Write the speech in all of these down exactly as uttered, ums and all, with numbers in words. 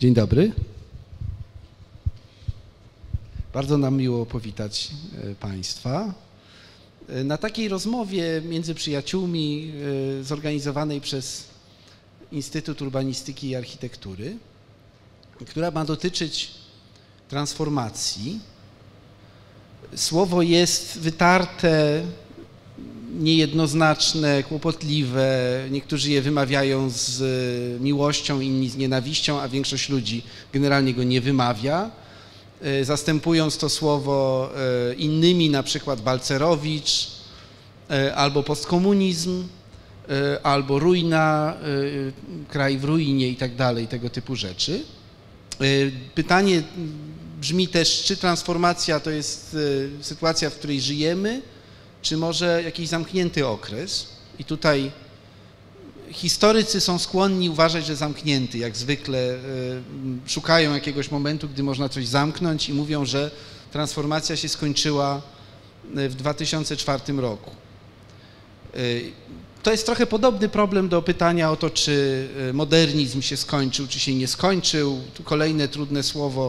Dzień dobry. Bardzo nam miło powitać Państwa na takiej rozmowie między przyjaciółmi zorganizowanej przez Instytut Urbanistyki i Architektury, która ma dotyczyć transformacji. Słowo jest wytarte, niejednoznaczne, kłopotliwe. Niektórzy je wymawiają z miłością, inni z nienawiścią, a większość ludzi generalnie go nie wymawia, zastępując to słowo innymi, na przykład Balcerowicz, albo postkomunizm, albo ruina, kraj w ruinie i tak dalej, tego typu rzeczy. Pytanie brzmi też, czy transformacja to jest sytuacja, w której żyjemy, czy może jakiś zamknięty okres. I tutaj historycy są skłonni uważać, że zamknięty, jak zwykle szukają jakiegoś momentu, gdy można coś zamknąć i mówią, że transformacja się skończyła w dwa tysiące czwartym roku. To jest trochę podobny problem do pytania o to, czy modernizm się skończył, czy się nie skończył. Tu kolejne trudne słowo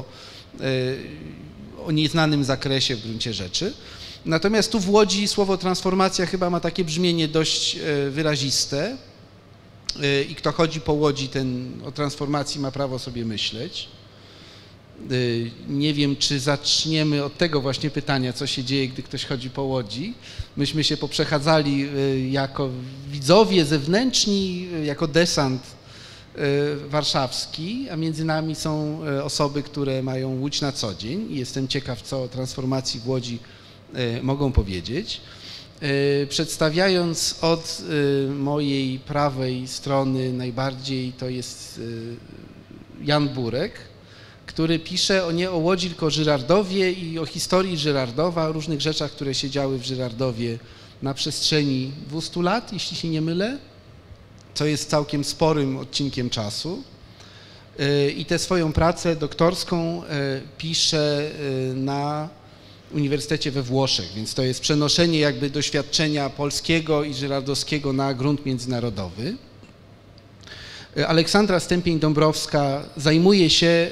o nieznanym zakresie w gruncie rzeczy. Natomiast tu w Łodzi słowo transformacja chyba ma takie brzmienie dość wyraziste i kto chodzi po Łodzi, ten o transformacji ma prawo sobie myśleć. Nie wiem, czy zaczniemy od tego właśnie pytania, co się dzieje, gdy ktoś chodzi po Łodzi. Myśmy się poprzechadzali jako widzowie zewnętrzni, jako desant warszawski, a między nami są osoby, które mają Łódź na co dzień i jestem ciekaw, co o transformacji w Łodzi mogą powiedzieć. Przedstawiając od mojej prawej strony najbardziej, to jest Jan Burek, który pisze o, nie o Łodzi, tylko o Żyrardowie i o historii Żyrardowa, o różnych rzeczach, które się działy w Żyrardowie na przestrzeni dwustu lat, jeśli się nie mylę, co jest całkiem sporym odcinkiem czasu. I tę swoją pracę doktorską pisze na Uniwersytecie we Włoszech, więc to jest przenoszenie jakby doświadczenia polskiego i żyrardowskiego na grunt międzynarodowy. Aleksandra Stępień-Dąbrowska zajmuje się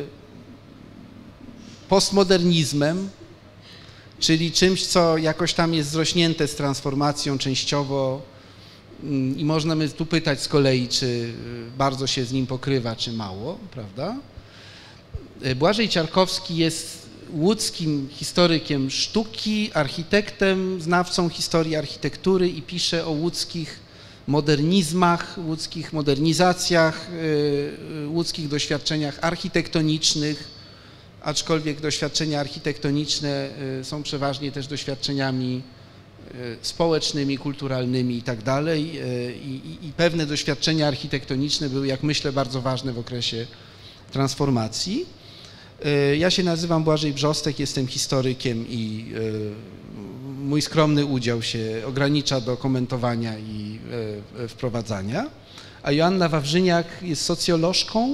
postmodernizmem, czyli czymś, co jakoś tam jest zrośnięte z transformacją częściowo i można by tu pytać z kolei, czy bardzo się z nim pokrywa, czy mało, prawda? Błażej Ciarkowski jest łódzkim historykiem sztuki, architektem, znawcą historii architektury i pisze o łódzkich modernizmach, łódzkich modernizacjach, łódzkich doświadczeniach architektonicznych, aczkolwiek doświadczenia architektoniczne są przeważnie też doświadczeniami społecznymi, kulturalnymi i tak dalej. I pewne doświadczenia architektoniczne były, jak myślę, bardzo ważne w okresie transformacji. Ja się nazywam Błażej Brzostek, jestem historykiem i mój skromny udział się ogranicza do komentowania i wprowadzania, a Joanna Wawrzyniak jest socjolożką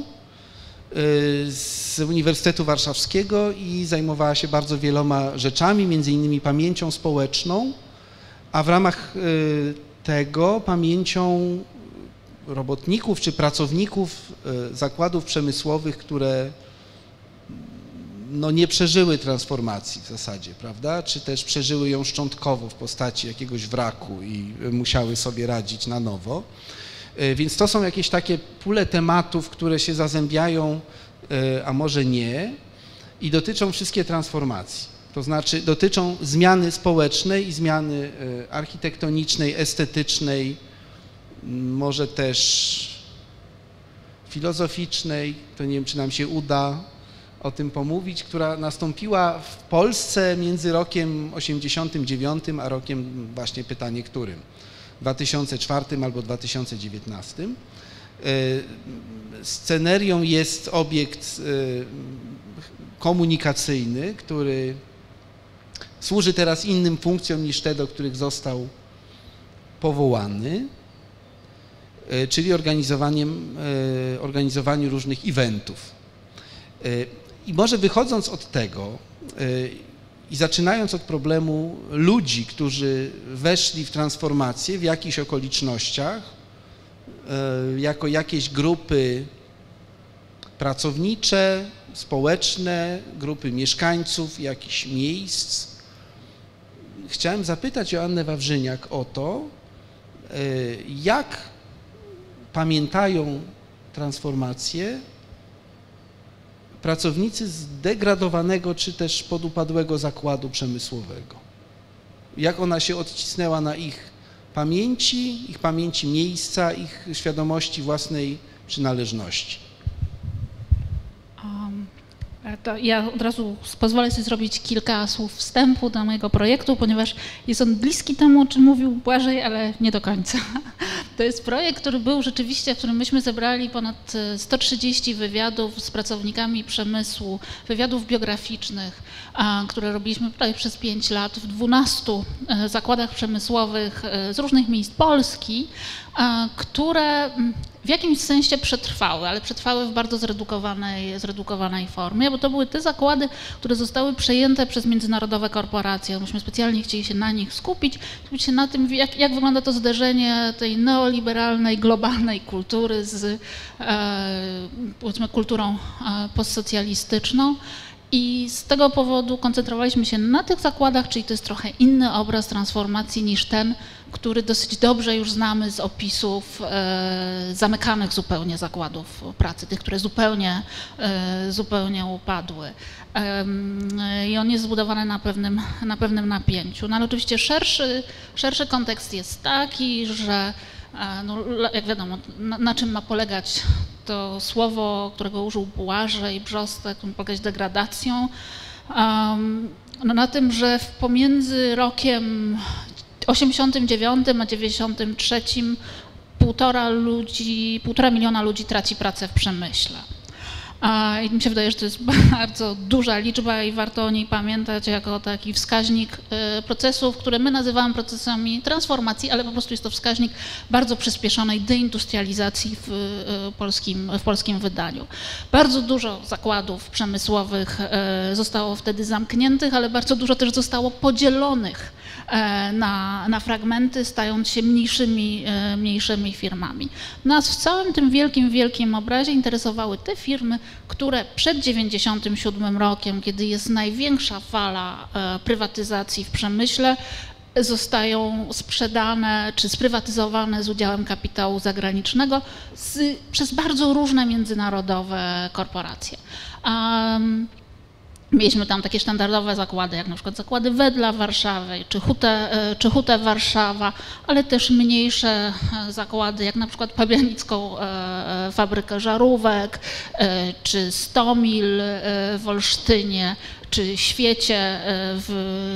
z Uniwersytetu Warszawskiego i zajmowała się bardzo wieloma rzeczami, między innymi pamięcią społeczną, a w ramach tego pamięcią robotników czy pracowników zakładów przemysłowych, które no nie przeżyły transformacji w zasadzie, prawda? Czy też przeżyły ją szczątkowo w postaci jakiegoś wraku i musiały sobie radzić na nowo. Więc to są jakieś takie pule tematów, które się zazębiają, a może nie, i dotyczą wszystkie transformacji. To znaczy dotyczą zmiany społecznej i zmiany architektonicznej, estetycznej, może też filozoficznej, to nie wiem, czy nam się uda o tym pomówić, która nastąpiła w Polsce między rokiem osiemdziesiątym dziewiątym a rokiem, właśnie pytanie którym, dwa tysiące czwartym albo dwa tysiące dziewiętnastym. Scenerią jest obiekt komunikacyjny, który służy teraz innym funkcjom niż te, do których został powołany, czyli organizowaniem, organizowaniu różnych eventów. I może wychodząc od tego i zaczynając od problemu ludzi, którzy weszli w transformację w jakichś okolicznościach, jako jakieś grupy pracownicze, społeczne, grupy mieszkańców jakichś miejsc. Chciałem zapytać Joannę Wawrzyniak o to, jak pamiętają transformację pracownicy zdegradowanego czy też podupadłego zakładu przemysłowego. Jak ona się odcisnęła na ich pamięci, ich pamięci miejsca, ich świadomości własnej przynależności. Um, to ja od razu pozwolę sobie zrobić kilka słów wstępu do mojego projektu, ponieważ jest on bliski temu, o czym mówił Błażej, ale nie do końca. To jest projekt, który był rzeczywiście, w którym myśmy zebrali ponad sto trzydzieści wywiadów z pracownikami przemysłu, wywiadów biograficznych, które robiliśmy prawie przez pięć lat w dwunastu zakładach przemysłowych z różnych miejsc Polski, które w jakimś sensie przetrwały, ale przetrwały w bardzo zredukowanej, zredukowanej formie, bo to były te zakłady, które zostały przejęte przez międzynarodowe korporacje. Myśmy specjalnie chcieli się na nich skupić, skupić się na tym, jak, jak wygląda to zderzenie tej neoliberalnej, globalnej kultury z e, powiedzmy kulturą e, postsocjalistyczną. I z tego powodu koncentrowaliśmy się na tych zakładach, czyli to jest trochę inny obraz transformacji niż ten, który dosyć dobrze już znamy z opisów e, zamykanych zupełnie zakładów pracy, tych, które zupełnie, e, zupełnie upadły. E, I on jest zbudowany na pewnym, na pewnym napięciu. No ale oczywiście szerszy, szerszy kontekst jest taki, że no, jak wiadomo, na, na czym ma polegać to słowo, którego użył Błażej, Brzostek, ma polegać degradacją. Um, no, na tym, że pomiędzy rokiem osiemdziesiątym dziewiątym a dziewięćdziesiątym trzecim półtora ludzi, półtora miliona ludzi traci pracę w przemyśle. I mi się wydaje, że to jest bardzo duża liczba i warto o niej pamiętać jako taki wskaźnik procesów, które my nazywamy procesami transformacji, ale po prostu jest to wskaźnik bardzo przyspieszonej deindustrializacji w polskim, w polskim wydaniu. Bardzo dużo zakładów przemysłowych zostało wtedy zamkniętych, ale bardzo dużo też zostało podzielonych na, na fragmenty, stając się mniejszymi, mniejszymi firmami. Nas w całym tym wielkim, wielkim obrazie interesowały te firmy, które przed dziewięćdziesiątym siódmym rokiem, kiedy jest największa fala prywatyzacji w przemyśle, zostają sprzedane czy sprywatyzowane z udziałem kapitału zagranicznego z, przez bardzo różne międzynarodowe korporacje. Um, Mieliśmy tam takie standardowe zakłady, jak na przykład zakłady Wedla w Warszawie, czy Hutę, czy Hutę Warszawa, ale też mniejsze zakłady, jak na przykład Pabianicką fabrykę żarówek, czy Stomil w Olsztynie, czy Świecie, w,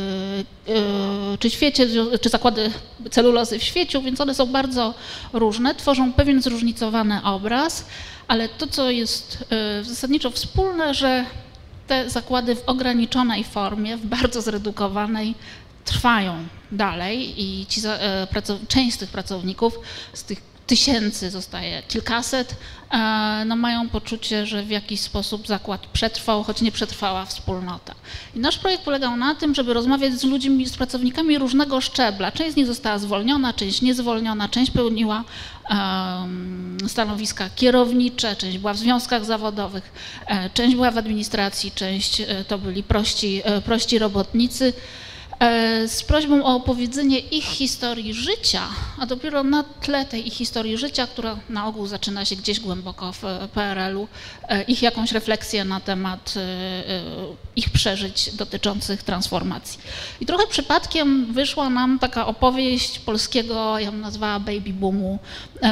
czy, świecie, czy zakłady celulozy w Świeciu, więc one są bardzo różne, tworzą pewien zróżnicowany obraz, ale to, co jest zasadniczo wspólne, że te zakłady w ograniczonej formie, w bardzo zredukowanej, trwają dalej i ci, część z tych pracowników, z tych tysięcy zostaje kilkaset, no mają poczucie, że w jakiś sposób zakład przetrwał, choć nie przetrwała wspólnota. I nasz projekt polegał na tym, żeby rozmawiać z ludźmi, z pracownikami różnego szczebla. Część z nich została zwolniona, część niezwolniona, część pełniła um, stanowiska kierownicze, część była w związkach zawodowych, część była w administracji, część to byli prości, prości robotnicy, z prośbą o opowiedzenie ich historii życia, a dopiero na tle tej ich historii życia, która na ogół zaczyna się gdzieś głęboko w P R L u, ich jakąś refleksję na temat ich przeżyć dotyczących transformacji. I trochę przypadkiem wyszła nam taka opowieść polskiego, ja bym nazwała baby boomu,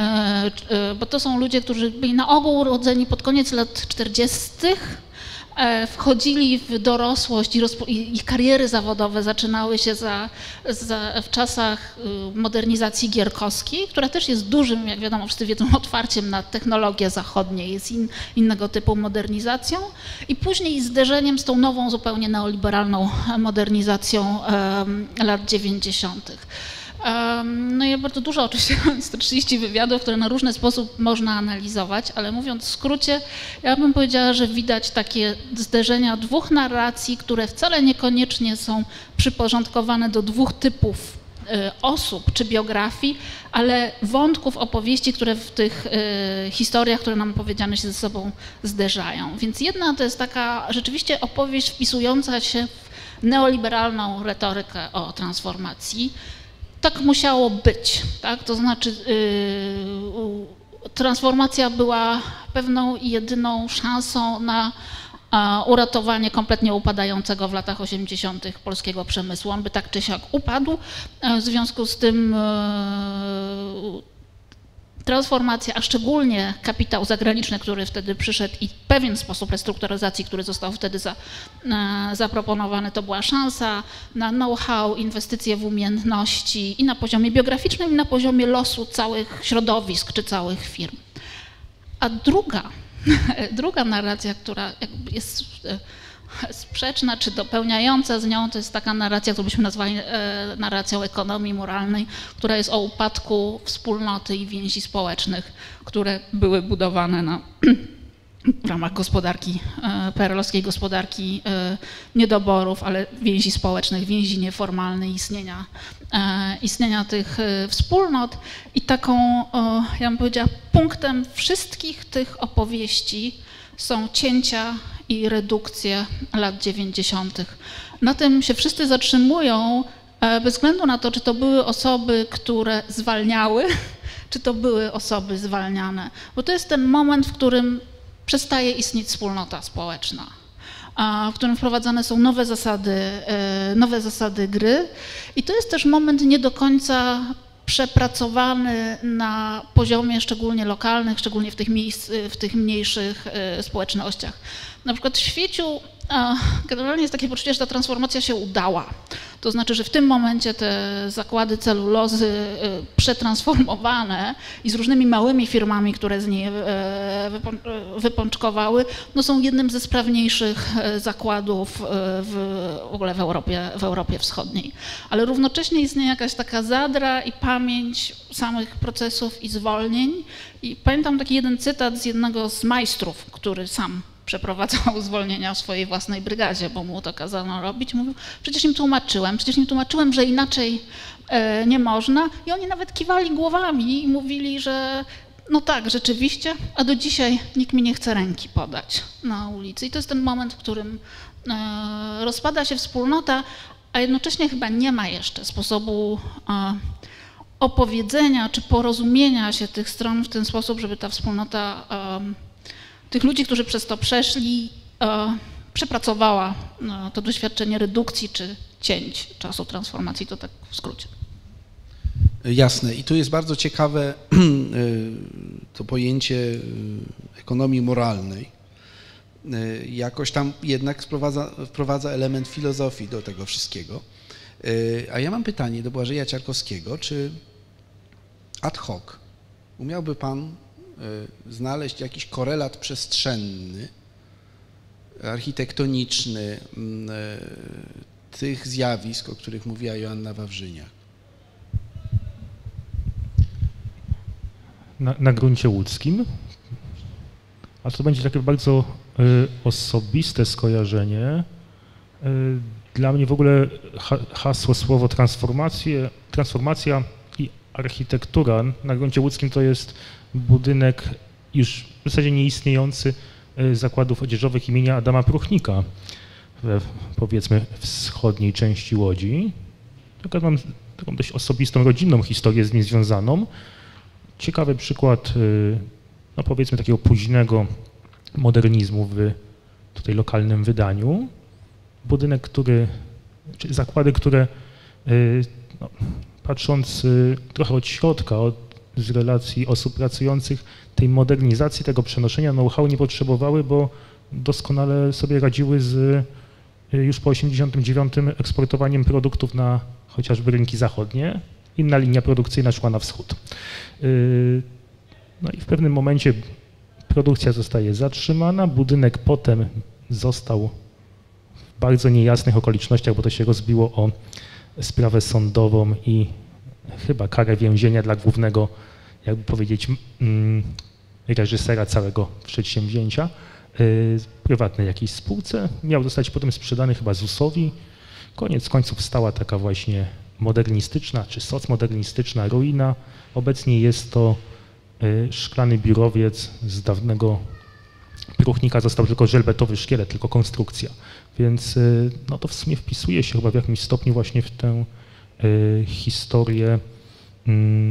bo to są ludzie, którzy byli na ogół urodzeni pod koniec lat czterdziestych, wchodzili w dorosłość i, i ich kariery zawodowe zaczynały się za, za, w czasach modernizacji gierkowskiej, która też jest dużym, jak wiadomo, wszyscy wiedzą, otwarciem na technologie zachodnie, jest in, innego typu modernizacją i później zderzeniem z tą nową, zupełnie neoliberalną modernizacją um, lat dziewięćdziesiątych. No i bardzo dużo, oczywiście sto trzydzieści wywiadów, które na różny sposób można analizować, ale mówiąc w skrócie, ja bym powiedziała, że widać takie zderzenia dwóch narracji, które wcale niekoniecznie są przyporządkowane do dwóch typów osób czy biografii, ale wątków, opowieści, które w tych historiach, które nam opowiedziane się ze sobą zderzają. Więc jedna to jest taka rzeczywiście opowieść wpisująca się w neoliberalną retorykę o transformacji. Tak musiało być, tak? To znaczy yy, transformacja była pewną i jedyną szansą na a, uratowanie kompletnie upadającego w latach osiemdziesiątych polskiego przemysłu. On by tak czy siak upadł, w związku z tym yy, transformacja, a szczególnie kapitał zagraniczny, który wtedy przyszedł i pewien sposób restrukturyzacji, który został wtedy za, e, zaproponowany, to była szansa na know-how, inwestycje w umiejętności i na poziomie biograficznym, i na poziomie losu całych środowisk czy całych firm. A druga, druga narracja, która jakby jest sprzeczna czy dopełniająca z nią, to jest taka narracja, którą byśmy nazwali e, narracją ekonomii moralnej, która jest o upadku wspólnoty i więzi społecznych, które były budowane na, w ramach gospodarki, e, P R L-owskiej gospodarki e, niedoborów, ale więzi społecznych, więzi nieformalnej, istnienia, e, istnienia tych e, wspólnot. I taką, o, ja bym powiedziała, punktem wszystkich tych opowieści są cięcia i redukcje lat dziewięćdziesiątych. Na tym się wszyscy zatrzymują, bez względu na to, czy to były osoby, które zwalniały, czy to były osoby zwalniane. Bo to jest ten moment, w którym przestaje istnieć wspólnota społeczna, w którym wprowadzane są nowe zasady, nowe zasady gry. I to jest też moment nie do końca przepracowany na poziomie szczególnie lokalnych, szczególnie w tych, miejsc, w tych mniejszych społecznościach. Na przykład w Świeciu generalnie jest takie poczucie, że ta transformacja się udała. To znaczy, że w tym momencie te zakłady celulozy przetransformowane i z różnymi małymi firmami, które z niej wypączkowały, no są jednym ze sprawniejszych zakładów w, w ogóle w Europie, w Europie Wschodniej. Ale równocześnie istnieje jakaś taka zadra i pamięć samych procesów i zwolnień. I pamiętam taki jeden cytat z jednego z majstrów, który sam przeprowadzał zwolnienia w swojej własnej brygadzie, bo mu to kazano robić. Mówił, przecież im tłumaczyłem, przecież im tłumaczyłem, że inaczej e, nie można. I oni nawet kiwali głowami i mówili, że no tak, rzeczywiście, a do dzisiaj nikt mi nie chce ręki podać na ulicy. I to jest ten moment, w którym e, rozpada się wspólnota, a jednocześnie chyba nie ma jeszcze sposobu e, opowiedzenia czy porozumienia się tych stron w ten sposób, żeby ta wspólnota e, tych ludzi, którzy przez to przeszli, e, przepracowała e, to doświadczenie redukcji czy cięć czasu transformacji, to tak w skrócie. Jasne. I tu jest bardzo ciekawe to pojęcie ekonomii moralnej. Jakoś tam jednak wprowadza, wprowadza element filozofii do tego wszystkiego. A ja mam pytanie do Błażeja Ciarkowskiego, czy ad hoc umiałby Pan znaleźć jakiś korelat przestrzenny, architektoniczny tych zjawisk, o których mówiła Joanna Wawrzyniak? Na, na gruncie łódzkim, a to będzie takie bardzo y, osobiste skojarzenie. Y, dla mnie w ogóle ha, hasło, słowo transformacje, transformacja i architektura na gruncie łódzkim to jest budynek już w zasadzie nieistniejący zakładów odzieżowych imienia Adama Pruchnika we, powiedzmy, wschodniej części Łodzi. Taka mam taką dość osobistą, rodzinną historię z nim związaną. Ciekawy przykład, no powiedzmy, takiego późnego modernizmu w tutaj lokalnym wydaniu. Budynek, który, czy zakłady, które no, patrząc trochę od środka, od z relacji osób pracujących, tej modernizacji, tego przenoszenia know-how nie potrzebowały, bo doskonale sobie radziły z już po osiemdziesiątym dziewiątym eksportowaniem produktów na chociażby rynki zachodnie. Inna linia produkcyjna szła na wschód. No i w pewnym momencie produkcja zostaje zatrzymana, budynek potem został w bardzo niejasnych okolicznościach, bo to się rozbiło o sprawę sądową i chyba karę więzienia dla głównego, jakby powiedzieć, reżysera całego przedsięwzięcia, prywatnej jakiejś spółce. Miał zostać potem sprzedany chyba zusowi. Koniec końców stała taka właśnie modernistyczna czy socmodernistyczna ruina. Obecnie jest to szklany biurowiec z dawnego Pruchnika, został tylko żelbetowy szkielet, tylko konstrukcja. Więc no to w sumie wpisuje się chyba w jakimś stopniu właśnie w tę y, historię y,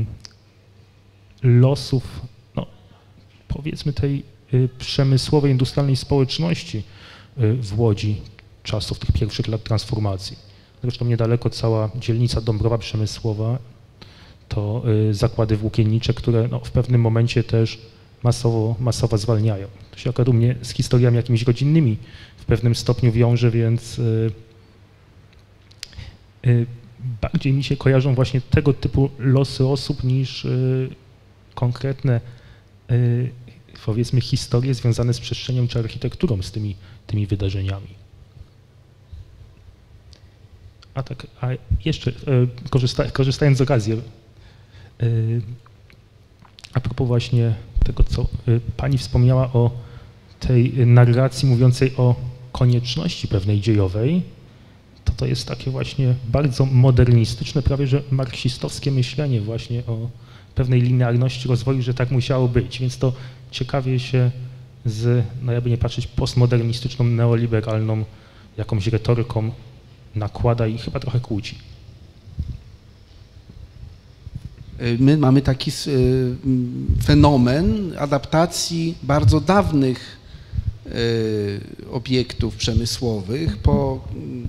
losów, no powiedzmy tej y, przemysłowej, industrialnej społeczności y, w Łodzi czasów tych pierwszych lat transformacji. Zresztą niedaleko cała dzielnica Dąbrowa Przemysłowa to y, zakłady włókiennicze, które no, w pewnym momencie też masowo, masowo zwalniają. To się akurat u mnie z historiami jakimiś rodzinnymi w pewnym stopniu wiąże, więc y, y, bardziej mi się kojarzą właśnie tego typu losy osób niż y, konkretne y, powiedzmy historie związane z przestrzenią czy architekturą z tymi, tymi wydarzeniami. A tak, a jeszcze y, korzysta, korzystając z okazji, y, a propos właśnie tego, co pani wspomniała o tej narracji mówiącej o konieczności pewnej dziejowej, to to jest takie właśnie bardzo modernistyczne, prawie że marksistowskie myślenie właśnie o pewnej linearności rozwoju, że tak musiało być. Więc to ciekawie się z, no jakby nie patrzeć, postmodernistyczną, neoliberalną jakąś retoryką nakłada i chyba trochę kłóci. My mamy taki fenomen adaptacji bardzo dawnych obiektów przemysłowych po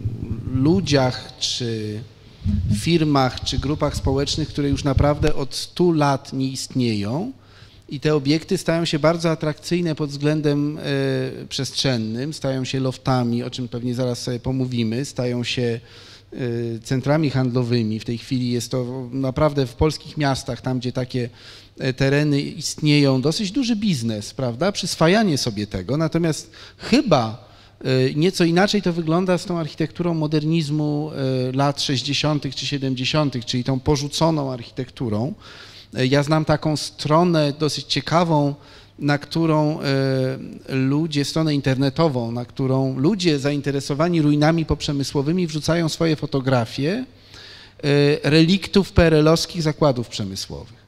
ludziach, czy firmach, czy grupach społecznych, które już naprawdę od stu lat nie istnieją i te obiekty stają się bardzo atrakcyjne pod względem przestrzennym, stają się loftami, o czym pewnie zaraz sobie pomówimy, stają się centrami handlowymi. W tej chwili jest to naprawdę w polskich miastach, tam gdzie takie tereny istnieją, dosyć duży biznes, prawda, przyswajanie sobie tego, natomiast chyba nieco inaczej to wygląda z tą architekturą modernizmu lat sześćdziesiątych czy siedemdziesiątych, czyli tą porzuconą architekturą. Ja znam taką stronę dosyć ciekawą, na którą ludzie, stronę internetową, na którą ludzie zainteresowani ruinami poprzemysłowymi wrzucają swoje fotografie reliktów P R L-owskich zakładów przemysłowych.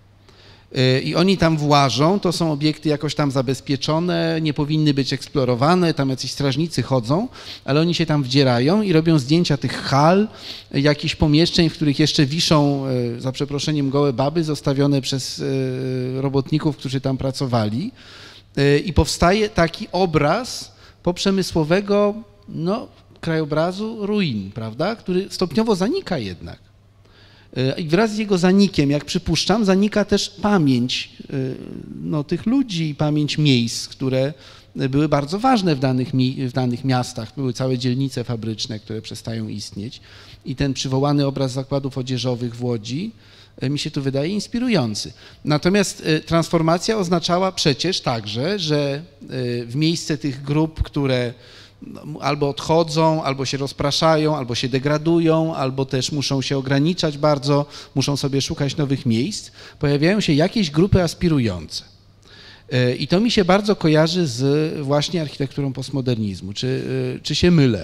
I oni tam włażą, to są obiekty jakoś tam zabezpieczone, nie powinny być eksplorowane, tam jacyś strażnicy chodzą, ale oni się tam wdzierają i robią zdjęcia tych hal, jakichś pomieszczeń, w których jeszcze wiszą, za przeproszeniem, gołe baby zostawione przez robotników, którzy tam pracowali. I powstaje taki obraz poprzemysłowego, no, krajobrazu ruin, prawda, który stopniowo zanika jednak. I wraz z jego zanikiem, jak przypuszczam, zanika też pamięć no, tych ludzi, pamięć miejsc, które były bardzo ważne w danych, w danych miastach. Były całe dzielnice fabryczne, które przestają istnieć. I ten przywołany obraz zakładów odzieżowych w Łodzi mi się tu wydaje inspirujący. Natomiast transformacja oznaczała przecież także, że w miejsce tych grup, które albo odchodzą, albo się rozpraszają, albo się degradują, albo też muszą się ograniczać bardzo, muszą sobie szukać nowych miejsc, pojawiają się jakieś grupy aspirujące. I to mi się bardzo kojarzy z właśnie architekturą postmodernizmu. Czy, czy się mylę?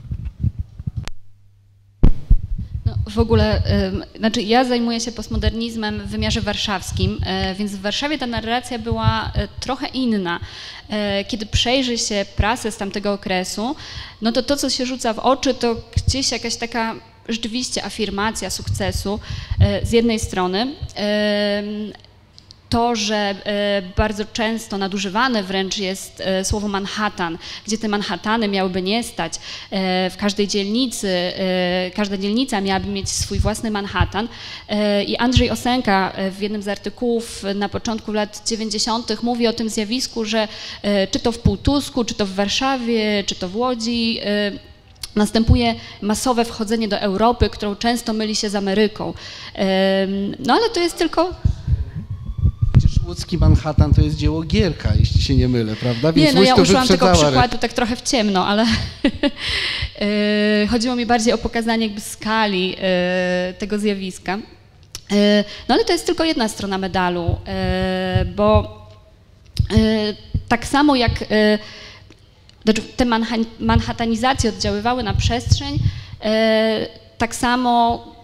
No, w ogóle, y, znaczy ja zajmuję się postmodernizmem w wymiarze warszawskim, y, więc w Warszawie ta narracja była y, trochę inna. Y, kiedy przejrzy się prasę z tamtego okresu, no to to, co się rzuca w oczy, to gdzieś jakaś taka rzeczywiście afirmacja sukcesu y, z jednej strony. Y, To, że bardzo często nadużywane wręcz jest słowo Manhattan, gdzie te Manhattany miałyby nie stać. W każdej dzielnicy, każda dzielnica miałaby mieć swój własny Manhattan. I Andrzej Osenka w jednym z artykułów na początku lat dziewięćdziesiątych mówi o tym zjawisku, że czy to w Półtusku, czy to w Warszawie, czy to w Łodzi, następuje masowe wchodzenie do Europy, którą często myli się z Ameryką. No ale to jest tylko... Łódzki Manhattan to jest dzieło Gierka, jeśli się nie mylę, prawda? Więc nie, no ja to użyłam tego przykładu re... tak trochę w ciemno, ale chodziło mi bardziej o pokazanie jakby skali tego zjawiska. No ale to jest tylko jedna strona medalu, bo tak samo jak te manhattanizacje oddziaływały na przestrzeń, tak samo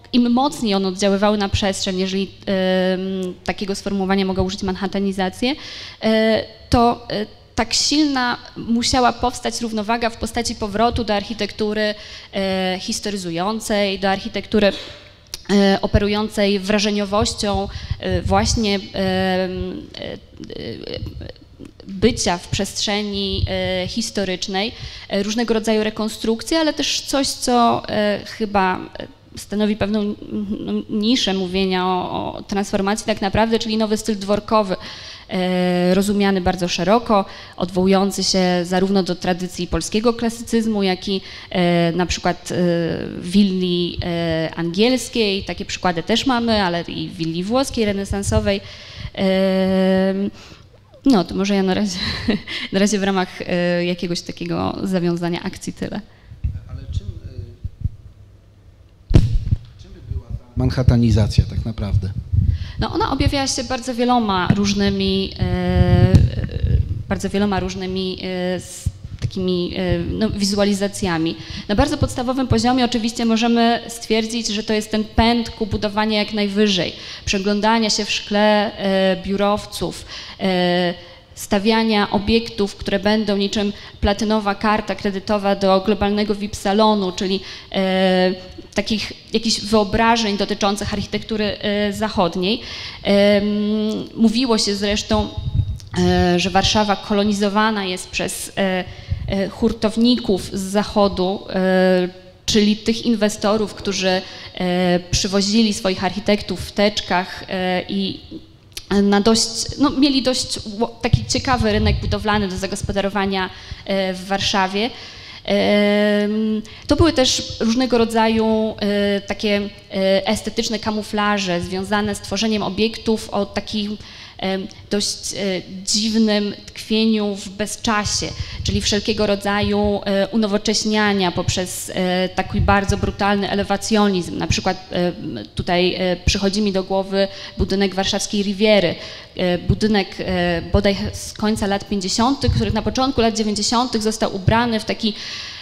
im mocniej one oddziaływały na przestrzeń, jeżeli y, takiego sformułowania mogę użyć, manhattanizację, y, to y, tak silna musiała powstać równowaga w postaci powrotu do architektury y, historyzującej, do architektury y, operującej wrażeniowością y, właśnie y, y, y, bycia w przestrzeni e, historycznej, e, różnego rodzaju rekonstrukcje, ale też coś, co e, chyba stanowi pewną no, niszę mówienia o, o transformacji tak naprawdę, czyli nowy styl dworkowy, e, rozumiany bardzo szeroko, odwołujący się zarówno do tradycji polskiego klasycyzmu, jak i e, na przykład e, willi e, angielskiej, takie przykłady też mamy, ale i willi włoskiej, renesansowej. E, No, to może ja na razie, na razie w ramach y, jakiegoś takiego zawiązania akcji tyle. Ale czym, y, czym była ta manhattanizacja tak naprawdę? No, ona objawiała się bardzo wieloma różnymi, y, bardzo wieloma różnymi y, takimi no, wizualizacjami. Na bardzo podstawowym poziomie oczywiście możemy stwierdzić, że to jest ten pęd ku budowania jak najwyżej, przeglądania się w szkle e, biurowców, e, stawiania obiektów, które będą niczym platynowa karta kredytowa do globalnego V I P salonu, czyli e, takich jakichś wyobrażeń dotyczących architektury e, zachodniej. E, mówiło się zresztą, e, że Warszawa kolonizowana jest przez e, hurtowników z zachodu, czyli tych inwestorów, którzy przywozili swoich architektów w teczkach i na dość, no, mieli dość taki ciekawy rynek budowlany do zagospodarowania w Warszawie. To były też różnego rodzaju takie estetyczne kamuflaże związane z tworzeniem obiektów o takim dość dziwnym tkwieniu w bezczasie, czyli wszelkiego rodzaju unowocześniania poprzez taki bardzo brutalny elewacjonizm. Na przykład tutaj przychodzi mi do głowy budynek warszawskiej Riviery, budynek bodaj z końca lat pięćdziesiątych, który na początku lat dziewięćdziesiątych został ubrany w taki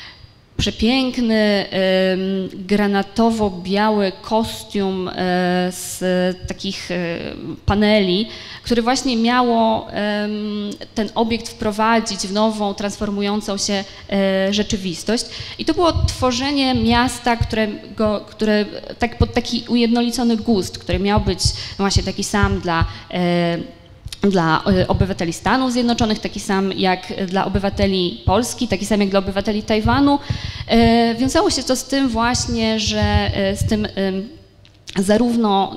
przepiękny, granatowo-biały kostium z takich paneli, który właśnie miało ten obiekt wprowadzić w nową, transformującą się rzeczywistość. I to było tworzenie miasta, którego, które tak pod taki ujednolicony gust, który miał być właśnie taki sam dla dla obywateli Stanów Zjednoczonych, taki sam jak dla obywateli Polski, taki sam jak dla obywateli Tajwanu. Wiązało się to z tym właśnie, że z tym zarówno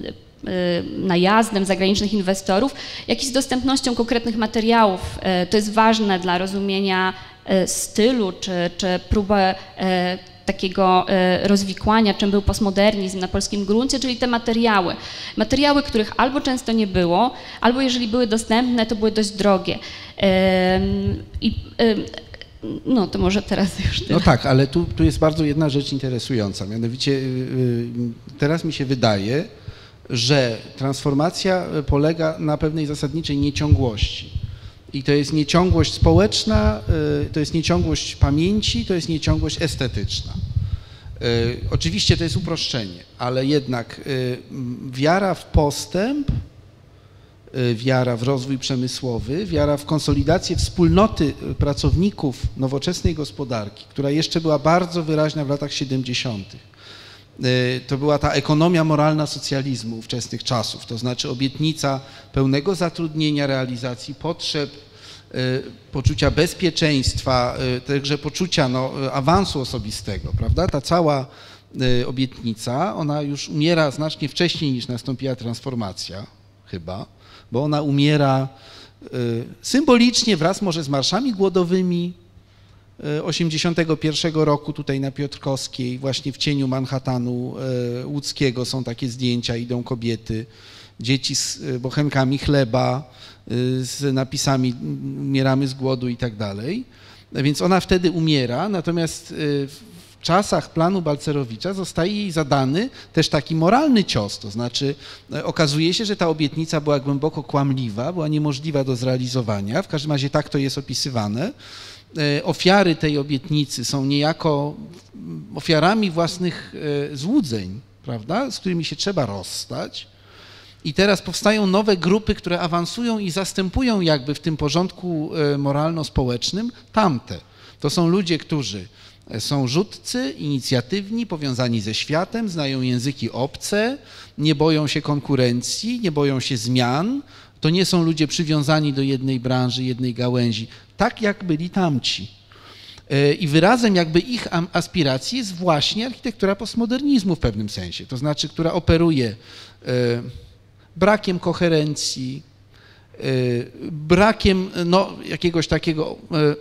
najazdem zagranicznych inwestorów, jak i z dostępnością konkretnych materiałów. To jest ważne dla rozumienia stylu czy, czy próbę takiego rozwikłania, czym był postmodernizm na polskim gruncie, czyli te materiały. Materiały, których albo często nie było, albo jeżeli były dostępne, to były dość drogie. I no to może teraz już tyle. No tak, ale tu, tu jest bardzo jedna rzecz interesująca, mianowicie teraz mi się wydaje, że transformacja polega na pewnej zasadniczej nieciągłości. I to jest nieciągłość społeczna, to jest nieciągłość pamięci, to jest nieciągłość estetyczna. Oczywiście to jest uproszczenie, ale jednak wiara w postęp, wiara w rozwój przemysłowy, wiara w konsolidację wspólnoty pracowników nowoczesnej gospodarki, która jeszcze była bardzo wyraźna w latach siedemdziesiątych. To była ta ekonomia moralna socjalizmu ówczesnych czasów, to znaczy obietnica pełnego zatrudnienia, realizacji potrzeb, poczucia bezpieczeństwa, także poczucia no, awansu osobistego, prawda? Ta cała obietnica, ona już umiera znacznie wcześniej niż nastąpiła transformacja, chyba, bo ona umiera symbolicznie wraz może z marszami głodowymi osiemdziesiątego pierwszego roku tutaj na Piotrkowskiej, właśnie w cieniu Manhattanu łódzkiego są takie zdjęcia, idą kobiety, dzieci z bochenkami chleba, z napisami umieramy z głodu i tak dalej. Więc ona wtedy umiera, natomiast w czasach planu Balcerowicza zostaje jej zadany też taki moralny cios, to znaczy okazuje się, że ta obietnica była głęboko kłamliwa, była niemożliwa do zrealizowania, w każdym razie tak to jest opisywane. Ofiary tej obietnicy są niejako ofiarami własnych złudzeń, prawda, z którymi się trzeba rozstać. I teraz powstają nowe grupy, które awansują i zastępują jakby w tym porządku moralno-społecznym tamte. To są ludzie, którzy są rzutcy, inicjatywni, powiązani ze światem, znają języki obce, nie boją się konkurencji, nie boją się zmian. To nie są ludzie przywiązani do jednej branży, jednej gałęzi, tak jak byli tamci. I wyrazem jakby ich aspiracji jest właśnie architektura postmodernizmu w pewnym sensie, to znaczy, która operuje brakiem koherencji, brakiem no, jakiegoś takiego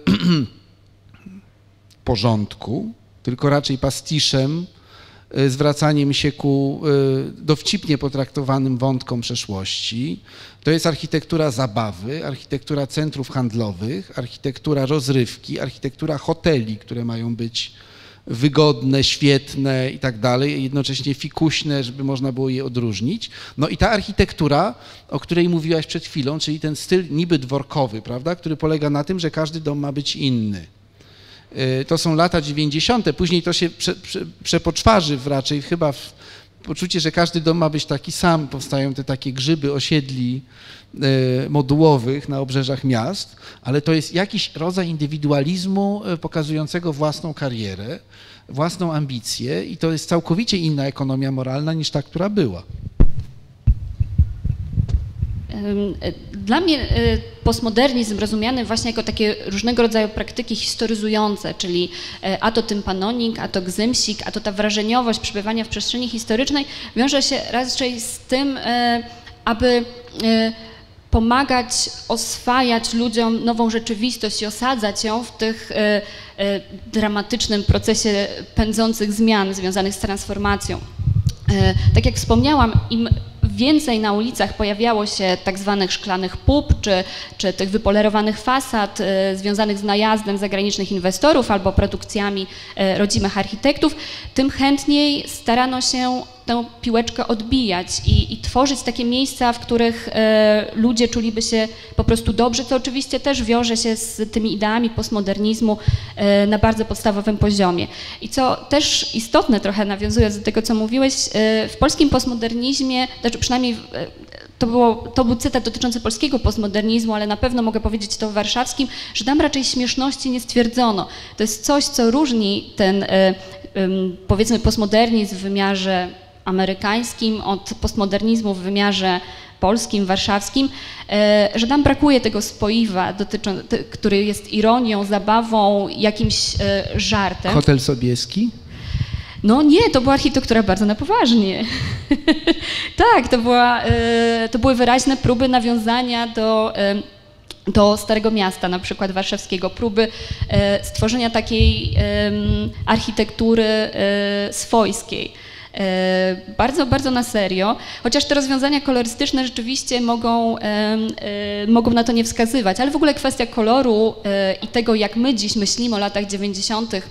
porządku, tylko raczej pastiszem, zwracaniem się ku dowcipnie potraktowanym wątkom przeszłości. To jest architektura zabawy, architektura centrów handlowych, architektura rozrywki, architektura hoteli, które mają być wygodne, świetne i tak dalej, jednocześnie fikuśne, żeby można było je odróżnić. No i ta architektura, o której mówiłaś przed chwilą, czyli ten styl niby dworkowy, prawda, który polega na tym, że każdy dom ma być inny. To są lata dziewięćdziesiąte, później to się prze, prze, przepoczwarzy w raczej chyba w poczucie, że każdy dom ma być taki sam, powstają te takie grzyby osiedli modułowych na obrzeżach miast, ale to jest jakiś rodzaj indywidualizmu pokazującego własną karierę, własną ambicję i to jest całkowicie inna ekonomia moralna niż ta, która była. Dla mnie postmodernizm rozumiany właśnie jako takie różnego rodzaju praktyki historyzujące, czyli a to tympanonik, a to gzymsik, a to ta wrażeniowość przebywania w przestrzeni historycznej wiąże się raczej z tym, aby pomagać oswajać ludziom nową rzeczywistość i osadzać ją w tych dramatycznym procesie pędzących zmian związanych z transformacją. Tak jak wspomniałam, im więcej na ulicach pojawiało się tak zwanych szklanych pup, czy, czy tych wypolerowanych fasad y, związanych z najazdem zagranicznych inwestorów albo produkcjami y, rodzimych architektów, tym chętniej starano się tę piłeczkę odbijać i, i tworzyć takie miejsca, w których y, ludzie czuliby się po prostu dobrze, co oczywiście też wiąże się z tymi ideami postmodernizmu y, na bardzo podstawowym poziomie. I co też istotne, trochę nawiązując do tego, co mówiłeś, y, w polskim postmodernizmie, znaczy przynajmniej y, to, było, to był cytat dotyczący polskiego postmodernizmu, ale na pewno mogę powiedzieć to w warszawskim, że tam raczej śmieszności nie stwierdzono. To jest coś, co różni ten y, y, powiedzmy postmodernizm w wymiarze amerykańskim od postmodernizmu w wymiarze polskim, warszawskim, że tam brakuje tego spoiwa, który jest ironią, zabawą, jakimś żartem. Hotel Sobieski? No nie, to była architektura bardzo na poważnie. Tak, to, była, to były wyraźne próby nawiązania do, do Starego Miasta, na przykład warszawskiego, próby stworzenia takiej architektury swojskiej. Bardzo, bardzo na serio, chociaż te rozwiązania kolorystyczne rzeczywiście mogą, mogą na to nie wskazywać, ale w ogóle kwestia koloru i tego, jak my dziś myślimy o latach dziewięćdziesiątych,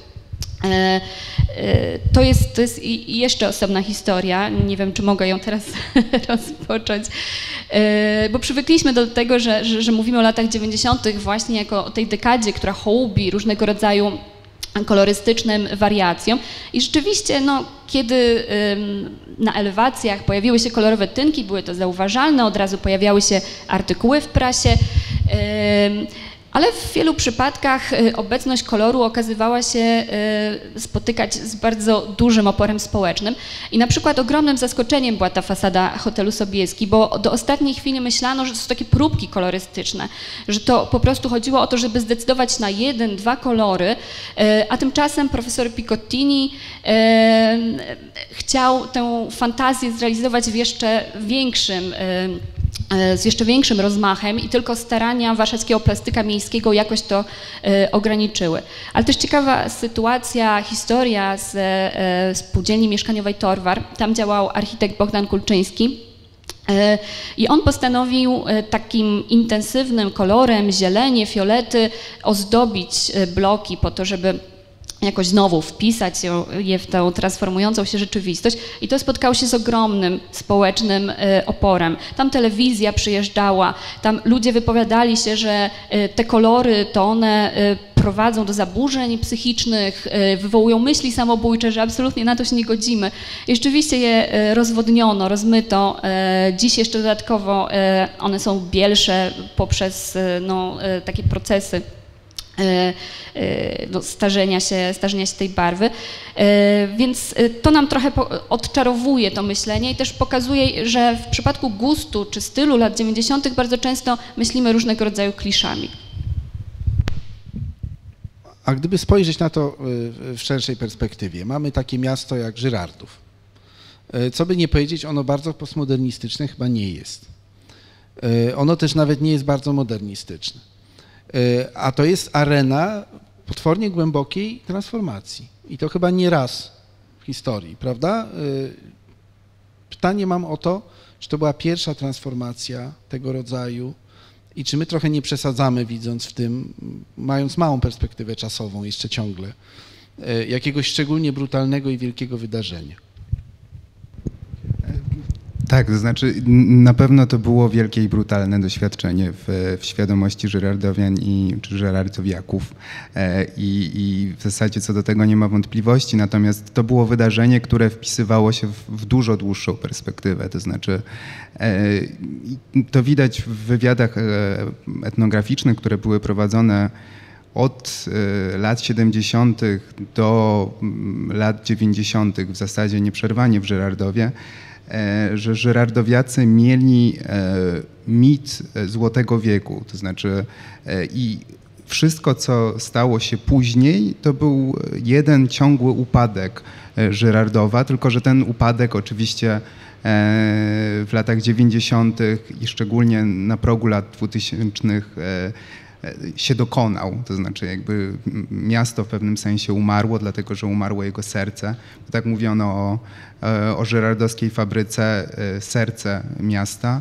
to jest, to jest jeszcze osobna historia, nie wiem, czy mogę ją teraz rozpocząć, bo przywykliśmy do tego, że, że, że mówimy o latach dziewięćdziesiątych właśnie jako o tej dekadzie, która hołubi różnego rodzaju kolorystycznym wariacjom i rzeczywiście, no, kiedy ym, na elewacjach pojawiły się kolorowe tynki, były to zauważalne, od razu pojawiały się artykuły w prasie, ym, ale w wielu przypadkach y, obecność koloru okazywała się y, spotykać z bardzo dużym oporem społecznym i na przykład ogromnym zaskoczeniem była ta fasada hotelu Sobieski, bo do ostatniej chwili myślano, że to są takie próbki kolorystyczne, że to po prostu chodziło o to, żeby zdecydować na jeden, dwa kolory, y, a tymczasem profesor Picottini y, chciał tę fantazję zrealizować w jeszcze większym y, z jeszcze większym rozmachem i tylko starania warszawskiego plastyka miejskiego jakoś to y, ograniczyły. Ale też ciekawa sytuacja, historia z y, spółdzielni mieszkaniowej Torwar. Tam działał architekt Bogdan Kulczyński. Y, I on postanowił y, takim intensywnym kolorem, zielenie, fiolety ozdobić y, bloki po to, żeby jakoś znowu wpisać je w tę transformującą się rzeczywistość i to spotkało się z ogromnym społecznym oporem. Tam telewizja przyjeżdżała, tam ludzie wypowiadali się, że te kolory to one prowadzą do zaburzeń psychicznych, wywołują myśli samobójcze, że absolutnie na to się nie godzimy. I rzeczywiście je rozwodniono, rozmyto. Dziś jeszcze dodatkowo one są bielsze poprzez no, takie procesy no, starzenia się, starzenia się tej barwy, więc to nam trochę odczarowuje to myślenie i też pokazuje, że w przypadku gustu czy stylu lat dziewięćdziesiątych bardzo często myślimy różnego rodzaju kliszami. A gdyby spojrzeć na to w szerszej perspektywie, mamy takie miasto jak Żyrardów. Co by nie powiedzieć, ono bardzo postmodernistyczne chyba nie jest. Ono też nawet nie jest bardzo modernistyczne. A to jest arena potwornie głębokiej transformacji. I to chyba nie raz w historii, prawda? Pytanie mam o to, czy to była pierwsza transformacja tego rodzaju i czy my trochę nie przesadzamy, widząc w tym, mając małą perspektywę czasową jeszcze ciągle, jakiegoś szczególnie brutalnego i wielkiego wydarzenia. Tak, to znaczy na pewno to było wielkie i brutalne doświadczenie w, w świadomości Żyrardowian i czy Żyrardowiaków I, i w zasadzie co do tego nie ma wątpliwości, natomiast to było wydarzenie, które wpisywało się w, w dużo dłuższą perspektywę, to znaczy to widać w wywiadach etnograficznych, które były prowadzone od lat siedemdziesiątych do lat dziewięćdziesiątych w zasadzie nieprzerwanie w Żyrardowie, że Żyrardowiacy mieli mit Złotego Wieku, to znaczy i wszystko, co stało się później, to był jeden ciągły upadek Żyrardowa, tylko że ten upadek oczywiście w latach dziewięćdziesiątych i szczególnie na progu lat dwutysięcznych się dokonał, to znaczy jakby miasto w pewnym sensie umarło, dlatego że umarło jego serce. Tak mówiono o, o żyrardowskiej fabryce, serce miasta.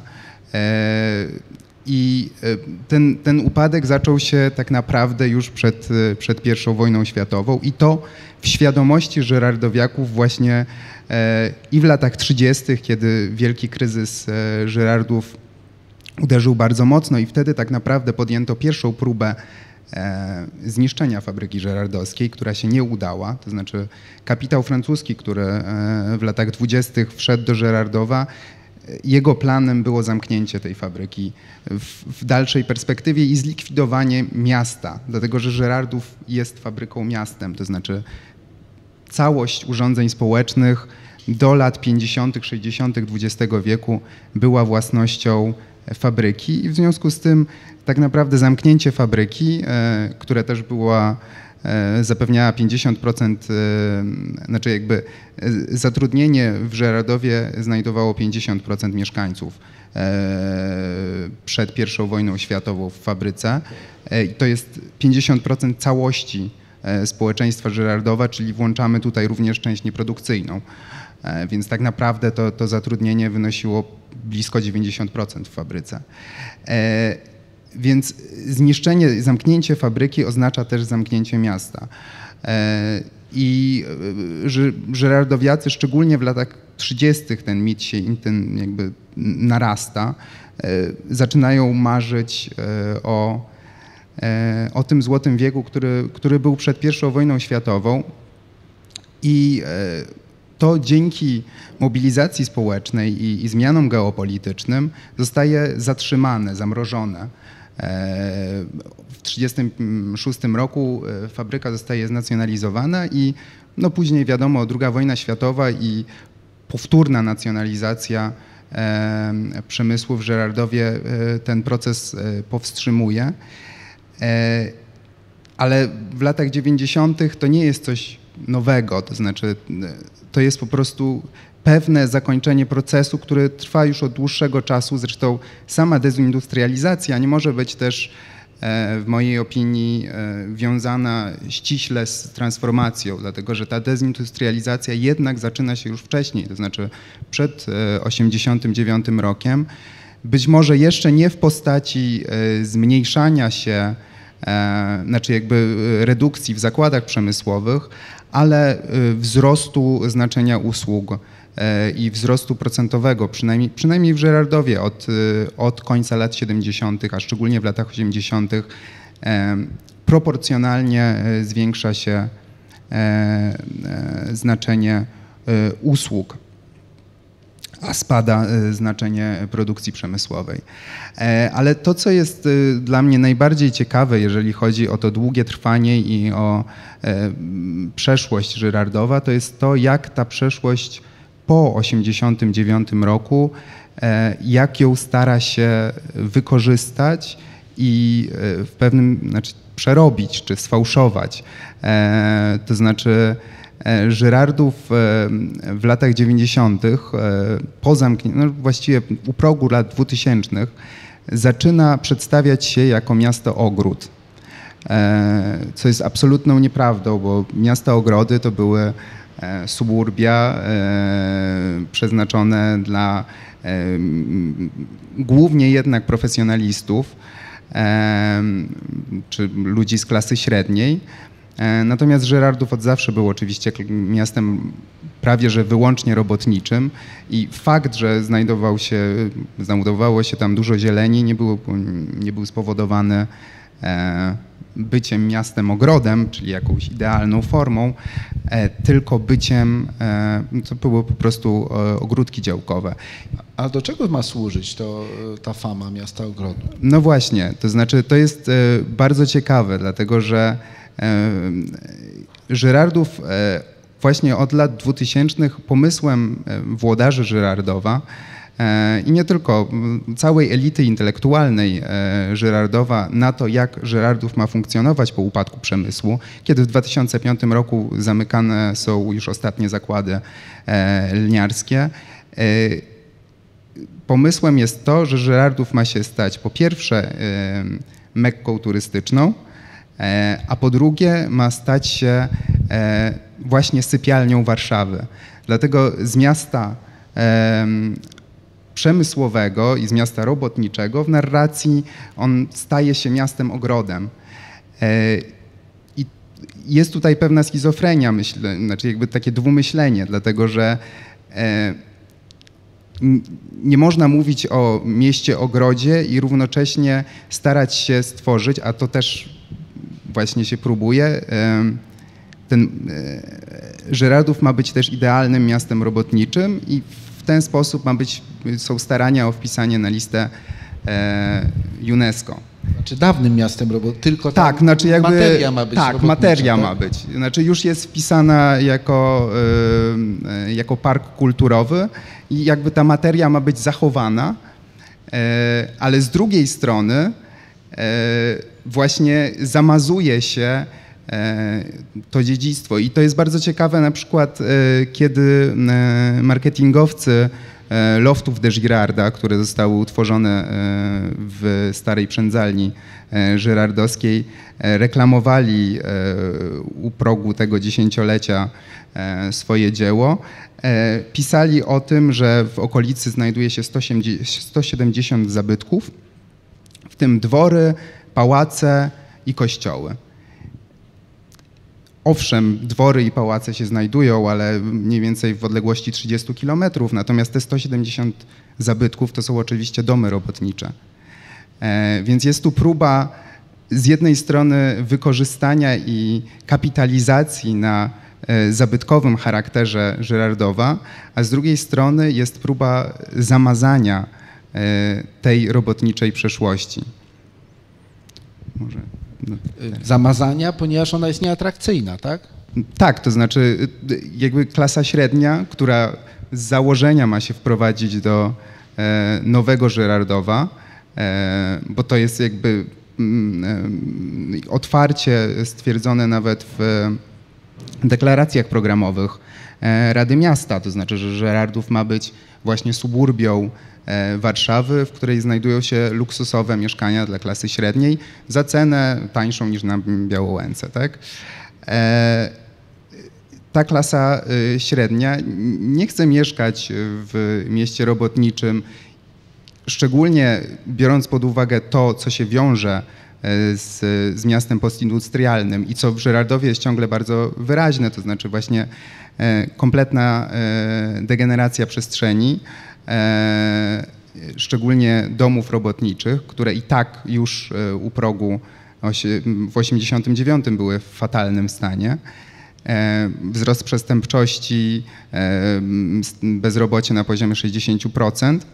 I ten, ten upadek zaczął się tak naprawdę już przed, przed pierwszą wojną światową i to w świadomości żyrardowiaków właśnie i w latach trzydziestych, kiedy wielki kryzys Żyrardów uderzył bardzo mocno i wtedy tak naprawdę podjęto pierwszą próbę e, zniszczenia fabryki żyrardowskiej, która się nie udała. To znaczy kapitał francuski, który e, w latach dwudziestych wszedł do Żyrardowa, jego planem było zamknięcie tej fabryki w, w dalszej perspektywie i zlikwidowanie miasta, dlatego że Żyrardów jest fabryką miastem, to znaczy całość urządzeń społecznych do lat pięćdziesiątych, sześćdziesiątych dwudziestego wieku była własnością fabryki i w związku z tym tak naprawdę zamknięcie fabryki, e, które też była, e, zapewniała pięćdziesiąt procent, e, znaczy jakby e, zatrudnienie w Żyrardowie znajdowało pięćdziesiąt procent mieszkańców e, przed pierwszą wojną światową w fabryce. E, to jest pięćdziesiąt procent całości e, społeczeństwa Żyrardowa, czyli włączamy tutaj również część nieprodukcyjną. Więc tak naprawdę to, to zatrudnienie wynosiło blisko dziewięćdziesiąt procent w fabryce. E, więc zniszczenie, zamknięcie fabryki oznacza też zamknięcie miasta. E, I żyrardowiacy, szczególnie w latach trzydziestych ten mit się ten jakby narasta, e, zaczynają marzyć e, o, e, o tym Złotym Wieku, który, który był przed pierwszą wojną światową i e, to dzięki mobilizacji społecznej i, i zmianom geopolitycznym zostaje zatrzymane, zamrożone. W tysiąc dziewięćset trzydziestym szóstym roku fabryka zostaje znacjonalizowana i no później wiadomo druga wojna światowa i powtórna nacjonalizacja e, przemysłu w Żyrardowie e, ten proces e, powstrzymuje. E, ale w latach dziewięćdziesiątych to nie jest coś nowego, to znaczy to jest po prostu pewne zakończenie procesu, który trwa już od dłuższego czasu. Zresztą sama dezindustrializacja nie może być też w mojej opinii wiązana ściśle z transformacją, dlatego że ta dezindustrializacja jednak zaczyna się już wcześniej, to znaczy przed osiemdziesiątym dziewiątym rokiem. Być może jeszcze nie w postaci zmniejszania się, znaczy jakby redukcji w zakładach przemysłowych, ale wzrostu znaczenia usług i wzrostu procentowego, przynajmniej, przynajmniej w Żyrardowie od, od końca lat siedemdziesiątych, a szczególnie w latach osiemdziesiątych proporcjonalnie zwiększa się znaczenie usług, a spada znaczenie produkcji przemysłowej. Ale to, co jest dla mnie najbardziej ciekawe, jeżeli chodzi o to długie trwanie i o przeszłość Żyrardowa, to jest to, jak ta przeszłość po osiemdziesiątym dziewiątym roku, jak ją stara się wykorzystać i w pewnym, znaczy przerobić czy sfałszować. To znaczy Żyrardów w latach dziewięćdziesiątych po zamknięciu, no właściwie u progu lat dwutysięcznych zaczyna przedstawiać się jako miasto ogród, co jest absolutną nieprawdą, bo miasta ogrody to były suburbia przeznaczone dla głównie jednak profesjonalistów czy ludzi z klasy średniej. Natomiast Żyrardów od zawsze był oczywiście miastem prawie że wyłącznie robotniczym i fakt, że znajdował się, znajdowało się tam dużo zieleni, nie był, nie był spowodowany byciem miastem ogrodem, czyli jakąś idealną formą, tylko byciem, to były po prostu ogródki działkowe. A do czego ma służyć to, ta fama miasta ogrodu? No właśnie, to znaczy to jest bardzo ciekawe, dlatego że Żyrardów właśnie od lat dwutysięcznych pomysłem włodarzy Żyrardowa i nie tylko, całej elity intelektualnej Żyrardowa na to, jak Żyrardów ma funkcjonować po upadku przemysłu, kiedy w dwa tysiące piątym roku zamykane są już ostatnie zakłady lniarskie. Pomysłem jest to, że Żyrardów ma się stać po pierwsze Mekką turystyczną, a po drugie ma stać się właśnie sypialnią Warszawy. Dlatego z miasta przemysłowego i z miasta robotniczego w narracji on staje się miastem ogrodem. I jest tutaj pewna schizofrenia, myślę, znaczy jakby takie dwumyślenie, dlatego że nie można mówić o mieście ogrodzie i równocześnie starać się stworzyć, a to też właśnie się próbuje, ten Żyrardów ma być też idealnym miastem robotniczym i w ten sposób ma być, są starania o wpisanie na listę UNESCO. Znaczy dawnym miastem robotniczym, tylko tak, znaczy jakby, materia ma być Tak, materia tak? ma być. Znaczy już jest wpisana jako, jako park kulturowy i jakby ta materia ma być zachowana, ale z drugiej strony właśnie zamazuje się to dziedzictwo. I to jest bardzo ciekawe na przykład, kiedy marketingowcy loftów de Girarda, które zostały utworzone w starej przędzalni żyrardowskiej, reklamowali u progu tego dziesięciolecia swoje dzieło. Pisali o tym, że w okolicy znajduje się sto siedemdziesiąt zabytków, w tym dwory, pałace i kościoły. Owszem, dwory i pałace się znajdują, ale mniej więcej w odległości trzydziestu kilometrów, natomiast te sto siedemdziesiąt zabytków to są oczywiście domy robotnicze. E, więc jest tu próba z jednej strony wykorzystania i kapitalizacji na e, zabytkowym charakterze Żyrardowa, a z drugiej strony jest próba zamazania e, tej robotniczej przeszłości. Może... No, zamazania, ponieważ ona jest nieatrakcyjna, tak? Tak, to znaczy jakby klasa średnia, która z założenia ma się wprowadzić do e, nowego Żyrardowa, e, bo to jest jakby mm, e, otwarcie stwierdzone nawet w deklaracjach programowych e, Rady Miasta, to znaczy, że Żyrardów ma być właśnie suburbią Warszawy, w której znajdują się luksusowe mieszkania dla klasy średniej za cenę tańszą niż na Białołęce. Tak? Ta klasa średnia nie chce mieszkać w mieście robotniczym, szczególnie biorąc pod uwagę to, co się wiąże z, z miastem postindustrialnym i co w Żyrardowie jest ciągle bardzo wyraźne, to znaczy właśnie kompletna degeneracja przestrzeni, szczególnie domów robotniczych, które i tak już u progu w osiemdziesiątym dziewiątym były w fatalnym stanie. Wzrost przestępczości, bezrobocie na poziomie sześćdziesiąt procent.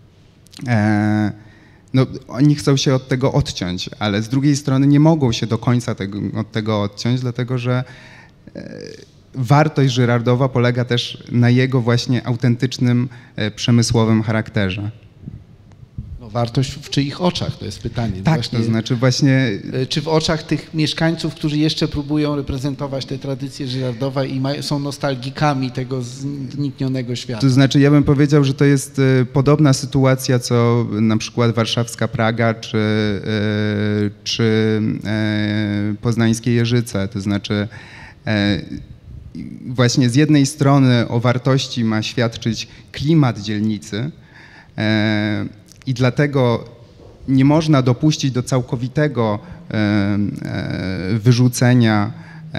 No, oni chcą się od tego odciąć, ale z drugiej strony nie mogą się do końca tego, od tego odciąć, dlatego że wartość Żyrardowa polega też na jego właśnie autentycznym, przemysłowym charakterze. No, wartość w czyich oczach, to jest pytanie. Tak, właśnie, to znaczy właśnie... Czy w oczach tych mieszkańców, którzy jeszcze próbują reprezentować te tradycje Żyrardowa i mają, są nostalgikami tego zniknionego świata? To znaczy ja bym powiedział, że to jest podobna sytuacja, co na przykład warszawska Praga, czy, czy poznańskie Jeżyce, to znaczy właśnie z jednej strony o wartości ma świadczyć klimat dzielnicy i dlatego nie można dopuścić do całkowitego wyrzucenia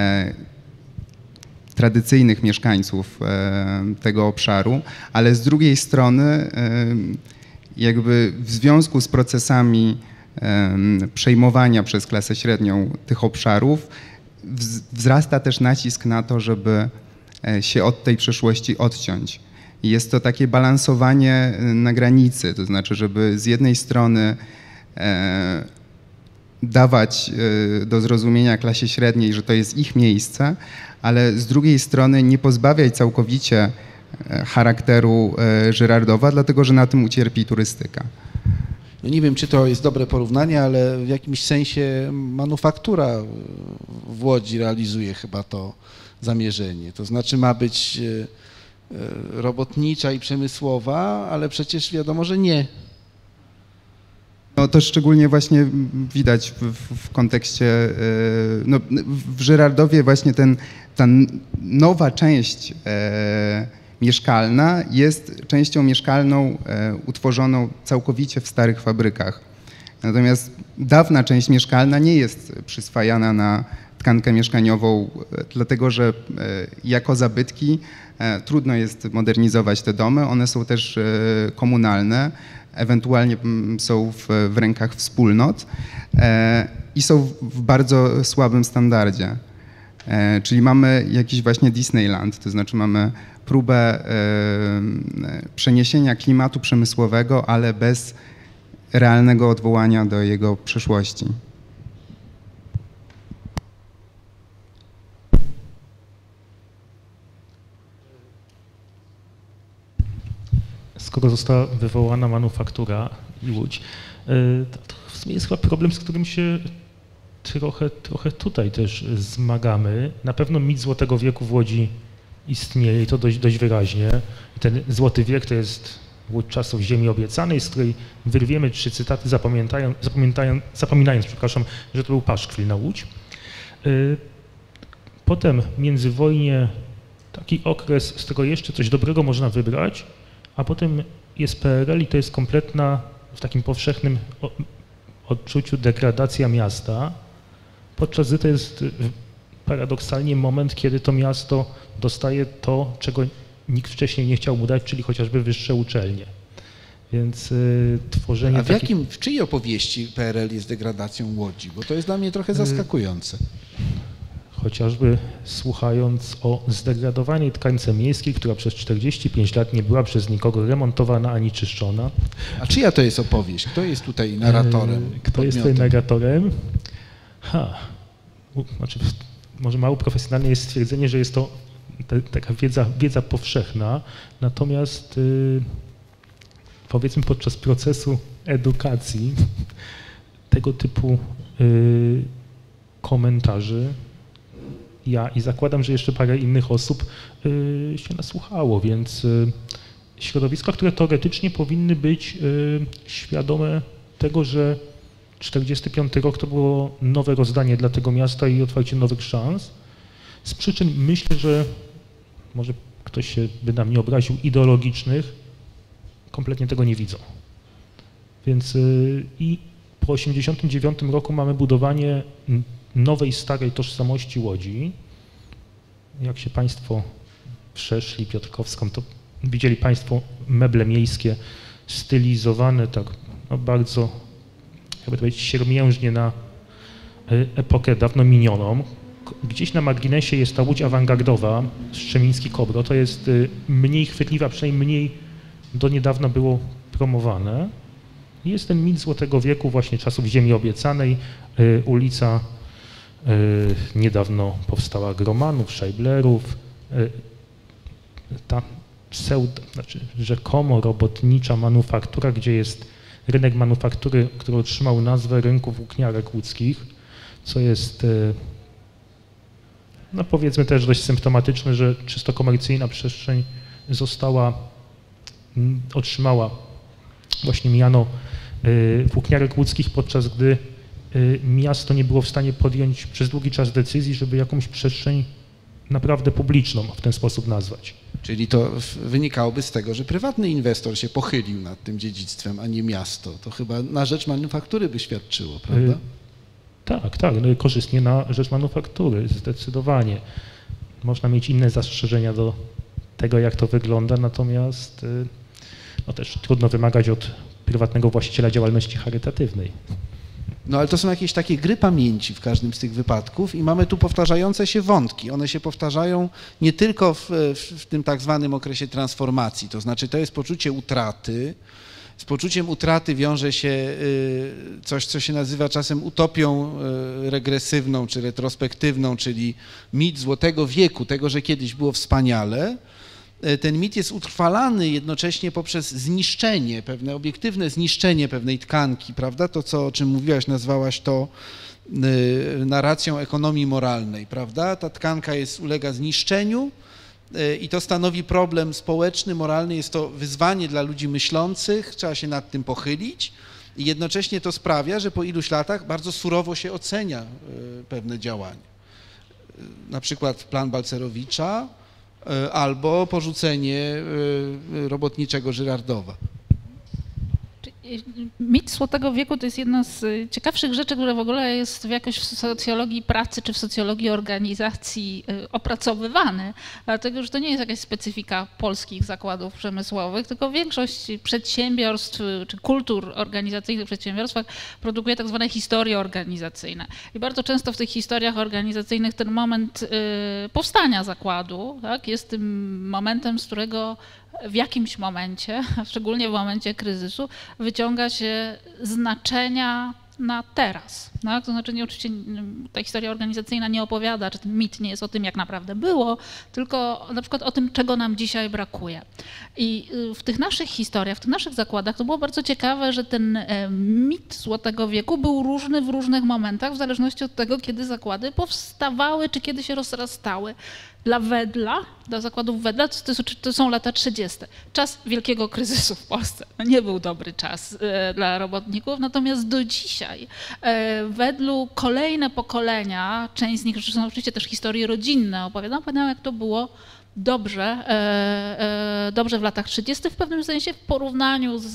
tradycyjnych mieszkańców tego obszaru, ale z drugiej strony jakby w związku z procesami przejmowania przez klasę średnią tych obszarów wzrasta też nacisk na to, żeby się od tej przeszłości odciąć. Jest to takie balansowanie na granicy, to znaczy, żeby z jednej strony dawać do zrozumienia klasie średniej, że to jest ich miejsce, ale z drugiej strony nie pozbawiać całkowicie charakteru Żyrardowa, dlatego że na tym ucierpi turystyka. No nie wiem, czy to jest dobre porównanie, ale w jakimś sensie manufaktura w Łodzi realizuje chyba to zamierzenie. To znaczy ma być robotnicza i przemysłowa, ale przecież wiadomo, że nie. No to szczególnie właśnie widać w, w kontekście, no w Żyrardowie właśnie ten, ta nowa część e, mieszkalna jest częścią mieszkalną e, utworzoną całkowicie w starych fabrykach. Natomiast dawna część mieszkalna nie jest przyswajana na tkankę mieszkaniową, dlatego że e, jako zabytki e, trudno jest modernizować te domy, one są też e, komunalne, ewentualnie są w, w rękach wspólnot e, i są w, w bardzo słabym standardzie. E, czyli mamy jakiś właśnie Disneyland, to znaczy mamy próbę e, przeniesienia klimatu przemysłowego, ale bez realnego odwołania do jego przeszłości. Skoro została wywołana manufaktura i Łódź, to w sumie jest chyba problem, z którym się trochę, trochę tutaj też zmagamy. Na pewno mit Złotego Wieku w Łodzi istnieje i to dość, dość wyraźnie. Ten Złoty Wiek to jest Łódź czasów ziemi obiecanej, z której wyrwiemy trzy cytaty, zapamiętając, zapamiętając, zapominając, przepraszam, że to był paszkwil na Łódź. Potem międzywojnie taki okres, z którego jeszcze coś dobrego można wybrać, a potem jest P R L i to jest kompletna, w takim powszechnym odczuciu, degradacja miasta, podczas gdy to jest paradoksalnie moment, kiedy to miasto dostaje to, czego nikt wcześniej nie chciał mu dać, czyli chociażby wyższe uczelnie. Więc y, tworzenie... A w takich... jakim, w czyjej opowieści P R L jest degradacją Łodzi? Bo to jest dla mnie trochę zaskakujące. Chociażby słuchając o zdegradowanej tkance miejskiej, która przez czterdzieści pięć lat nie była przez nikogo remontowana ani czyszczona. A czyja to jest opowieść? Kto jest tutaj narratorem? Kto podmiotem? Jest tutaj narratorem? Ha, znaczy, może mało profesjonalne jest stwierdzenie, że jest to ta, taka wiedza, wiedza powszechna, natomiast yy, powiedzmy podczas procesu edukacji tego typu yy, komentarzy ja i zakładam, że jeszcze parę innych osób y, się nasłuchało, więc y, środowiska, które teoretycznie powinny być y, świadome tego, że czterdziesty piąty rok to było nowe rozdanie dla tego miasta i otwarcie nowych szans. Z przyczyn, myślę, że może ktoś się by na mnie obraził, ideologicznych, kompletnie tego nie widzą. Więc y, i po osiemdziesiątym dziewiątym roku mamy budowanie nowej, starej tożsamości Łodzi. Jak się Państwo przeszli Piotrkowską, to widzieli Państwo meble miejskie stylizowane tak no bardzo, jakby to powiedzieć, siermiężnie na epokę dawno minioną. Gdzieś na marginesie jest ta Łódź awangardowa, Strzemiński-Kobro, to jest mniej chwytliwa, przynajmniej mniej do niedawna było promowane. Jest ten mit Złotego Wieku, właśnie czasów Ziemi Obiecanej, ulica niedawno powstała Gromanów, Scheiblerów, ta pseudo, znaczy rzekomo robotnicza manufaktura, gdzie jest rynek manufaktury, który otrzymał nazwę rynku włókniarek łódzkich, co jest, no powiedzmy też dość symptomatyczne, że czysto komercyjna przestrzeń została, otrzymała właśnie miano włókniarek łódzkich, podczas gdy miasto nie było w stanie podjąć przez długi czas decyzji, żeby jakąś przestrzeń naprawdę publiczną w ten sposób nazwać. Czyli to wynikałoby z tego, że prywatny inwestor się pochylił nad tym dziedzictwem, a nie miasto. To chyba na rzecz manufaktury by świadczyło, prawda? Tak, tak, no korzystnie na rzecz manufaktury, zdecydowanie. Można mieć inne zastrzeżenia do tego, jak to wygląda, natomiast no też trudno wymagać od prywatnego właściciela działalności charytatywnej. No ale to są jakieś takie gry pamięci w każdym z tych wypadków i mamy tu powtarzające się wątki. One się powtarzają nie tylko w, w, w tym tak zwanym okresie transformacji, to znaczy to jest poczucie utraty. Z poczuciem utraty wiąże się coś, co się nazywa czasem utopią regresywną czy retrospektywną, czyli mit Złotego Wieku, tego, że kiedyś było wspaniale. Ten mit jest utrwalany jednocześnie poprzez zniszczenie, pewne obiektywne zniszczenie pewnej tkanki, prawda? To, co, o czym mówiłaś, nazwałaś to narracją ekonomii moralnej, prawda? Ta tkanka jest, ulega zniszczeniu i to stanowi problem społeczny, moralny, jest to wyzwanie dla ludzi myślących, trzeba się nad tym pochylić i jednocześnie to sprawia, że po iluś latach bardzo surowo się ocenia pewne działania. Na przykład plan Balcerowicza, albo porzucenie robotniczego Żyrardowa. Mit Złotego Wieku to jest jedna z ciekawszych rzeczy, które w ogóle jest jakoś w socjologii pracy czy w socjologii organizacji opracowywane, dlatego że to nie jest jakaś specyfika polskich zakładów przemysłowych, tylko większość przedsiębiorstw czy kultur organizacyjnych w przedsiębiorstwach produkuje tak zwane historie organizacyjne. I bardzo często w tych historiach organizacyjnych ten moment powstania zakładu, tak, jest tym momentem, z którego w jakimś momencie, szczególnie w momencie kryzysu, wyciąga się znaczenia na teraz. Tak? To znaczy, nie, oczywiście ta historia organizacyjna nie opowiada, czy ten mit nie jest o tym, jak naprawdę było, tylko na przykład o tym, czego nam dzisiaj brakuje. I w tych naszych historiach, w tych naszych zakładach to było bardzo ciekawe, że ten mit Złotego Wieku był różny w różnych momentach, w zależności od tego, kiedy zakłady powstawały, czy kiedy się rozrastały. Dla Wedla, dla zakładów Wedla, to, to, to są lata trzydzieste. Czas wielkiego kryzysu w Polsce. No nie był dobry czas e, dla robotników, natomiast do dzisiaj e, Wedlu kolejne pokolenia, część z nich, są oczywiście też historie rodzinne, opowiadają, opowiadają jak to było dobrze, e, e, dobrze w latach trzydziestych w pewnym sensie w porównaniu z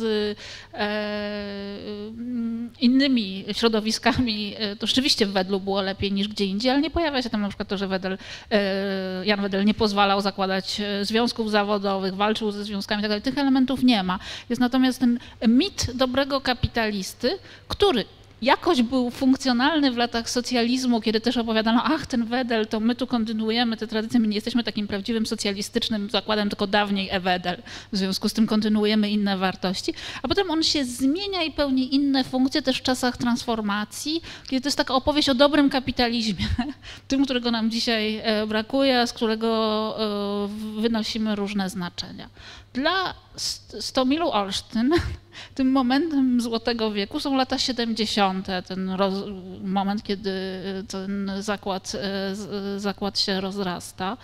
e, innymi środowiskami. To rzeczywiście w Wedlu było lepiej niż gdzie indziej, ale nie pojawia się tam na przykład to, że Wedel, e, Jan Wedel nie pozwalał zakładać związków zawodowych, walczył ze związkami i tak dalej. Tych elementów nie ma. Jest natomiast ten mit dobrego kapitalisty, który jakoś był funkcjonalny w latach socjalizmu, kiedy też opowiadano, ach, ten Wedel, to my tu kontynuujemy te tradycje, my nie jesteśmy takim prawdziwym socjalistycznym zakładem, tylko dawniej e-Wedel, w związku z tym kontynuujemy inne wartości, a potem on się zmienia i pełni inne funkcje też w czasach transformacji, kiedy to jest taka opowieść o dobrym kapitalizmie, tym, którego nam dzisiaj brakuje, a z którego wynosimy różne znaczenia. Dla Stomilu Olsztyn tym momentem Złotego Wieku są lata siedemdziesiąte, ten roz, moment, kiedy ten zakład, zakład się rozrasta.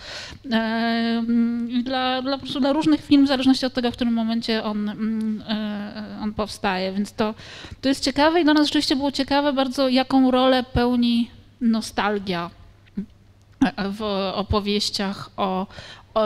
Dla, dla, po prostu dla różnych firm, w zależności od tego, w którym momencie on, on powstaje. Więc to, to jest ciekawe i dla nas rzeczywiście było ciekawe bardzo, jaką rolę pełni nostalgia w opowieściach o, o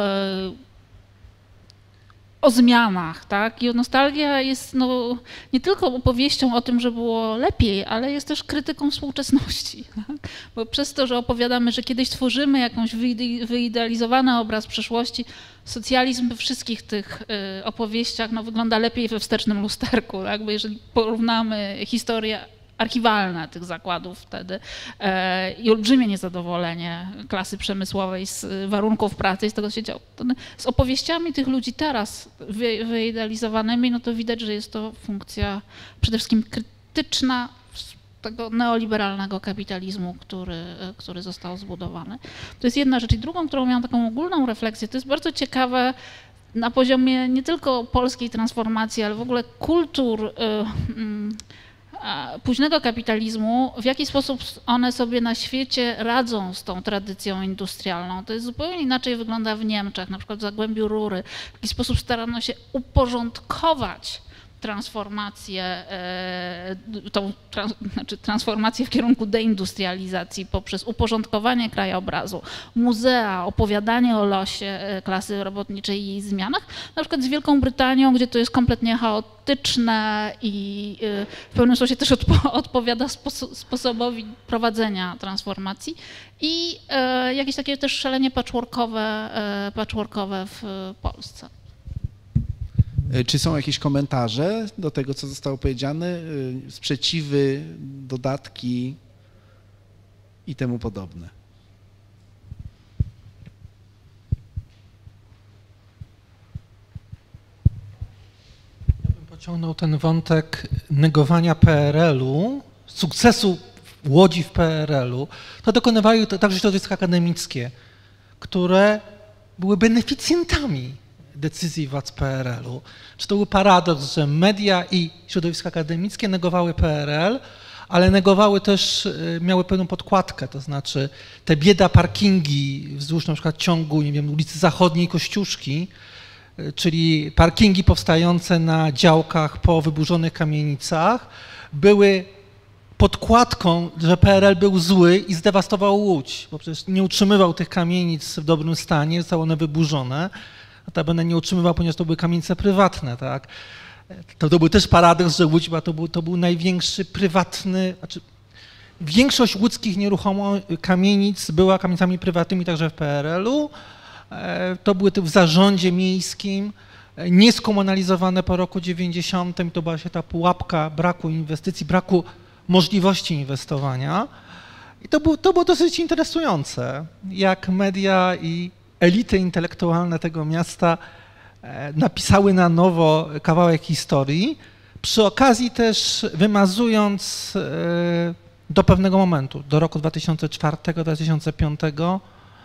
o zmianach, tak? I nostalgia jest no, nie tylko opowieścią o tym, że było lepiej, ale jest też krytyką współczesności. Tak? Bo przez to, że opowiadamy, że kiedyś tworzymy jakąś wyidealizowany obraz przeszłości, socjalizm we wszystkich tych opowieściach no, wygląda lepiej we wstecznym lusterku, tak? Bo jeżeli porównamy historię archiwalne tych zakładów wtedy i olbrzymie niezadowolenie klasy przemysłowej z warunków pracy i z tego, co się działo. Z opowieściami tych ludzi teraz wyidealizowanymi, no to widać, że jest to funkcja przede wszystkim krytyczna tego neoliberalnego kapitalizmu, który, który został zbudowany. To jest jedna rzecz. I drugą, którą miałam taką ogólną refleksję, to jest bardzo ciekawe na poziomie nie tylko polskiej transformacji, ale w ogóle kultur y, y, późnego kapitalizmu, w jaki sposób one sobie na świecie radzą z tą tradycją industrialną. To jest zupełnie inaczej wygląda w Niemczech, na przykład w Zagłębiu Rury, w jaki sposób starano się uporządkować transformację, tą trans, znaczy transformację w kierunku deindustrializacji poprzez uporządkowanie krajobrazu, muzea, opowiadanie o losie klasy robotniczej i jej zmianach, na przykład z Wielką Brytanią, gdzie to jest kompletnie chaotyczne i w pewnym sensie też odpo odpowiada spo sposobowi prowadzenia transformacji i jakieś takie też szalenie patchworkowe, patchworkowe w Polsce. Czy są jakieś komentarze do tego, co zostało powiedziane, sprzeciwy, dodatki i temu podobne? Ja bym pociągnął ten wątek negowania P R L-u, sukcesu Łodzi w P R L-u. To dokonywały także środowiska akademickie, które były beneficjentami decyzji władz P R L-u. Czy to był paradoks, że media i środowiska akademickie negowały P R L, ale negowały też, miały pewną podkładkę, to znaczy te bieda parkingi wzdłuż na przykład ciągu, nie wiem, ulicy Zachodniej Kościuszki, czyli parkingi powstające na działkach po wyburzonych kamienicach, były podkładką, że P R L był zły i zdewastował Łódź, bo przecież nie utrzymywał tych kamienic w dobrym stanie, zostały one wyburzone. Notabene nie utrzymywał, ponieważ to były kamienice prywatne, tak? To, to był też paradoks, że Łódź to był, to był największy prywatny, znaczy większość łódzkich nieruchomo kamienic była kamienicami prywatnymi także w P R L-u. To były w zarządzie miejskim, nieskomunalizowane po roku dziewięćdziesiątym. To była się ta pułapka braku inwestycji, braku możliwości inwestowania. I to było, to było dosyć interesujące, jak media i elity intelektualne tego miasta napisały na nowo kawałek historii, przy okazji też wymazując do pewnego momentu, do roku dwa tysiące czwartego do dwa tysiące piątego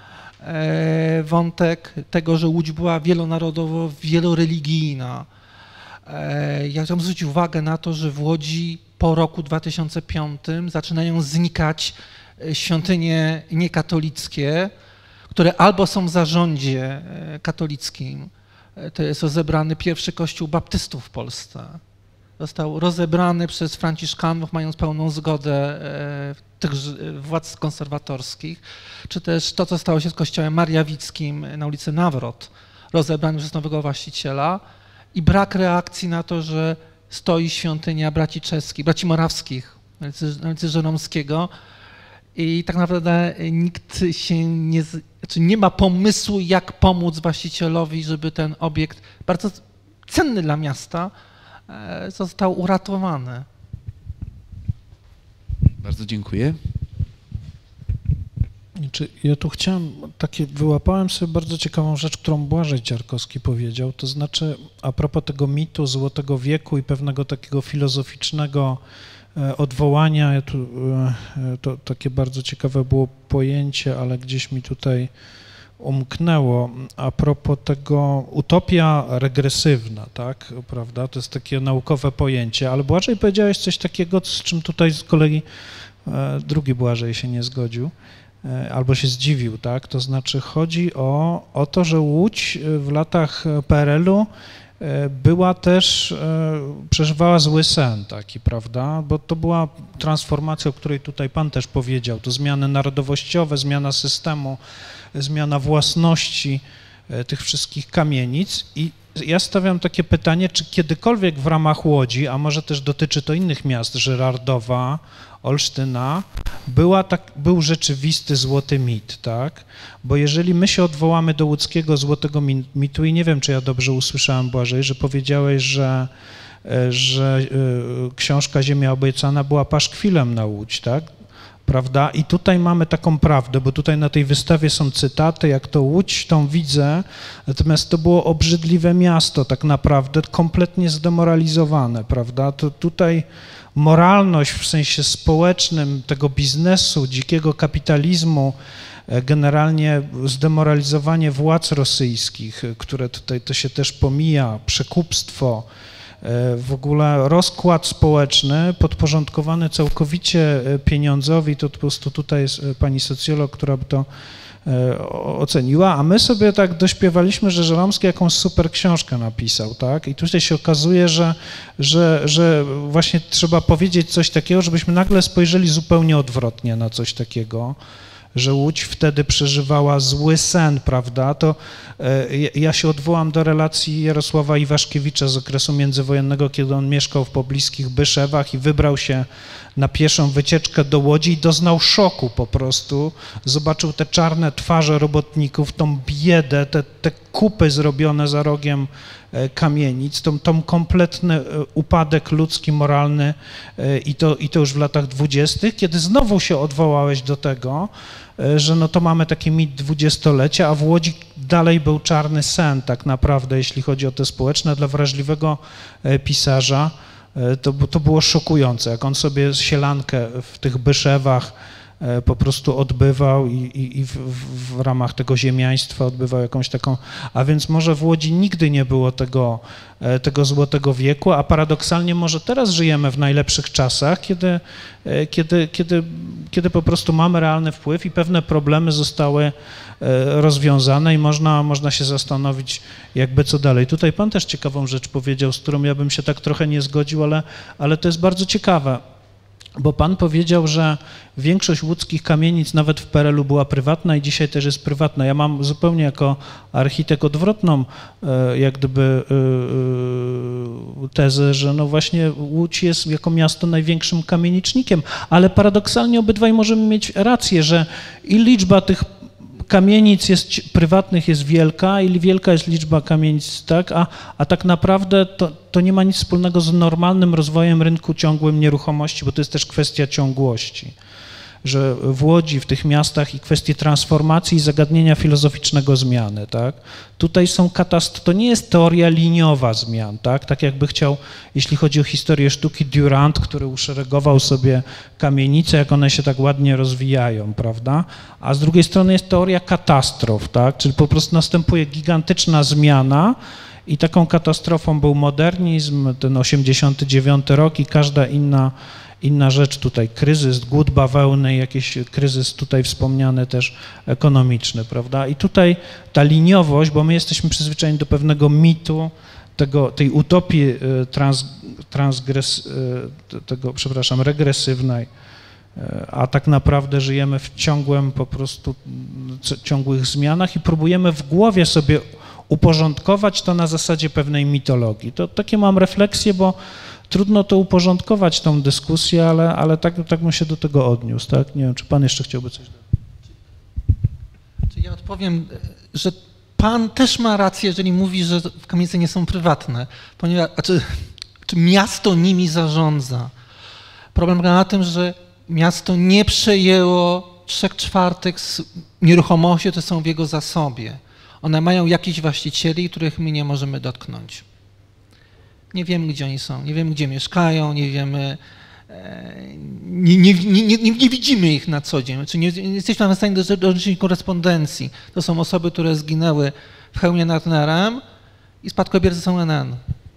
wątek tego, że Łódź była wielonarodowo, wieloreligijna. Ja chciałbym zwrócić uwagę na to, że w Łodzi po roku dwa tysiące piątym zaczynają znikać świątynie niekatolickie, które albo są w zarządzie katolickim, to jest rozebrany pierwszy kościół baptystów w Polsce. Został rozebrany przez franciszkanów, mając pełną zgodę tych władz konserwatorskich, czy też to, co stało się z kościołem mariawickim na ulicy Nawrot, rozebrany przez nowego właściciela i brak reakcji na to, że stoi świątynia braci czeskich, braci morawskich, na ulicy Żeromskiego, i tak naprawdę nikt się nie, znaczy nie ma pomysłu, jak pomóc właścicielowi, żeby ten obiekt, bardzo cenny dla miasta, został uratowany. Bardzo dziękuję. Ja tu chciałem, takie, wyłapałem sobie bardzo ciekawą rzecz, którą Błażej Ciarkowski powiedział, to znaczy a propos tego mitu Złotego Wieku i pewnego takiego filozoficznego odwołania, ja tu, to takie bardzo ciekawe było pojęcie, ale gdzieś mi tutaj umknęło, a propos tego utopia regresywna, tak, prawda, to jest takie naukowe pojęcie, ale Błażej powiedziałeś coś takiego, z czym tutaj z kolei drugi Błażej się nie zgodził, albo się zdziwił, tak, to znaczy chodzi o, o to, że Łódź w latach P R L-u była też, przeżywała zły sen taki, prawda, bo to była transformacja, o której tutaj pan też powiedział, to zmiany narodowościowe, zmiana systemu, zmiana własności tych wszystkich kamienic i ja stawiam takie pytanie, czy kiedykolwiek w ramach Łodzi, a może też dotyczy to innych miast, Żyrardowa, Olsztyna, była tak, był rzeczywisty złoty mit, tak? Bo jeżeli my się odwołamy do łódzkiego złotego mitu i nie wiem, czy ja dobrze usłyszałem, Błażej, że powiedziałeś, że że książka Ziemia obiecana była paszkwilem na Łódź, tak? Prawda? I tutaj mamy taką prawdę, bo tutaj na tej wystawie są cytaty, jak to Łódź tą widzę, natomiast to było obrzydliwe miasto, tak naprawdę kompletnie zdemoralizowane, prawda? To tutaj moralność w sensie społecznym tego biznesu, dzikiego kapitalizmu, generalnie zdemoralizowanie władz rosyjskich, które tutaj to się też pomija, przekupstwo, w ogóle rozkład społeczny podporządkowany całkowicie pieniądzowi, to po prostu tutaj jest pani socjolog, która by to oceniła, a my sobie tak dośpiewaliśmy, że Żeromski jakąś super książkę napisał, tak? I tutaj się okazuje, że, że, że właśnie trzeba powiedzieć coś takiego, żebyśmy nagle spojrzeli zupełnie odwrotnie na coś takiego, że Łódź wtedy przeżywała zły sen, prawda, to ja się odwołam do relacji Jarosława Iwaszkiewicza z okresu międzywojennego, kiedy on mieszkał w pobliskich Byszewach i wybrał się na pieszą wycieczkę do Łodzi i doznał szoku po prostu. Zobaczył te czarne twarze robotników, tą biedę, te, te kupy zrobione za rogiem kamienic, tą, tą kompletny upadek ludzki, moralny i to, i to już w latach dwudziestych, kiedy znowu się odwołałeś do tego, że no to mamy taki mit dwudziestolecia, a w Łodzi dalej był czarny sen tak naprawdę, jeśli chodzi o te społeczne. Dla wrażliwego pisarza to, to było szokujące, jak on sobie sielankę w tych Byszewach po prostu odbywał i, i, i w, w ramach tego ziemiaństwa odbywał jakąś taką, a więc może w Łodzi nigdy nie było tego, tego złotego wieku, a paradoksalnie może teraz żyjemy w najlepszych czasach, kiedy, kiedy, kiedy, kiedy po prostu mamy realny wpływ i pewne problemy zostały rozwiązane i można, można się zastanowić jakby co dalej. Tutaj pan też ciekawą rzecz powiedział, z którą ja bym się tak trochę nie zgodził, ale, ale to jest bardzo ciekawe. Bo pan powiedział, że większość łódzkich kamienic nawet w P R L-u była prywatna i dzisiaj też jest prywatna. Ja mam zupełnie jako architekt odwrotną jak gdyby tezę, że no właśnie Łódź jest jako miasto największym kamienicznikiem, ale paradoksalnie obydwaj możemy mieć rację, że i liczba tych kamienic jest, prywatnych jest wielka i wielka jest liczba kamienic, tak, a, a tak naprawdę to, to nie ma nic wspólnego z normalnym rozwojem rynku ciągłym nieruchomości, bo to jest też kwestia ciągłości, że w Łodzi, w tych miastach i kwestie transformacji i zagadnienia filozoficznego zmiany, tak, tutaj są katastr, to nie jest teoria liniowa zmian, tak, tak jakby chciał, jeśli chodzi o historię sztuki Durant, który uszeregował sobie kamienice, jak one się tak ładnie rozwijają, prawda, a z drugiej strony jest teoria katastrof, tak, czyli po prostu następuje gigantyczna zmiana i taką katastrofą był modernizm, ten osiemdziesiąty dziewiąty rok i każda inna Inna rzecz tutaj, kryzys, głód bawełny, jakiś kryzys tutaj wspomniany też ekonomiczny, prawda? I tutaj ta liniowość, bo my jesteśmy przyzwyczajeni do pewnego mitu, tego, tej utopii trans, transgres, tego, przepraszam, regresywnej, a tak naprawdę żyjemy w ciągłym po prostu, ciągłych zmianach i próbujemy w głowie sobie uporządkować to na zasadzie pewnej mitologii. To takie mam refleksje, bo trudno to uporządkować, tą dyskusję, ale, ale tak, tak bym się do tego odniósł, tak? Nie wiem, czy pan jeszcze chciałby coś dodać? Ja odpowiem, że pan też ma rację, jeżeli mówi, że kamienice nie są prywatne, ponieważ znaczy, czy miasto nimi zarządza. Problem polega na tym, że miasto nie przejęło trzech czwartych z nieruchomości, które są w jego zasobie. One mają jakichś właścicieli, których my nie możemy dotknąć. Nie wiemy, gdzie oni są, nie wiemy, gdzie mieszkają, nie wiemy, nie, nie, nie, nie, nie widzimy ich na co dzień, czy nie, nie jesteśmy w stanie do, do, do korespondencji. To są osoby, które zginęły w hełmie nad Nerem i spadkobiercy są N N.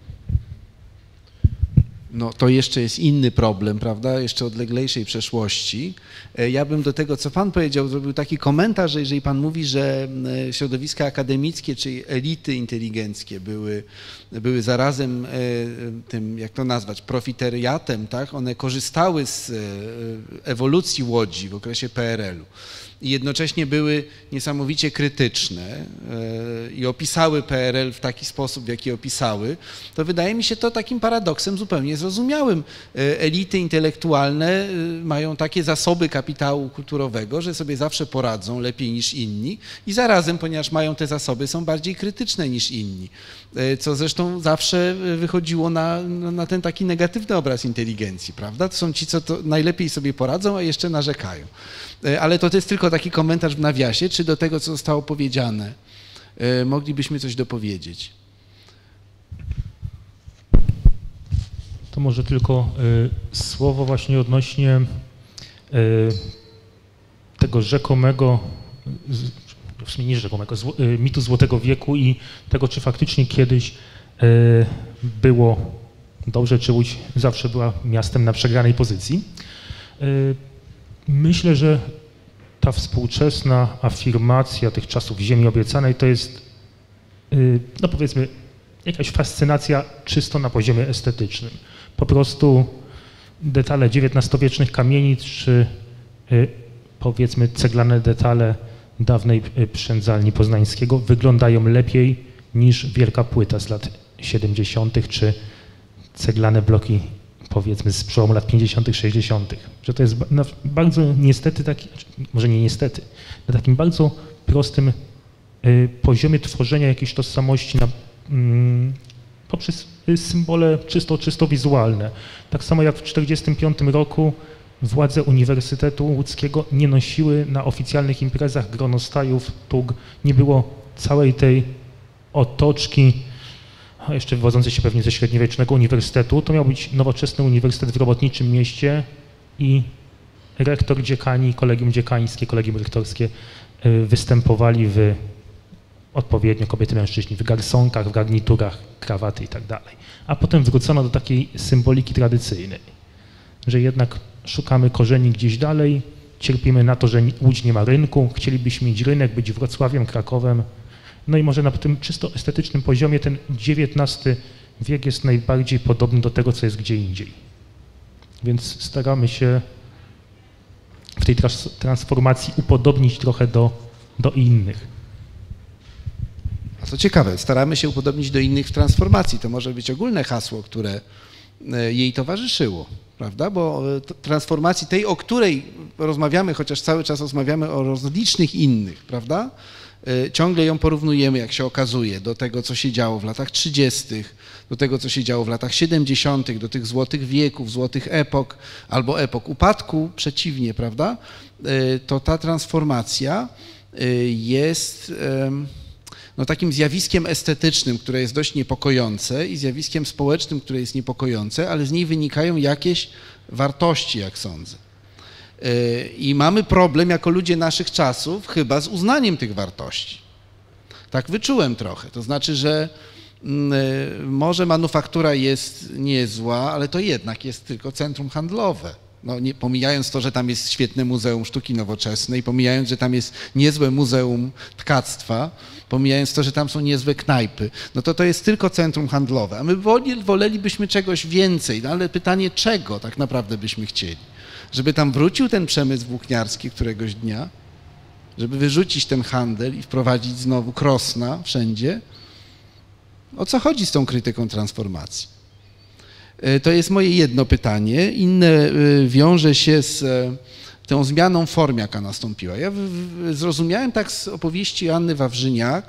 No to jeszcze jest inny problem, prawda, jeszcze odleglejszej przeszłości. Ja bym do tego, co pan powiedział, zrobił taki komentarz, że jeżeli pan mówi, że środowiska akademickie czy elity inteligenckie były, były zarazem tym, jak to nazwać, profiteriatem, tak, one korzystały z ewolucji Łodzi w okresie P R L-u. i jednocześnie były niesamowicie krytyczne i opisały P R L w taki sposób, w jaki opisały, to wydaje mi się to takim paradoksem zupełnie zrozumiałym. Elity intelektualne mają takie zasoby kapitału kulturowego, że sobie zawsze poradzą lepiej niż inni i zarazem, ponieważ mają te zasoby, są bardziej krytyczne niż inni, co zresztą zawsze wychodziło na, na ten taki negatywny obraz inteligencji, prawda? To są ci, co to najlepiej sobie poradzą, a jeszcze narzekają. Ale to, to jest tylko taki komentarz w nawiasie, czy do tego, co zostało powiedziane, moglibyśmy coś dopowiedzieć? To może tylko y, słowo właśnie odnośnie y, tego rzekomego, w sumie nie rzekomego, zło, y, mitu Złotego Wieku i tego, czy faktycznie kiedyś y, było dobrze, czy Łódź zawsze była miastem na przegranej pozycji. Y, myślę, że ta współczesna afirmacja tych czasów ziemi obiecanej to jest, y, no powiedzmy, jakaś fascynacja czysto na poziomie estetycznym. Po prostu detale dziewiętnastowiecznych kamienic, czy y, powiedzmy ceglane detale dawnej y, przędzalni poznańskiego wyglądają lepiej niż wielka płyta z lat siedemdziesiątych, czy ceglane bloki, powiedzmy, z przełomu lat pięćdziesiątych, sześćdziesiątych. Że to jest na bardzo niestety taki, może nie niestety, na takim bardzo prostym y, poziomie tworzenia jakiejś tożsamości na, mm, poprzez symbole czysto, czysto wizualne. Tak samo jak w tysiąc dziewięćset czterdziestym piątym roku władze Uniwersytetu Łódzkiego nie nosiły na oficjalnych imprezach gronostajów, tug, nie było całej tej otoczki, a jeszcze wywodzącej się pewnie ze średniowiecznego uniwersytetu. To miał być nowoczesny uniwersytet w robotniczym mieście i rektor, dziekani, kolegium dziekańskie, kolegium rektorskie występowali w odpowiednio kobiety, mężczyźni w garsonkach, w garniturach, krawaty i tak dalej. A potem wrócono do takiej symboliki tradycyjnej, że jednak szukamy korzeni gdzieś dalej, cierpimy na to, że Łódź nie ma rynku, chcielibyśmy mieć rynek, być Wrocławiem, Krakowem. No i może na tym czysto estetycznym poziomie ten dziewiętnasty wiek jest najbardziej podobny do tego, co jest gdzie indziej. Więc staramy się w tej transformacji upodobnić trochę do, do innych. A co ciekawe, staramy się upodobnić do innych w transformacji. To może być ogólne hasło, które jej towarzyszyło, prawda? Bo transformacji tej, o której rozmawiamy, chociaż cały czas rozmawiamy o rozlicznych innych, prawda? Ciągle ją porównujemy, jak się okazuje, do tego, co się działo w latach trzydziestych, do tego, co się działo w latach siedemdziesiątych, do tych złotych wieków, złotych epok, albo epok upadku, przeciwnie, prawda? To ta transformacja jest no, takim zjawiskiem estetycznym, które jest dość niepokojące i zjawiskiem społecznym, które jest niepokojące, ale z niej wynikają jakieś wartości, jak sądzę. I mamy problem jako ludzie naszych czasów chyba z uznaniem tych wartości. Tak wyczułem trochę. To znaczy, że może manufaktura jest niezła, ale to jednak jest tylko centrum handlowe. No, nie, pomijając to, że tam jest świetne Muzeum Sztuki Nowoczesnej, pomijając, że tam jest niezłe Muzeum Tkactwa, pomijając to, że tam są niezłe knajpy, no to to jest tylko centrum handlowe. A my woli, wolelibyśmy czegoś więcej, no ale pytanie, czego tak naprawdę byśmy chcieli? Żeby tam wrócił ten przemysł włókniarski któregoś dnia, żeby wyrzucić ten handel i wprowadzić znowu Krosna wszędzie? O co chodzi z tą krytyką transformacji? To jest moje jedno pytanie. Inne wiąże się z tą zmianą form, jaka nastąpiła. Ja zrozumiałem tak z opowieści Anny Wawrzyniak,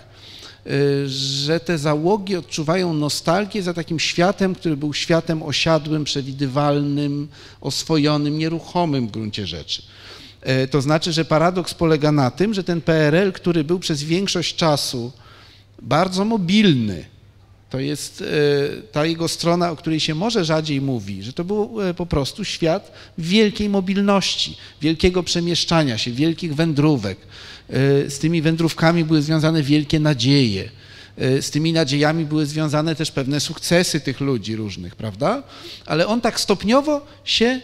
że te załogi odczuwają nostalgię za takim światem, który był światem osiadłym, przewidywalnym, oswojonym, nieruchomym w gruncie rzeczy. To znaczy, że paradoks polega na tym, że ten P R L, który był przez większość czasu bardzo mobilny, to jest ta jego strona, o której się może rzadziej mówi, że to był po prostu świat wielkiej mobilności, wielkiego przemieszczania się, wielkich wędrówek. Z tymi wędrówkami były związane wielkie nadzieje. Z tymi nadziejami były związane też pewne sukcesy tych ludzi różnych, prawda? Ale on tak stopniowo się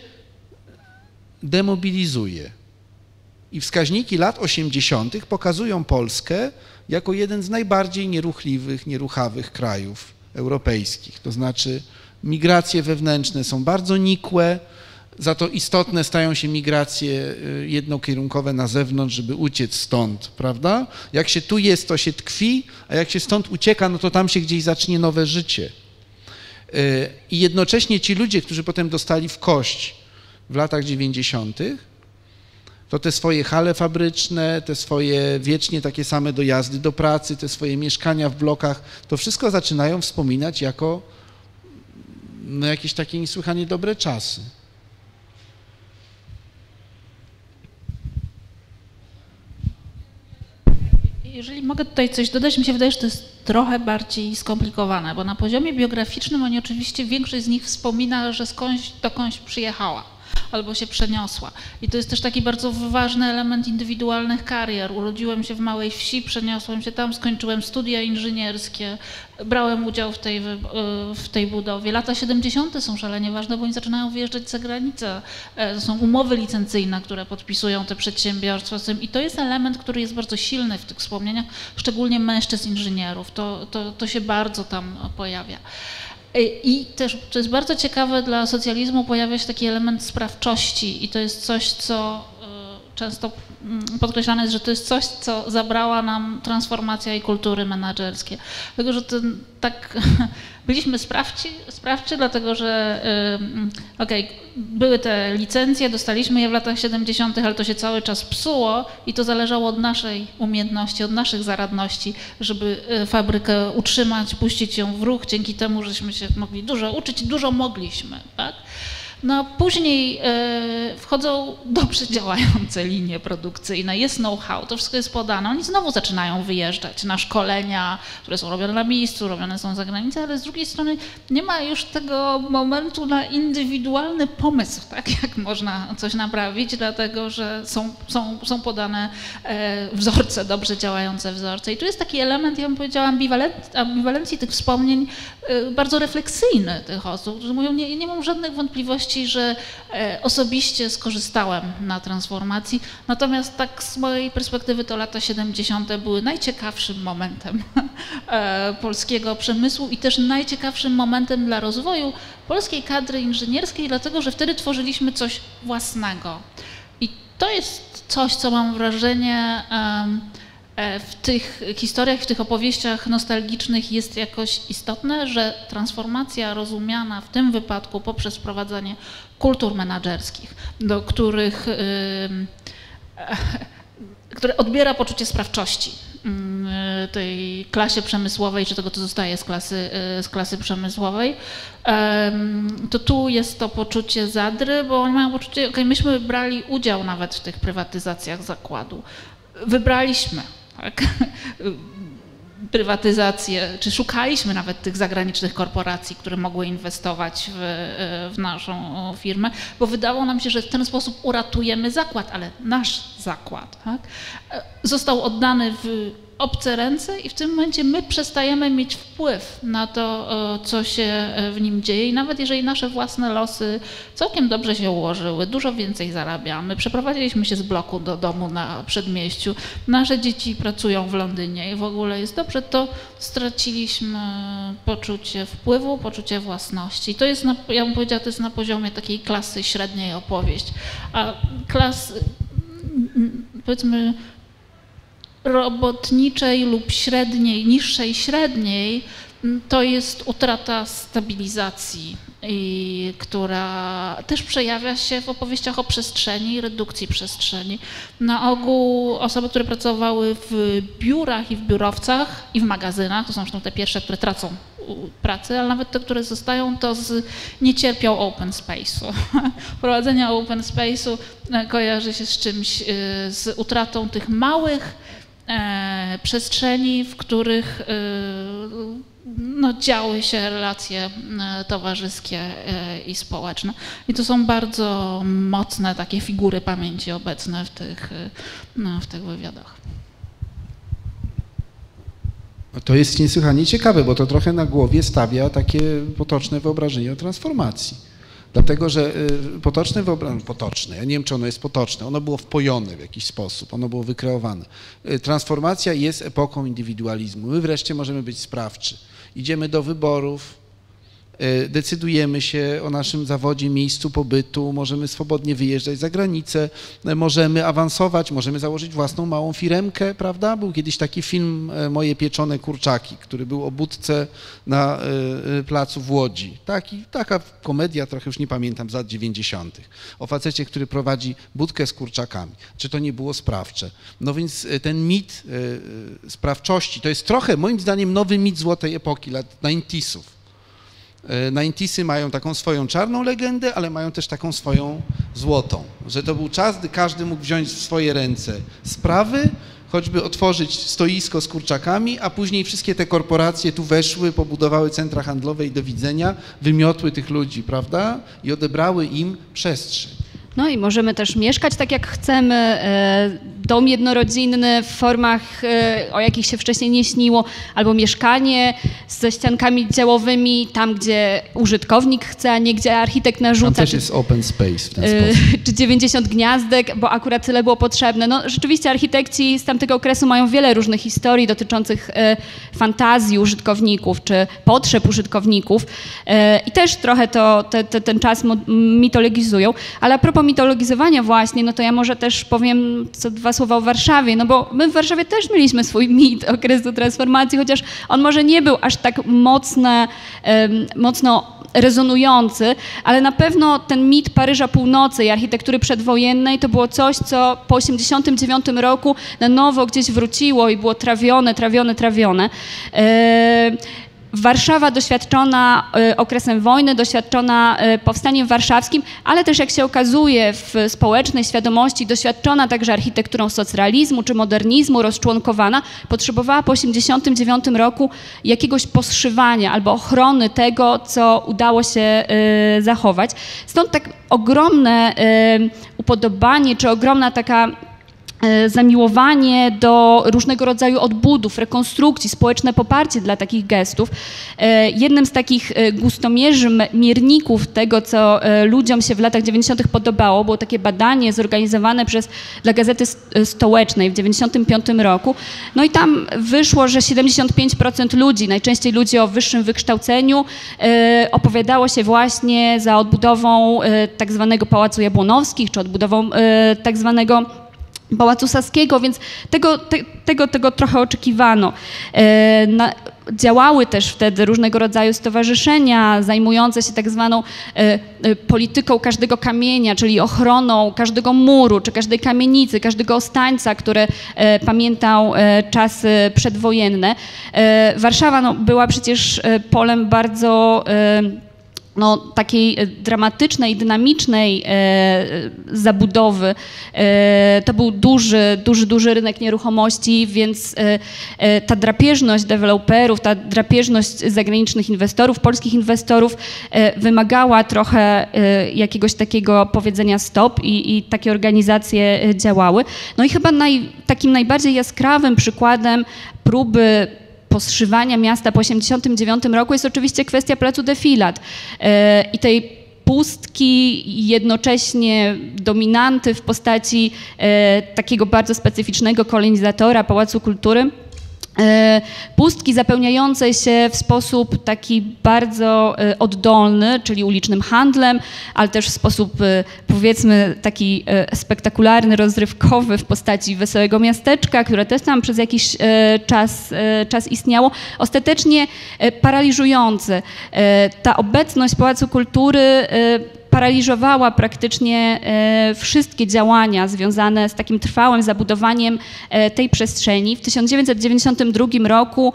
demobilizuje. I wskaźniki lat osiemdziesiątych pokazują Polskę jako jeden z najbardziej nieruchliwych, nieruchawych krajów europejskich. To znaczy migracje wewnętrzne są bardzo nikłe, Za to istotne stają się migracje jednokierunkowe na zewnątrz, żeby uciec stąd, prawda? Jak się tu jest, to się tkwi, a jak się stąd ucieka, no to tam się gdzieś zacznie nowe życie. I jednocześnie ci ludzie, którzy potem dostali w kość w latach dziewięćdziesiątych, to te swoje hale fabryczne, te swoje wiecznie takie same dojazdy do pracy, te swoje mieszkania w blokach, to wszystko zaczynają wspominać jako no, jakieś takie niesłychanie dobre czasy. Jeżeli mogę tutaj coś dodać, mi się wydaje, że to jest trochę bardziej skomplikowane, bo na poziomie biograficznym oni oczywiście, większość z nich wspomina, że skądś dokądś przyjechała albo się przeniosła. I to jest też taki bardzo ważny element indywidualnych karier. Urodziłem się w małej wsi, przeniosłem się tam, skończyłem studia inżynierskie, brałem udział w tej, w tej budowie. Lata siedemdziesiąte są szalenie ważne, bo oni zaczynają wyjeżdżać za granicę. To są umowy licencyjne, które podpisują te przedsiębiorstwa. I to jest element, który jest bardzo silny w tych wspomnieniach, szczególnie mężczyzn inżynierów. To, to, to się bardzo tam pojawia. I też, co jest bardzo ciekawe, dla socjalizmu pojawia się taki element sprawczości i to jest coś, co często podkreślane jest, że to jest coś, co zabrała nam transformacja i kultury menedżerskie. Dlatego, że ten, tak byliśmy sprawczy, sprawczy, dlatego że okej, okay, były te licencje, dostaliśmy je w latach siedemdziesiątych, ale to się cały czas psuło i to zależało od naszej umiejętności, od naszych zaradności, żeby fabrykę utrzymać, puścić ją w ruch, dzięki temu, żeśmy się mogli dużo uczyć i dużo mogliśmy, tak? No a później y, wchodzą dobrze działające linie produkcyjne, jest know-how, to wszystko jest podane. Oni znowu zaczynają wyjeżdżać na szkolenia, które są robione na miejscu, robione są za granicą, ale z drugiej strony nie ma już tego momentu na indywidualny pomysł, tak, jak można coś naprawić, dlatego że są, są, są podane e, wzorce, dobrze działające wzorce. I tu jest taki element, ja bym powiedziała, ambiwalenc, ambiwalencji tych wspomnień, e, bardzo refleksyjny tych osób, którzy mówią, nie, nie mam żadnych wątpliwości, że osobiście skorzystałem na transformacji, natomiast tak z mojej perspektywy to lata siedemdziesiąte były najciekawszym momentem polskiego przemysłu i też najciekawszym momentem dla rozwoju polskiej kadry inżynierskiej, dlatego że wtedy tworzyliśmy coś własnego. I to jest coś, co mam wrażenie w tych historiach, w tych opowieściach nostalgicznych jest jakoś istotne, że transformacja rozumiana w tym wypadku poprzez wprowadzanie kultur menedżerskich, do których, które odbiera poczucie sprawczości tej klasie przemysłowej, czy tego, co zostaje z klasy, z klasy przemysłowej, to tu jest to poczucie zadry, bo oni mają poczucie, okej, myśmy brali udział nawet w tych prywatyzacjach zakładu, wybraliśmy, tak, prywatyzację, czy szukaliśmy nawet tych zagranicznych korporacji, które mogły inwestować w, w naszą firmę, bo wydawało nam się, że w ten sposób uratujemy zakład, ale nasz zakład, tak, został oddany w obce ręce i w tym momencie my przestajemy mieć wpływ na to, co się w nim dzieje i nawet jeżeli nasze własne losy całkiem dobrze się ułożyły, dużo więcej zarabiamy, przeprowadziliśmy się z bloku do domu na przedmieściu, nasze dzieci pracują w Londynie i w ogóle jest dobrze, to straciliśmy poczucie wpływu, poczucie własności. To jest, na, ja bym powiedziała, to jest na poziomie takiej klasy średniej opowieść, a klas, powiedzmy, robotniczej lub średniej, niższej średniej, to jest utrata stabilizacji, i która też przejawia się w opowieściach o przestrzeni, redukcji przestrzeni. Na ogół osoby, które pracowały w biurach i w biurowcach i w magazynach, to są zresztą te pierwsze, które tracą pracy, ale nawet te, które zostają, to z, nie cierpią open space'u. Wprowadzenie open space'u kojarzy się z czymś, z utratą tych małych e, przestrzeni, w których e, no, działy się relacje towarzyskie i społeczne. I to są bardzo mocne takie figury pamięci obecne w tych, no, w tych wywiadach. To jest niesłychanie ciekawe, bo to trochę na głowie stawia takie potoczne wyobrażenie o transformacji. Dlatego, że potoczne wyobrażenie, potoczne, ja nie wiem, czy ono jest potoczne, ono było wpojone w jakiś sposób, ono było wykreowane. Transformacja jest epoką indywidualizmu. My wreszcie możemy być sprawczy. Idziemy do wyborów, decydujemy się o naszym zawodzie, miejscu pobytu, możemy swobodnie wyjeżdżać za granicę, możemy awansować, możemy założyć własną małą firemkę, prawda? Był kiedyś taki film Moje pieczone kurczaki, który był o budce na placu w Łodzi. Taki, taka komedia, trochę już nie pamiętam, z lat dziewięćdziesiątych. O facecie, który prowadzi budkę z kurczakami. Czy to nie było sprawcze? No więc ten mit sprawczości, to jest trochę, moim zdaniem, nowy mit złotej epoki, lat dziewięćdziesiątych. dziewięćdziesiątych mają taką swoją czarną legendę, ale mają też taką swoją złotą, że to był czas, gdy każdy mógł wziąć w swoje ręce sprawy, choćby otworzyć stoisko z kurczakami, a później wszystkie te korporacje tu weszły, pobudowały centra handlowe i do widzenia, wymiotły tych ludzi, prawda, i odebrały im przestrzeń. No i możemy też mieszkać tak jak chcemy, dom jednorodzinny w formach, o jakich się wcześniej nie śniło, albo mieszkanie ze ściankami działowymi tam, gdzie użytkownik chce, a nie gdzie architekt narzuca. Tam też czy, jest open space w ten sposób. Czy dziewięćdziesiąt gniazdek, bo akurat tyle było potrzebne. No rzeczywiście architekci z tamtego okresu mają wiele różnych historii dotyczących fantazji użytkowników, czy potrzeb użytkowników i też trochę to, te, te, ten czas mitologizują, ale a propos mitologizowania właśnie, no to ja może też powiem co dwa słowa o Warszawie, no bo my w Warszawie też mieliśmy swój mit okresu transformacji, chociaż on może nie był aż tak mocno, mocno rezonujący, ale na pewno ten mit Paryża Północy i architektury przedwojennej to było coś, co po osiemdziesiątym dziewiątym roku na nowo gdzieś wróciło i było trawione, trawione, trawione. Warszawa doświadczona okresem wojny, doświadczona powstaniem warszawskim, ale też jak się okazuje w społecznej świadomości doświadczona także architekturą socrealizmu czy modernizmu, rozczłonkowana, potrzebowała po osiemdziesiątym dziewiątym roku jakiegoś poszywania albo ochrony tego, co udało się zachować. Stąd tak ogromne upodobanie czy ogromna taka zamiłowanie do różnego rodzaju odbudów, rekonstrukcji, społeczne poparcie dla takich gestów. Jednym z takich gustomierzy, mierników tego, co ludziom się w latach dziewięćdziesiątych podobało, było takie badanie zorganizowane przez, dla Gazety Stołecznej w dziewięćdziesiątym piątym roku. No i tam wyszło, że siedemdziesiąt pięć procent ludzi, najczęściej ludzi o wyższym wykształceniu, opowiadało się właśnie za odbudową tak zwanego Pałacu Jabłonowskich, czy odbudową tak zwanego Pałacu Saskiego, więc tego, te, tego, tego trochę oczekiwano. E, na, działały też wtedy różnego rodzaju stowarzyszenia zajmujące się tak zwaną e, e, polityką każdego kamienia, czyli ochroną każdego muru, czy każdej kamienicy, każdego ostańca, który e, pamiętał e, czasy przedwojenne. E, Warszawa no, była przecież e, polem bardzo e, no, takiej dramatycznej, dynamicznej e, zabudowy. E, to był duży, duży, duży rynek nieruchomości, więc e, e, ta drapieżność deweloperów, ta drapieżność zagranicznych inwestorów, polskich inwestorów e, wymagała trochę e, jakiegoś takiego powiedzenia stop i, i takie organizacje działały. No i chyba naj, takim najbardziej jaskrawym przykładem próby poszywania miasta po osiemdziesiątym dziewiątym roku jest oczywiście kwestia placu Defilat i tej pustki i jednocześnie dominanty w postaci takiego bardzo specyficznego kolonizatora Pałacu Kultury. Pustki zapełniającej się w sposób taki bardzo oddolny, czyli ulicznym handlem, ale też w sposób powiedzmy taki spektakularny, rozrywkowy w postaci Wesołego Miasteczka, które też tam przez jakiś czas, czas istniało, ostatecznie paraliżujący. Ta obecność Pałacu Kultury paraliżowała praktycznie wszystkie działania związane z takim trwałym zabudowaniem tej przestrzeni. W tysiąc dziewięćset dziewięćdziesiątym drugim roku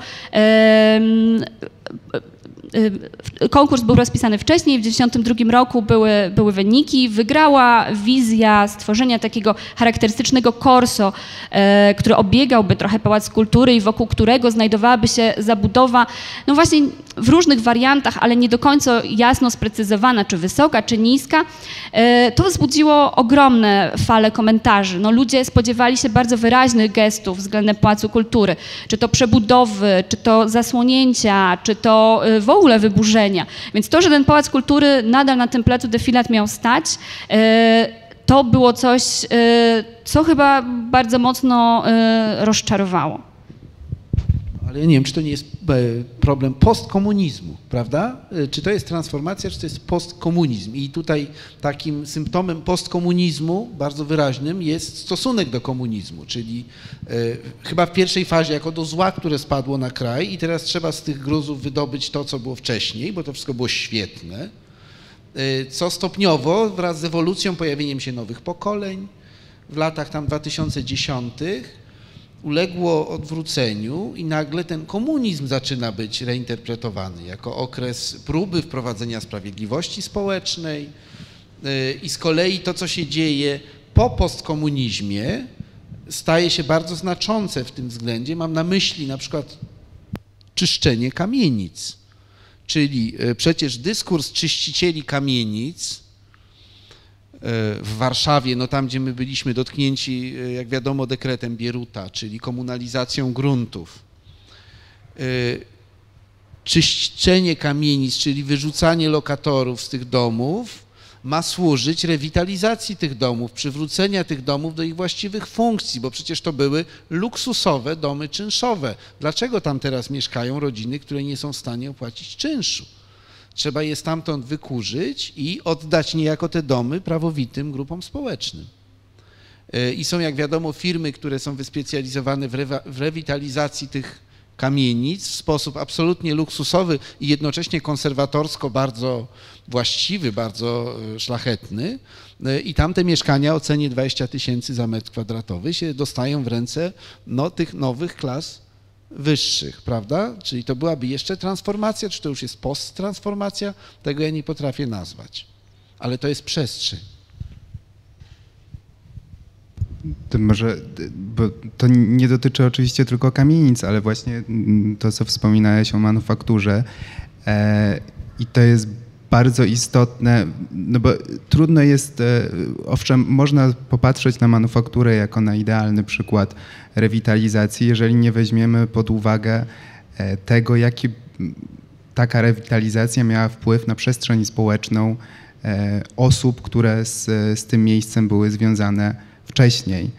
konkurs był rozpisany wcześniej, w tysiąc dziewięćset dziewięćdziesiątym drugim roku były, były wyniki. Wygrała wizja stworzenia takiego charakterystycznego corso, e, który obiegałby trochę Pałac Kultury i wokół którego znajdowałaby się zabudowa, no właśnie w różnych wariantach, ale nie do końca jasno sprecyzowana, czy wysoka, czy niska. E, to wzbudziło ogromne fale komentarzy. No, ludzie spodziewali się bardzo wyraźnych gestów względem Pałacu Kultury, czy to przebudowy, czy to zasłonięcia, czy to w ogóle wyburzenia. Więc to, że ten Pałac Kultury nadal na tym placu Defilat miał stać, to było coś, co chyba bardzo mocno rozczarowało. Ale ja nie wiem, czy to nie jest problem postkomunizmu, prawda? Czy to jest transformacja, czy to jest postkomunizm? I tutaj takim symptomem postkomunizmu bardzo wyraźnym jest stosunek do komunizmu, czyli y, chyba w pierwszej fazie jako do zła, które spadło na kraj i teraz trzeba z tych gruzów wydobyć to, co było wcześniej, bo to wszystko było świetne, y, co stopniowo wraz z ewolucją, pojawieniem się nowych pokoleń w latach tam dwa tysiące dziesiątych uległo odwróceniu i nagle ten komunizm zaczyna być reinterpretowany jako okres próby wprowadzenia sprawiedliwości społecznej i z kolei to, co się dzieje po postkomunizmie, staje się bardzo znaczące w tym względzie. Mam na myśli na przykład czyszczenie kamienic, czyli przecież dyskurs czyścicieli kamienic w Warszawie, no tam, gdzie my byliśmy dotknięci, jak wiadomo, dekretem Bieruta, czyli komunalizacją gruntów. Czyszczenie kamienic, czyli wyrzucanie lokatorów z tych domów, ma służyć rewitalizacji tych domów, przywrócenia tych domów do ich właściwych funkcji, bo przecież to były luksusowe domy czynszowe. Dlaczego tam teraz mieszkają rodziny, które nie są w stanie opłacić czynszu? Trzeba je stamtąd wykurzyć i oddać niejako te domy prawowitym grupom społecznym. I są, jak wiadomo, firmy, które są wyspecjalizowane w, re w rewitalizacji tych kamienic w sposób absolutnie luksusowy i jednocześnie konserwatorsko bardzo właściwy, bardzo szlachetny. I tamte mieszkania o cenie dwadzieścia tysięcy za metr kwadratowy się dostają w ręce no, tych nowych klas wyższych, prawda? Czyli to byłaby jeszcze transformacja, czy to już jest posttransformacja? Tego ja nie potrafię nazwać. Ale to jest przestrzeń. To może, bo to nie dotyczy oczywiście tylko kamienic, ale właśnie to, co wspominałeś o manufakturze e, i to jest bardzo istotne, no bo trudno jest, e, owszem, można popatrzeć na manufakturę jako na idealny przykład rewitalizacji, jeżeli nie weźmiemy pod uwagę e, tego, jaki taka rewitalizacja miała wpływ na przestrzeń społeczną e, osób, które z, z tym miejscem były związane wcześniej.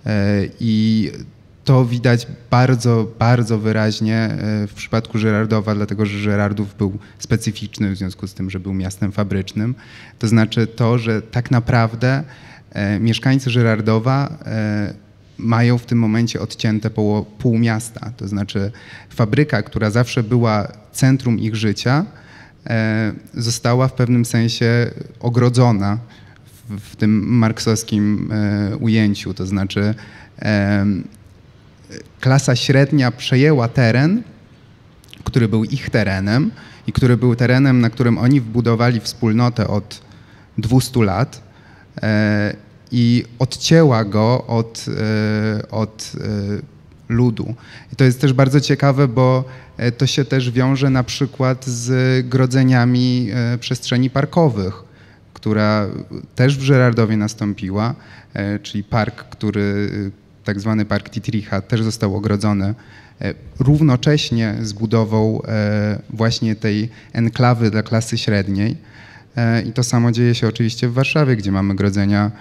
I to widać bardzo, bardzo wyraźnie w przypadku Żyrardowa, dlatego że Żyrardów był specyficzny w związku z tym, że był miastem fabrycznym. To znaczy to, że tak naprawdę mieszkańcy Żyrardowa mają w tym momencie odcięte pół, pół miasta. To znaczy fabryka, która zawsze była centrum ich życia, została w pewnym sensie ogrodzona w tym marksowskim e, ujęciu, to znaczy e, klasa średnia przejęła teren, który był ich terenem i który był terenem, na którym oni wbudowali wspólnotę od dwustu lat e, i odcięła go od, e, od e, ludu. I to jest też bardzo ciekawe, bo to się też wiąże na przykład z grodzeniami e, przestrzeni parkowych, która też w Żyrardowie nastąpiła, czyli park, który, tak zwany park Dietricha, też został ogrodzony równocześnie z budową właśnie tej enklawy dla klasy średniej. I to samo dzieje się oczywiście w Warszawie, gdzie mamy grodzenia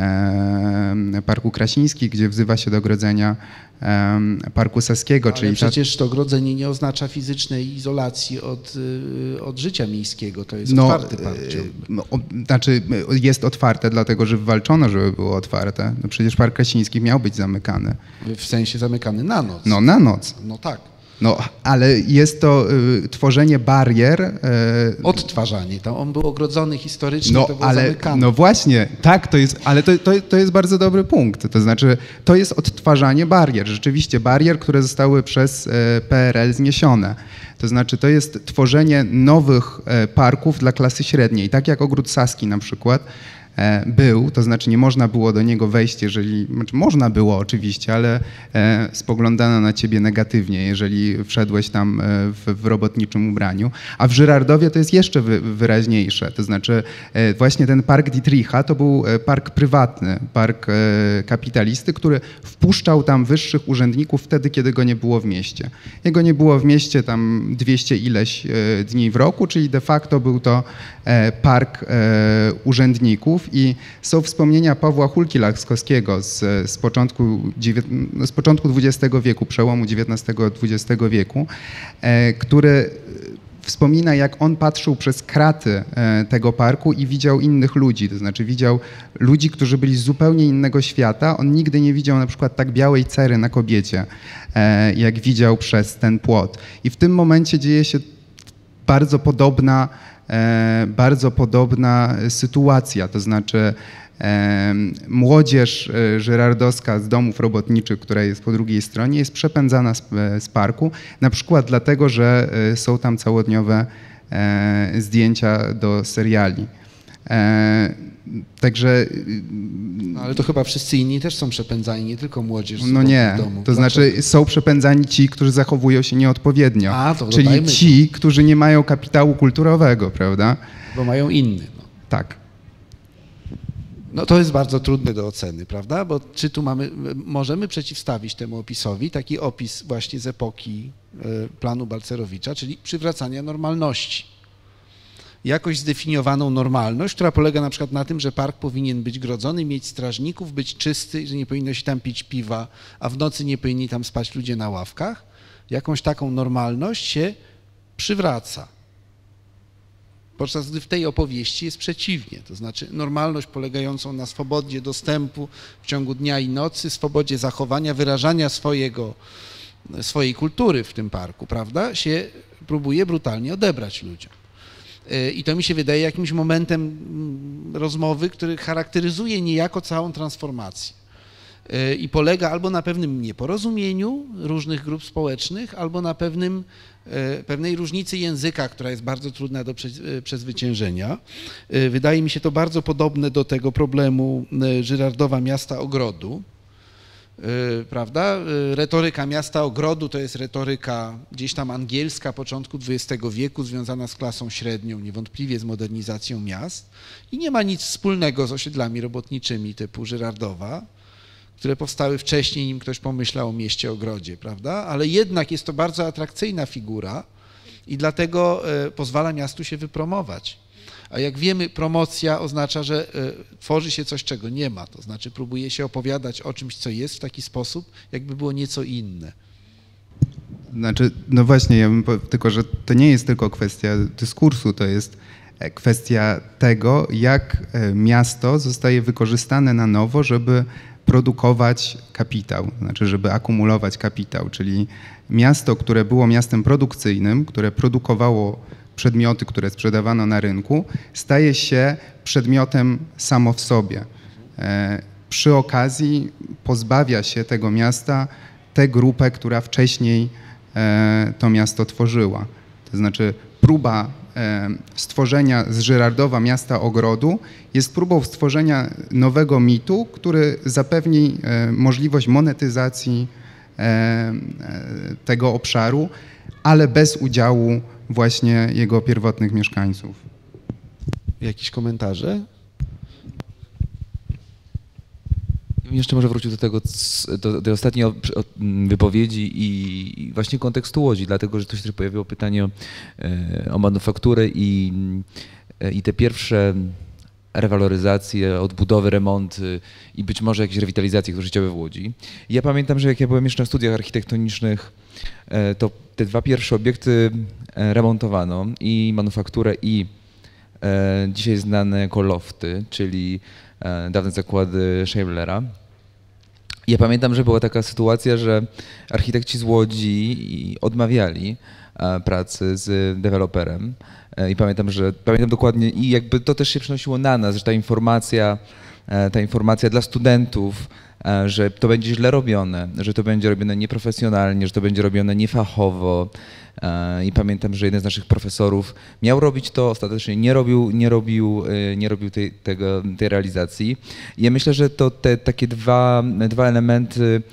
Parku Krasiński, gdzie wzywa się do grodzenia Parku Saskiego. Ale czyli przecież to grodzenie nie oznacza fizycznej izolacji od, od życia miejskiego, to jest no, otwarty park. No, znaczy jest otwarte, dlatego że walczono, żeby było otwarte. No przecież Park Krasiński miał być zamykany. W sensie zamykany na noc. No na noc. No tak. No, ale jest to y, tworzenie barier. Y, Odtwarzanie. Tam on był ogrodzony historycznie, no, to było ale, zamykane. No właśnie, tak, to jest, ale to, to, to jest bardzo dobry punkt. To znaczy, to jest odtwarzanie barier. Rzeczywiście barier, które zostały przez y, P R L zniesione. To znaczy, to jest tworzenie nowych y, parków dla klasy średniej. Tak jak Ogród Saski na przykład e, był, to znaczy nie można było do niego wejść, jeżeli, znaczy można było oczywiście, ale e, spoglądano na ciebie negatywnie, jeżeli wszedłeś tam e, w, w robotniczym ubraniu. A w Żyrardowie to jest jeszcze wy, wyraźniejsze, to znaczy e, właśnie ten park Dietricha to był park prywatny, park e, kapitalisty, który wpuszczał tam wyższych urzędników wtedy, kiedy go nie było w mieście. Jego nie było w mieście tam dwieście ileś e, dni w roku, czyli de facto był to e, park e, urzędników, parków i są wspomnienia Pawła Hulki-Laskowskiego z, z, początku, z początku dwudziestego wieku, przełomu dziewiętnastego dwudziestego wieku, e, który wspomina, jak on patrzył przez kraty tego parku i widział innych ludzi, to znaczy widział ludzi, którzy byli z zupełnie innego świata. On nigdy nie widział na przykład tak białej cery na kobiecie, jak widział przez ten płot. I w tym momencie dzieje się bardzo podobna, bardzo podobna sytuacja, to znaczy młodzież żyrardowska z domów robotniczych, która jest po drugiej stronie, jest przepędzana z, z parku, na przykład dlatego, że są tam całodniowe zdjęcia do seriali. Także... No, ale to chyba wszyscy inni też są przepędzani, nie tylko młodzież z No nie, domu. to znaczy są przepędzani ci, którzy zachowują się nieodpowiednio, A, to czyli ci, którzy nie mają kapitału kulturowego, prawda? Bo mają inny. No. Tak. No to jest bardzo trudne do oceny, prawda? Bo czy tu mamy, możemy przeciwstawić temu opisowi taki opis właśnie z epoki planu Balcerowicza, czyli przywracania normalności. Jakoś zdefiniowaną normalność, która polega na przykład na tym, że park powinien być grodzony, mieć strażników, być czysty, że nie powinno się tam pić piwa, a w nocy nie powinni tam spać ludzie na ławkach. Jakąś taką normalność się przywraca. Podczas gdy w tej opowieści jest przeciwnie, to znaczy normalność polegającą na swobodzie dostępu w ciągu dnia i nocy, swobodzie zachowania, wyrażania swojego, swojej kultury w tym parku, prawda, się próbuje brutalnie odebrać ludziom. I to mi się wydaje jakimś momentem rozmowy, który charakteryzuje niejako całą transformację. I polega albo na pewnym nieporozumieniu różnych grup społecznych, albo na pewnym, pewnej różnicy języka, która jest bardzo trudna do przezwyciężenia. Wydaje mi się to bardzo podobne do tego problemu Żyrardowa Miasta Ogrodu, prawda? Retoryka Miasta Ogrodu to jest retoryka gdzieś tam angielska początku dwudziestego wieku, związana z klasą średnią, niewątpliwie z modernizacją miast i nie ma nic wspólnego z osiedlami robotniczymi typu Żyrardowa, które powstały wcześniej, nim ktoś pomyślał o mieście Ogrodzie, prawda? Ale jednak jest to bardzo atrakcyjna figura i dlatego pozwala miastu się wypromować. A jak wiemy, promocja oznacza, że tworzy się coś, czego nie ma, to znaczy próbuje się opowiadać o czymś, co jest w taki sposób, jakby było nieco inne. Znaczy, no właśnie, ja bym powiedział, tylko że to nie jest tylko kwestia dyskursu, to jest kwestia tego, jak miasto zostaje wykorzystane na nowo, żeby produkować kapitał, znaczy żeby akumulować kapitał, czyli miasto, które było miastem produkcyjnym, które produkowało przedmioty, które sprzedawano na rynku, staje się przedmiotem samo w sobie. Przy okazji pozbawia się tego miasta tę grupę, która wcześniej to miasto tworzyła. To znaczy próba stworzenia z Żyrardowa Miasta Ogrodu jest próbą stworzenia nowego mitu, który zapewni możliwość monetyzacji tego obszaru, ale bez udziału właśnie jego pierwotnych mieszkańców. Jakieś komentarze? Jeszcze może wrócił do tego, do tej ostatniej wypowiedzi i właśnie kontekstu Łodzi, dlatego że tu się też pojawiło pytanie o, o manufakturę i, i te pierwsze rewaloryzacje, odbudowy, remonty i być może jakieś rewitalizacje, które życiowe w Łodzi. I ja pamiętam, że jak ja byłem jeszcze na studiach architektonicznych, to te dwa pierwsze obiekty remontowano, i manufakturę, i dzisiaj znane jako lofty, czyli dawne zakłady Scheibler'a. Ja pamiętam, że była taka sytuacja, że architekci z Łodzi odmawiali pracy z deweloperem i pamiętam, że pamiętam dokładnie i jakby to też się przenosiło na nas, że ta informacja, ta informacja dla studentów, że to będzie źle robione, że to będzie robione nieprofesjonalnie, że to będzie robione niefachowo. I pamiętam, że jeden z naszych profesorów miał robić to, ostatecznie nie robił, nie robił, nie robił tej, tego, tej realizacji. I ja myślę, że to te takie dwa, dwa elementy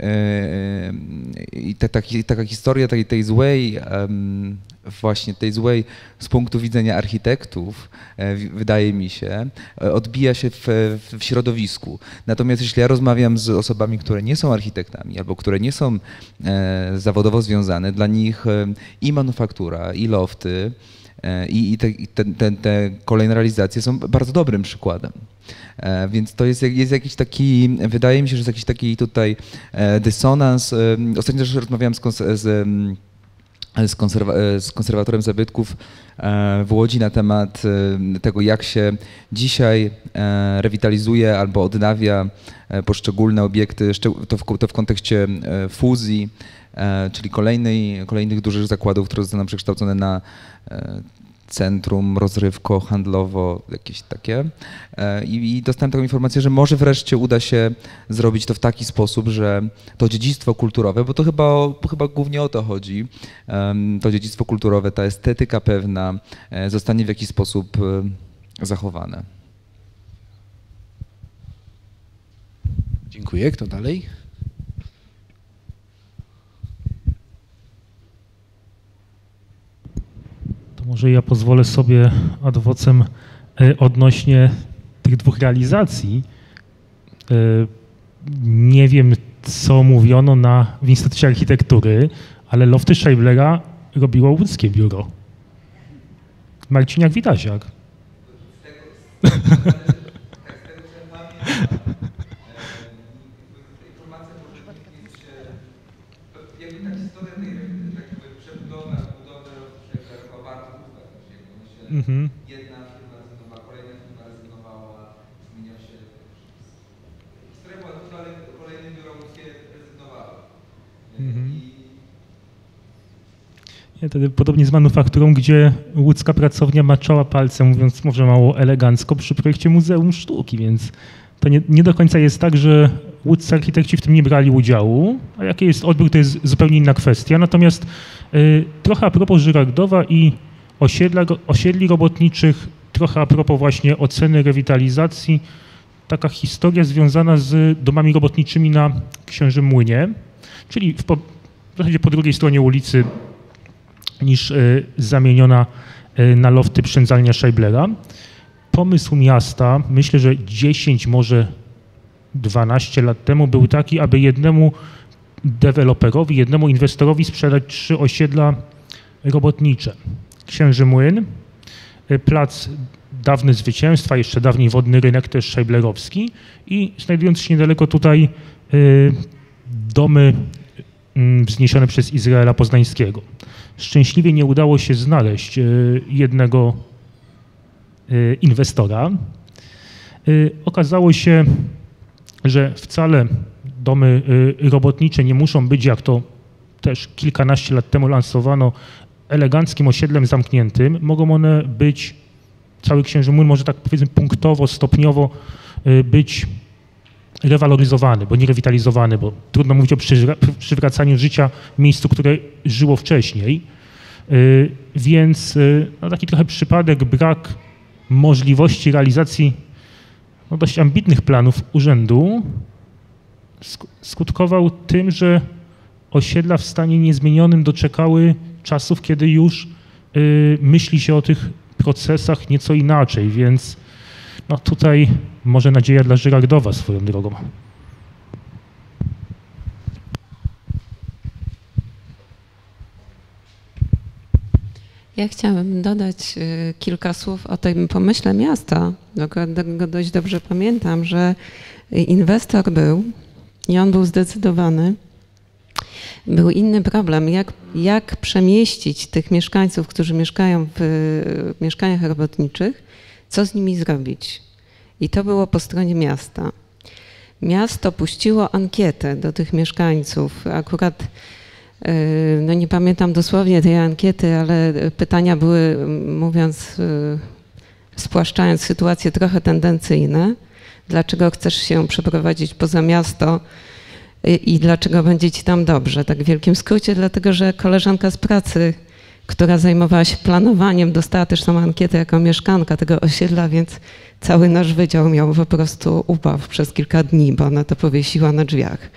i ta, ta, taka historia tej, tej złej, właśnie tej złej z punktu widzenia architektów, wydaje mi się, odbija się w, w środowisku. Natomiast jeśli ja rozmawiam z osobami, które nie są architektami albo które nie są zawodowo związane, dla nich i manufaktura, i lofty, I, i te, te, te, te kolejne realizacje są bardzo dobrym przykładem. Więc to jest, jest jakiś taki, wydaje mi się, że jest jakiś taki tutaj dysonans. Ostatnio też rozmawiałem z, z, z, konserwa, z konserwatorem zabytków w Łodzi na temat tego, jak się dzisiaj rewitalizuje albo odnawia poszczególne obiekty, to w, to w kontekście fuzji, czyli kolejnej, kolejnych dużych zakładów, które zostaną przekształcone na centrum rozrywko-handlowo, jakieś takie. I, I dostałem taką informację, że może wreszcie uda się zrobić to w taki sposób, że to dziedzictwo kulturowe, bo to chyba, chyba głównie o to chodzi, to dziedzictwo kulturowe, ta estetyka pewna zostanie w jakiś sposób zachowane. Dziękuję. Kto dalej? Może ja pozwolę sobie ad vocem odnośnie tych dwóch realizacji. Nie wiem, co mówiono na, w Instytucie Architektury, ale lofty Scheiblera robiło łódzkie biuro. Marciniak-Witasiak. Mhm. Jedna firma rezygnowała, kolejna firma rezygnowała, zmieniał się. Historia była tu, ale kolejne biuro łódzkie rezygnowały. Mhm. Ja wtedy podobnie z manufakturą, gdzie łódzka pracownia maczała palcem, mówiąc może mało elegancko, przy projekcie Muzeum Sztuki, więc to nie, nie do końca jest tak, że łódzcy architekci w tym nie brali udziału, a jaki jest odbiór, to jest zupełnie inna kwestia. Natomiast y, trochę a propos Żyrardowa i Osiedla, osiedli robotniczych, trochę a propos właśnie oceny rewitalizacji, taka historia związana z domami robotniczymi na Księżym Młynie, czyli w, po, w zasadzie po drugiej stronie ulicy niż y, zamieniona y, na lofty przędzalnia Scheiblera. Pomysł miasta, myślę, że dziesięć, może dwanaście lat temu był taki, aby jednemu deweloperowi, jednemu inwestorowi sprzedać trzy osiedla robotnicze. Księży Młyn, plac Dawny Zwycięstwa, jeszcze dawniej Wodny Rynek, też scheiblerowski i znajdując się niedaleko tutaj y, domy y, wzniesione przez Izraela Poznańskiego. Szczęśliwie nie udało się znaleźć y, jednego y, inwestora. Y, okazało się, że wcale domy y, robotnicze nie muszą być, jak to też kilkanaście lat temu lansowano, eleganckim osiedlem zamkniętym. Mogą one być, cały Księży Młyn może tak powiedzmy punktowo, stopniowo być rewaloryzowany, bo nie rewitalizowany, bo trudno mówić o przywracaniu życia miejscu, które żyło wcześniej. Więc no, taki trochę przypadek, brak możliwości realizacji no, dość ambitnych planów urzędu skutkował tym, że osiedla w stanie niezmienionym doczekały czasów, kiedy już y, myśli się o tych procesach nieco inaczej, więc no, tutaj może nadzieja dla Żyrardowa swoją drogą. Ja chciałabym dodać y, kilka słów o tym pomyśle miasta. Go dość dobrze pamiętam, że inwestor był i on był zdecydowany. Był inny problem, jak, jak przemieścić tych mieszkańców, którzy mieszkają w mieszkaniach robotniczych, co z nimi zrobić. I to było po stronie miasta. Miasto puściło ankietę do tych mieszkańców. Akurat, no nie pamiętam dosłownie tej ankiety, ale pytania były, mówiąc, spłaszczając sytuację, trochę tendencyjne. Dlaczego chcesz się przeprowadzić poza miasto? I dlaczego będzie ci tam dobrze? Tak w wielkim skrócie, dlatego że koleżanka z pracy, która zajmowała się planowaniem, dostała też tą ankietę jako mieszkanka tego osiedla, więc cały nasz wydział miał po prostu ubaw przez kilka dni, bo ona to powiesiła na drzwiach.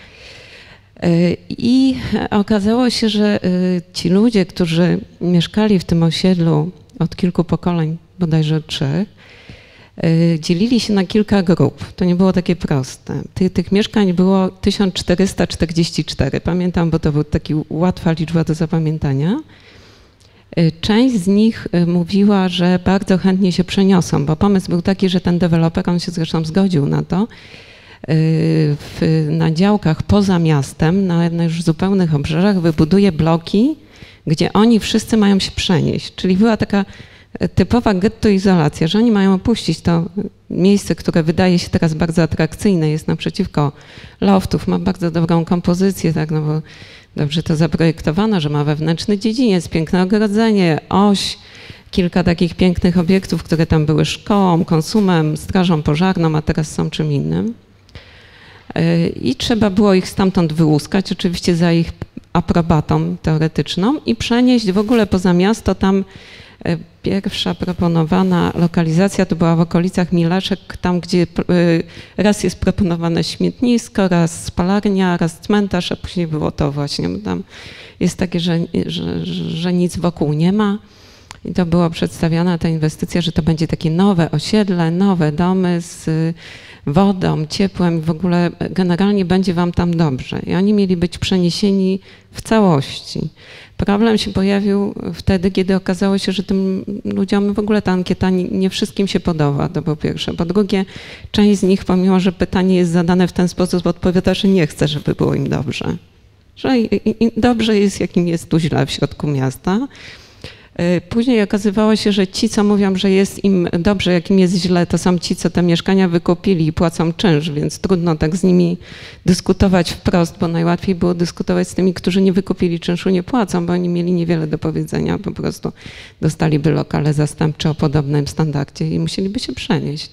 I okazało się, że ci ludzie, którzy mieszkali w tym osiedlu od kilku pokoleń, bodajże trzech, dzielili się na kilka grup. To nie było takie proste. Tych, tych mieszkań było tysiąc czterysta czterdzieści cztery. Pamiętam, bo to była taka łatwa liczba do zapamiętania. Część z nich mówiła, że bardzo chętnie się przeniosą, bo pomysł był taki, że ten deweloper, on się zresztą zgodził na to, w, na działkach poza miastem, na już zupełnych obrzeżach wybuduje bloki, gdzie oni wszyscy mają się przenieść. Czyli była taka typowa gettoizolacja, że oni mają opuścić to miejsce, które wydaje się teraz bardzo atrakcyjne, jest naprzeciwko loftów, ma bardzo dobrą kompozycję, tak, no bo dobrze to zaprojektowano, że ma wewnętrzny dziedziniec, piękne ogrodzenie, oś, kilka takich pięknych obiektów, które tam były szkołą, konsumem, strażą pożarną, a teraz są czym innym. I trzeba było ich stamtąd wyłuskać, oczywiście za ich aprobatą teoretyczną i przenieść w ogóle poza miasto. Tam pierwsza proponowana lokalizacja to była w okolicach Mileszek, tam gdzie raz jest proponowane śmietnisko, raz spalarnia, raz cmentarz, a później było to właśnie, bo tam jest takie, że, że, że nic wokół nie ma. I to była przedstawiana ta inwestycja, że to będzie takie nowe osiedle, nowe domy z wodą, ciepłem i w ogóle generalnie będzie wam tam dobrze. I oni mieli być przeniesieni w całości. Problem się pojawił wtedy, kiedy okazało się, że tym ludziom w ogóle ta ankieta nie, nie wszystkim się podoba, to po pierwsze. Po drugie, część z nich, pomimo że pytanie jest zadane w ten sposób, odpowiada, że nie chce, żeby było im dobrze. Że i, i dobrze jest, jak im jest tu źle w środku miasta. Później okazywało się, że ci, co mówią, że jest im dobrze, jak im jest źle, to są ci, co te mieszkania wykupili i płacą czynsz, więc trudno tak z nimi dyskutować wprost, bo najłatwiej było dyskutować z tymi, którzy nie wykupili czynszu, nie płacą, bo oni mieli niewiele do powiedzenia, po prostu dostaliby lokale zastępcze o podobnym standardzie i musieliby się przenieść.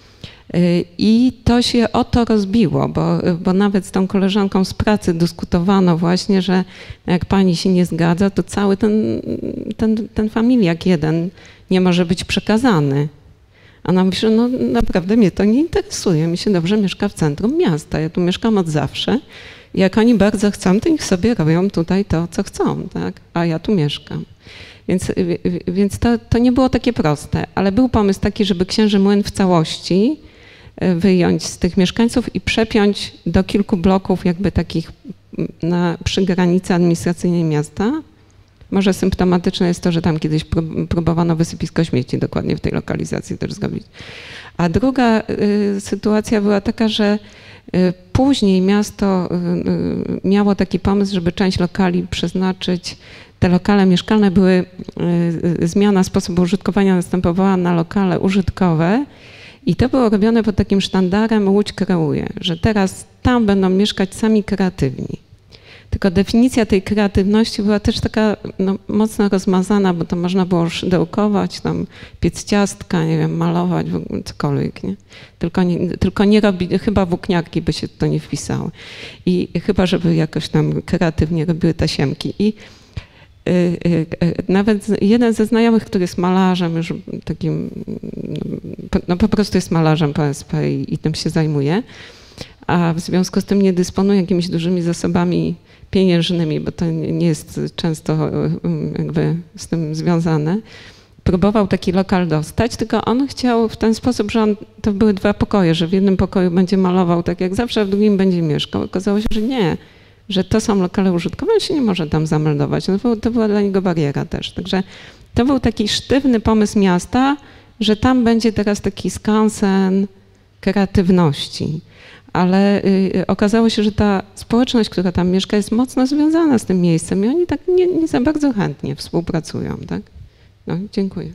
I to się o to rozbiło, bo, bo nawet z tą koleżanką z pracy dyskutowano właśnie, że jak pani się nie zgadza, to cały ten, ten, ten familiak jeden nie może być przekazany. A ona mówi, że no naprawdę mnie to nie interesuje, mi się dobrze mieszka w centrum miasta, ja tu mieszkam od zawsze. Jak oni bardzo chcą, to niech sobie robią tutaj to, co chcą, tak? A ja tu mieszkam. Więc, więc to, to nie było takie proste, ale był pomysł taki, żeby Księży Młyn w całości wyjąć z tych mieszkańców i przepiąć do kilku bloków jakby takich na, przy granicy administracyjnej miasta. Może symptomatyczne jest to, że tam kiedyś próbowano wysypisko śmieci dokładnie w tej lokalizacji też zrobić. A druga y, sytuacja była taka, że y, później miasto y, miało taki pomysł, żeby część lokali przeznaczyć, te lokale mieszkalne były, y, zmiana sposobu użytkowania następowała na lokale użytkowe. I to było robione pod takim sztandarem Łódź kreuje, że teraz tam będą mieszkać sami kreatywni. Tylko definicja tej kreatywności była też taka no, mocno rozmazana, bo to można było szydełkować, tam piec ciastka, nie wiem, malować, w ogóle cokolwiek, nie? Tylko nie, tylko nie robić, chyba włókniarki by się to nie wpisały. I chyba, żeby jakoś tam kreatywnie robiły tasiemki. I nawet jeden ze znajomych, który jest malarzem, już takim, no po prostu jest malarzem P S P i, i tym się zajmuje, a w związku z tym nie dysponuje jakimiś dużymi zasobami pieniężnymi, bo to nie jest często jakby z tym związane. Próbował taki lokal dostać, tylko on chciał w ten sposób, że on, to były dwa pokoje, że w jednym pokoju będzie malował tak jak zawsze, a w drugim będzie mieszkał. Okazało się, że nie, że to są lokale użytkowe, on się nie może tam zameldować. No to, to była dla niego bariera też. Także to był taki sztywny pomysł miasta, że tam będzie teraz taki skansen kreatywności. Ale y, okazało się, że ta społeczność, która tam mieszka, jest mocno związana z tym miejscem i oni tak nie, nie za bardzo chętnie współpracują. Tak? No, dziękuję.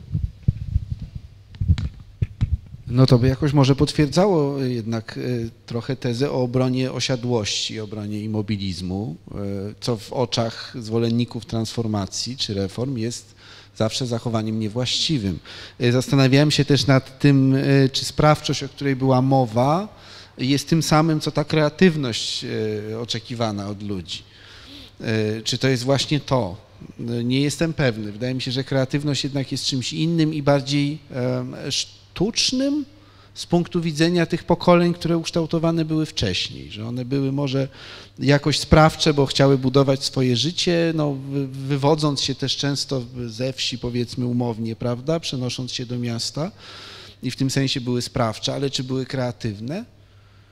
No to by jakoś może potwierdzało jednak trochę tezę o obronie osiadłości, obronie immobilizmu, co w oczach zwolenników transformacji czy reform jest zawsze zachowaniem niewłaściwym. Zastanawiałem się też nad tym, czy sprawczość, o której była mowa, jest tym samym, co ta kreatywność oczekiwana od ludzi. Czy to jest właśnie to? Nie jestem pewny. Wydaje mi się, że kreatywność jednak jest czymś innym i bardziej sztucznym z punktu widzenia tych pokoleń, które ukształtowane były wcześniej, że one były może jakoś sprawcze, bo chciały budować swoje życie, no, wywodząc się też często ze wsi, powiedzmy umownie, prawda, przenosząc się do miasta i w tym sensie były sprawcze, ale czy były kreatywne?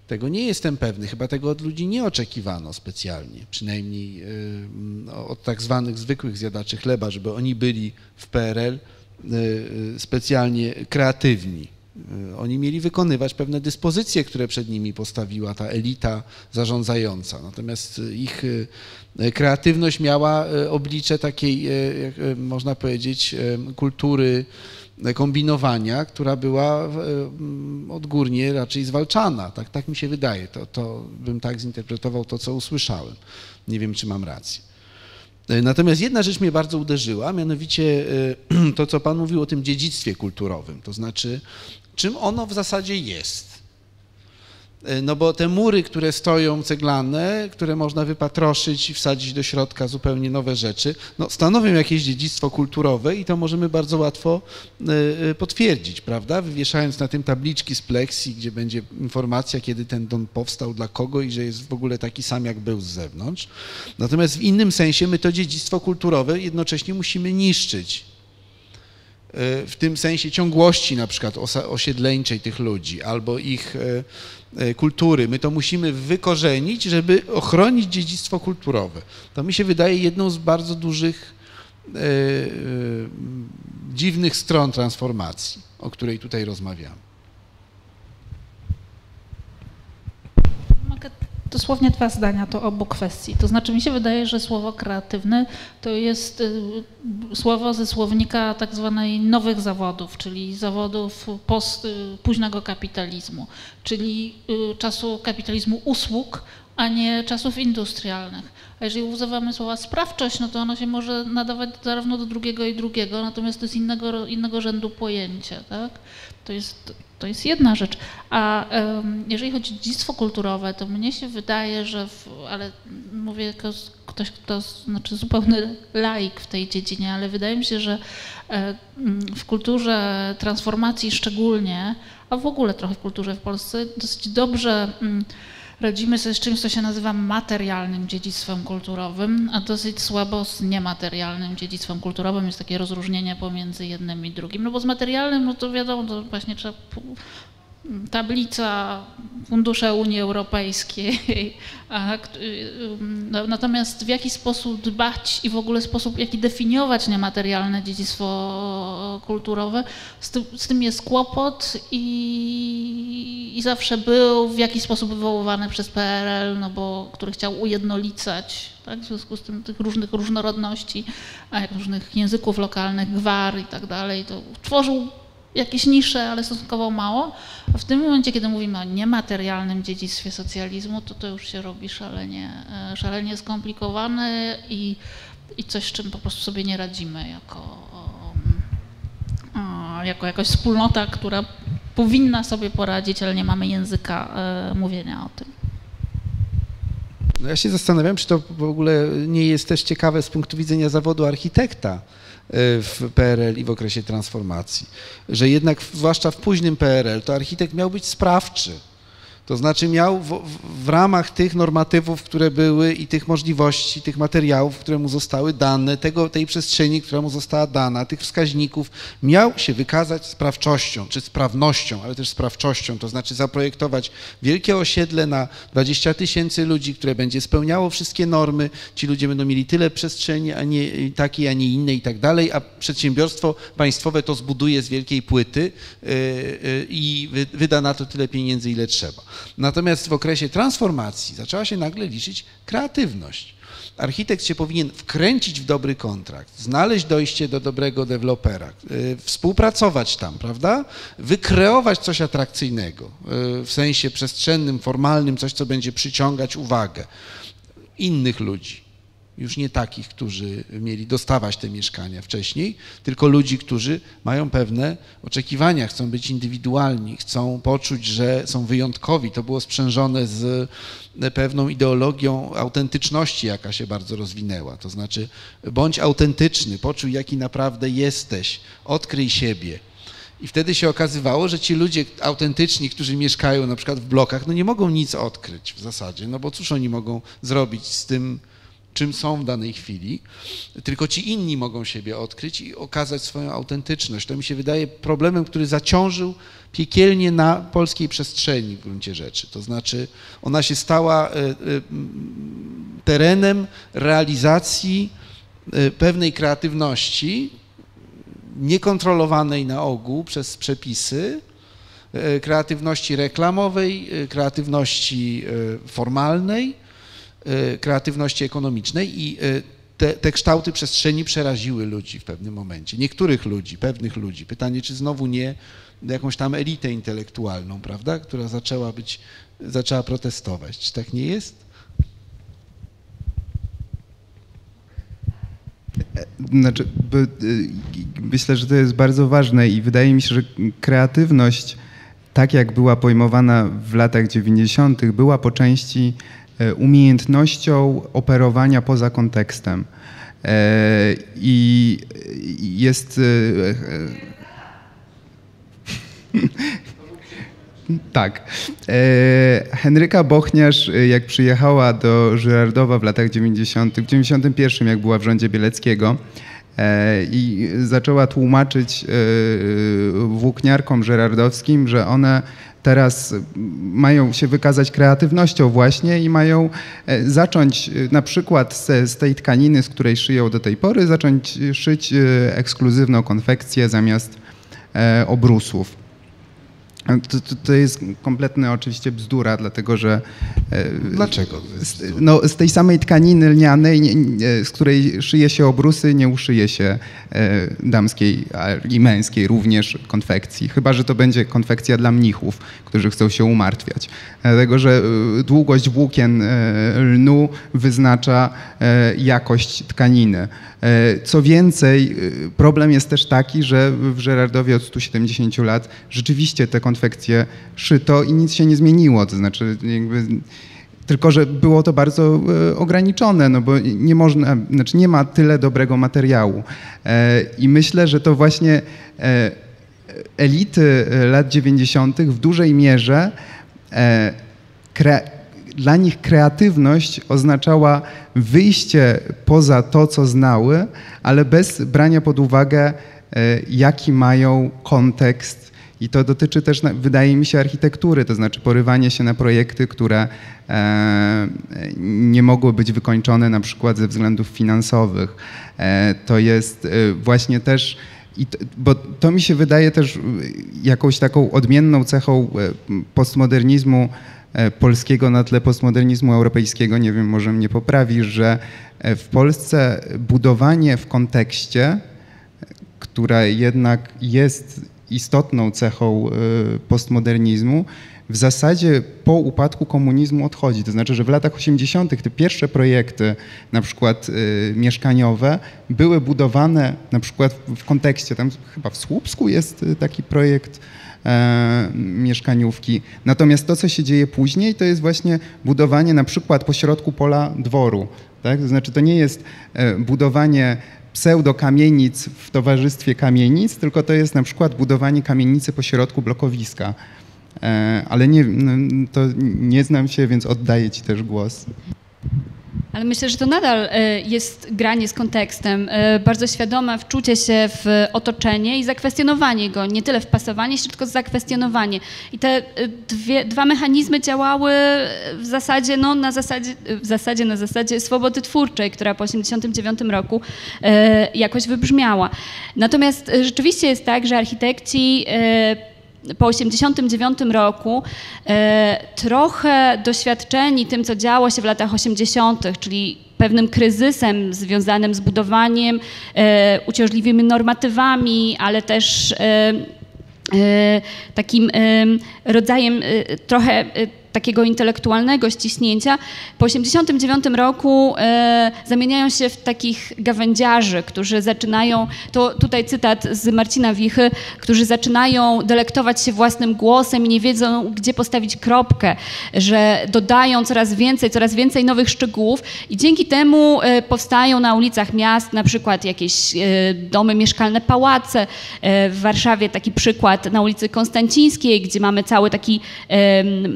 Tego nie jestem pewny, chyba tego od ludzi nie oczekiwano specjalnie, przynajmniej od tak zwanych zwykłych zjadaczy chleba, żeby oni byli w P R L specjalnie kreatywni. Oni mieli wykonywać pewne dyspozycje, które przed nimi postawiła ta elita zarządzająca. Natomiast ich kreatywność miała oblicze takiej, można powiedzieć, kultury kombinowania, która była odgórnie raczej zwalczana. Tak, tak mi się wydaje. To, to bym tak zinterpretował to, co usłyszałem. Nie wiem, czy mam rację. Natomiast jedna rzecz mnie bardzo uderzyła, mianowicie to, co Pan mówił o tym dziedzictwie kulturowym, to znaczy, czym ono w zasadzie jest. No bo te mury, które stoją ceglane, które można wypatroszyć i wsadzić do środka zupełnie nowe rzeczy, no stanowią jakieś dziedzictwo kulturowe i to możemy bardzo łatwo potwierdzić, prawda? Wywieszając na tym tabliczki z pleksji, gdzie będzie informacja, kiedy ten dom powstał, dla kogo i że jest w ogóle taki sam, jak był z zewnątrz. Natomiast w innym sensie my to dziedzictwo kulturowe jednocześnie musimy niszczyć. W tym sensie ciągłości na przykład osiedleńczej tych ludzi albo ich kultury. My to musimy wykorzenić, żeby ochronić dziedzictwo kulturowe. To mi się wydaje jedną z bardzo dużych, e, e, dziwnych stron transformacji, o której tutaj rozmawiamy. Mogę dosłownie dwa zdania to obu kwestii. To znaczy mi się wydaje, że słowo kreatywny to jest słowo ze słownika tak zwanej nowych zawodów, czyli zawodów post, późnego kapitalizmu, czyli czasu kapitalizmu usług, a nie czasów industrialnych. A jeżeli używamy słowa sprawczość, no to ono się może nadawać zarówno do drugiego i drugiego, natomiast to jest innego, innego rzędu pojęcie, tak? To jest, to jest jedna rzecz. A um, jeżeli chodzi o dziedzictwo kulturowe, to mnie się wydaje, że, w, ale mówię jako ktoś, kto znaczy zupełny laik w tej dziedzinie, ale wydaje mi się, że w kulturze transformacji szczególnie, a w ogóle trochę w kulturze w Polsce dosyć dobrze radzimy sobie z czymś, co się nazywa materialnym dziedzictwem kulturowym, a dosyć słabo z niematerialnym dziedzictwem kulturowym. Jest takie rozróżnienie pomiędzy jednym i drugim. No bo z materialnym, no to wiadomo, to właśnie trzeba tablica, fundusze Unii Europejskiej. A, no, natomiast w jaki sposób dbać i w ogóle sposób, jaki definiować niematerialne dziedzictwo kulturowe, z tym, z tym jest kłopot i, i zawsze był w jakiś sposób wywoływany przez P R L, no bo, który chciał ujednolicać, tak, w związku z tym tych różnych różnorodności, a jak różnych języków lokalnych, gwar i tak dalej, to tworzył jakieś nisze, ale stosunkowo mało. A w tym momencie, kiedy mówimy o niematerialnym dziedzictwie socjalizmu, to to już się robi szalenie, szalenie skomplikowane i, i coś, z czym po prostu sobie nie radzimy jako, jako jakaś wspólnota, która powinna sobie poradzić, ale nie mamy języka mówienia o tym. No ja się zastanawiam, czy to w ogóle nie jest też ciekawe z punktu widzenia zawodu architekta w P R L i w okresie transformacji, że jednak zwłaszcza w późnym P R L to architekt miał być sprawczy. To znaczy miał w, w ramach tych normatywów, które były i tych możliwości, tych materiałów, które mu zostały dane, tego, tej przestrzeni, która mu została dana, tych wskaźników, miał się wykazać sprawczością, czy sprawnością, ale też sprawczością, to znaczy zaprojektować wielkie osiedle na dwadzieścia tysięcy ludzi, które będzie spełniało wszystkie normy, ci ludzie będą mieli tyle przestrzeni, a nie takiej, a nie innej i tak dalej, a przedsiębiorstwo państwowe to zbuduje z wielkiej płyty yy, yy, i wyda na to tyle pieniędzy, ile trzeba. Natomiast w okresie transformacji zaczęła się nagle liczyć kreatywność. Architekt się powinien wkręcić w dobry kontrakt, znaleźć dojście do dobrego dewelopera, yy, współpracować tam, prawda? Wykreować coś atrakcyjnego, yy, w sensie przestrzennym, formalnym, coś, co będzie przyciągać uwagę innych ludzi. Już nie takich, którzy mieli dostawać te mieszkania wcześniej, tylko ludzi, którzy mają pewne oczekiwania, chcą być indywidualni, chcą poczuć, że są wyjątkowi. To było sprzężone z pewną ideologią autentyczności, jaka się bardzo rozwinęła. To znaczy bądź autentyczny, poczuj, jaki naprawdę jesteś, odkryj siebie. I wtedy się okazywało, że ci ludzie autentyczni, którzy mieszkają na przykład w blokach, no nie mogą nic odkryć w zasadzie, no bo cóż oni mogą zrobić z tym, czym są w danej chwili, tylko ci inni mogą siebie odkryć i okazać swoją autentyczność. To mi się wydaje problemem, który zaciążył piekielnie na polskiej przestrzeni w gruncie rzeczy. To znaczy ona się stała terenem realizacji pewnej kreatywności, niekontrolowanej na ogół przez przepisy, kreatywności reklamowej, kreatywności formalnej, kreatywności ekonomicznej i te, te kształty przestrzeni przeraziły ludzi w pewnym momencie. Niektórych ludzi, pewnych ludzi. Pytanie, czy znowu nie jakąś tam elitę intelektualną, prawda, która zaczęła być, zaczęła protestować. Czy tak nie jest? Znaczy, by, myślę, że to jest bardzo ważne i wydaje mi się, że kreatywność, tak jak była pojmowana w latach dziewięćdziesiątych, była po części umiejętnością operowania poza kontekstem. I jest... Tak. Henryka Bochniarz, jak przyjechała do Żyrardowa w latach dziewięćdziesiątych, w dziewięćdziesiątym pierwszym, jak była w rządzie Bieleckiego i zaczęła tłumaczyć włókniarkom żyrardowskim, że one teraz mają się wykazać kreatywnością właśnie i mają zacząć na przykład z, z tej tkaniny, z której szyją do tej pory, zacząć szyć ekskluzywną konfekcję zamiast obrusów. To, to, to jest kompletna oczywiście bzdura, dlatego że... Dlaczego? Z, no, z tej samej tkaniny lnianej, nie, nie, z której szyje się obrusy, nie uszyje się damskiej i męskiej również konfekcji. Chyba że to będzie konfekcja dla mnichów, którzy chcą się umartwiać. Dlatego że długość włókien lnu wyznacza jakość tkaniny. Co więcej, problem jest też taki, że w Żyrardowie od stu siedemdziesięciu lat rzeczywiście te konfekcje szyto i nic się nie zmieniło. To znaczy jakby, tylko że było to bardzo ograniczone, no bo nie można, znaczy nie ma tyle dobrego materiału. I myślę, że to właśnie elity lat dziewięćdziesiątych w dużej mierze kre dla nich kreatywność oznaczała wyjście poza to, co znały, ale bez brania pod uwagę, jaki mają kontekst. I to dotyczy też, wydaje mi się, architektury, to znaczy porywanie się na projekty, które nie mogły być wykończone na przykład ze względów finansowych. To jest właśnie też, i to, bo to mi się wydaje też jakąś taką odmienną cechą postmodernizmu polskiego na tle postmodernizmu europejskiego, nie wiem, może mnie poprawisz, że w Polsce budowanie w kontekście, która jednak jest istotną cechą postmodernizmu, w zasadzie po upadku komunizmu odchodzi. To znaczy, że w latach osiemdziesiątych te pierwsze projekty, na przykład y, mieszkaniowe, były budowane na przykład w kontekście, tam chyba w Słupsku jest taki projekt e, mieszkaniówki. Natomiast to, co się dzieje później, to jest właśnie budowanie na przykład pośrodku pola dworu. Tak? To znaczy, to nie jest e, budowanie pseudo-kamienic w towarzystwie kamienic, tylko to jest na przykład budowanie kamienicy pośrodku blokowiska. Ale nie, to nie znam się, więc oddaję ci też głos. Ale myślę, że to nadal jest granie z kontekstem, bardzo świadome wczucie się w otoczenie i zakwestionowanie go, nie tyle wpasowanie się, tylko zakwestionowanie. I te dwie, dwa mechanizmy działały w zasadzie, no, na zasadzie, w zasadzie na zasadzie swobody twórczej, która po osiemdziesiątym dziewiątym roku jakoś wybrzmiała. Natomiast rzeczywiście jest tak, że architekci po osiemdziesiątym dziewiątym roku e, trochę doświadczeni tym, co działo się w latach osiemdziesiątych, czyli pewnym kryzysem związanym z budowaniem, e, uciążliwymi normatywami, ale też e, e, takim e, rodzajem e, trochę e, takiego intelektualnego ściśnięcia, po osiemdziesiątym dziewiątym roku e, zamieniają się w takich gawędziarzy, którzy zaczynają, to tutaj cytat z Marcina Wichy, którzy zaczynają delektować się własnym głosem i nie wiedzą, gdzie postawić kropkę, że dodają coraz więcej, coraz więcej nowych szczegółów i dzięki temu e, powstają na ulicach miast na przykład jakieś e, domy mieszkalne, pałace. E, w Warszawie taki przykład na ulicy Konstancińskiej, gdzie mamy cały taki e,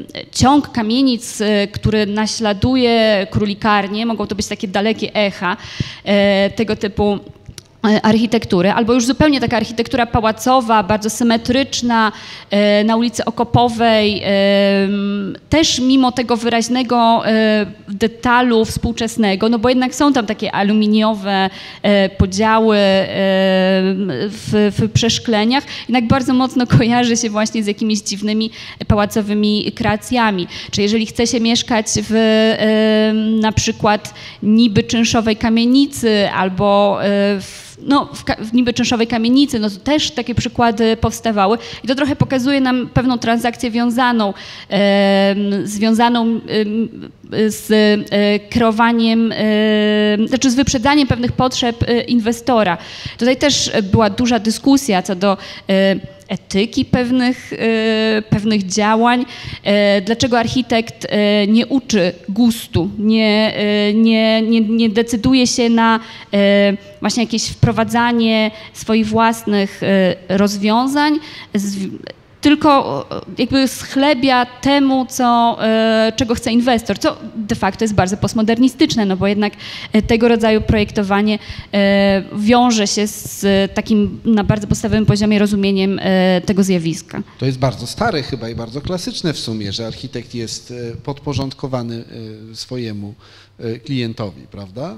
ciąg kamienic, który naśladuje królikarnię, mogą to być takie dalekie echa tego typu architektury, albo już zupełnie taka architektura pałacowa, bardzo symetryczna, na ulicy Okopowej, też mimo tego wyraźnego detalu współczesnego, no bo jednak są tam takie aluminiowe podziały w, w przeszkleniach, jednak bardzo mocno kojarzy się właśnie z jakimiś dziwnymi pałacowymi kreacjami. Czy jeżeli chce się mieszkać w na przykład niby czynszowej kamienicy albo w No, w, w niby czynszowej kamienicy, no to też takie przykłady powstawały i to trochę pokazuje nam pewną transakcję wiązaną, e, związaną e, z e, kreowaniem, e, znaczy z wyprzedzaniem pewnych potrzeb e, inwestora. Tutaj też była duża dyskusja co do e, etyki pewnych, e, pewnych działań, e, dlaczego architekt e, nie uczy gustu, nie, e, nie, nie, nie decyduje się na e, właśnie jakieś wprowadzanie swoich własnych e, rozwiązań, z, tylko jakby schlebia temu, co, e, czego chce inwestor, co de facto jest bardzo postmodernistyczne, no bo jednak tego rodzaju projektowanie e, wiąże się z takim na bardzo podstawowym poziomie rozumieniem e, tego zjawiska. To jest bardzo stare chyba i bardzo klasyczne w sumie, że architekt jest podporządkowany swojemu klientowi, prawda?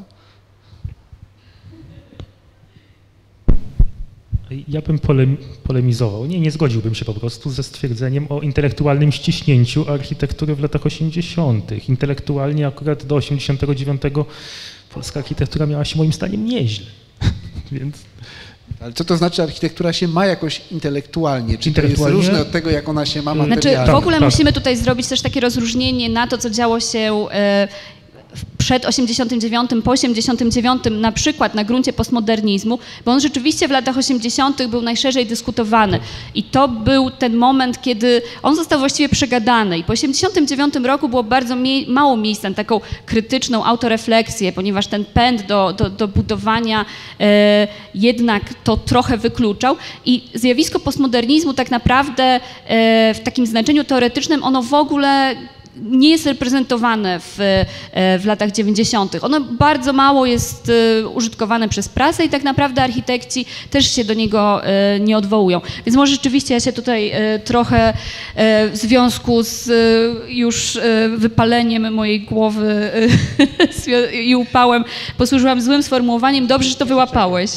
Ja bym polem, polemizował, nie, nie zgodziłbym się po prostu ze stwierdzeniem o intelektualnym ściśnięciu architektury w latach osiemdziesiątych. Intelektualnie akurat do osiemdziesiątego dziewiątego polska architektura miała się moim zdaniem nieźle. Więc... Ale co to znaczy architektura się ma jakoś intelektualnie? Czy intelektualnie? To jest różne od tego, jak ona się ma materialnie? Znaczy w ogóle tak, musimy tutaj zrobić też takie rozróżnienie na to, co działo się przed osiemdziesiątym dziewiątym, po osiemdziesiątym dziewiątym, na przykład na gruncie postmodernizmu, bo on rzeczywiście w latach osiemdziesiątych był najszerzej dyskutowany i to był ten moment, kiedy on został właściwie przegadany i po osiemdziesiątym dziewiątym roku było bardzo mie- mało miejsca na taką krytyczną autorefleksję, ponieważ ten pęd do, do, do budowania e, jednak to trochę wykluczał i zjawisko postmodernizmu tak naprawdę e, w takim znaczeniu teoretycznym ono w ogóle nie jest reprezentowane w, w latach dziewięćdziesiątych. Ono bardzo mało jest użytkowane przez prasę i tak naprawdę architekci też się do niego nie odwołują. Więc może rzeczywiście ja się tutaj trochę w związku z już wypaleniem mojej głowy i upałem posłużyłam złym sformułowaniem. Dobrze, że to wyłapałeś.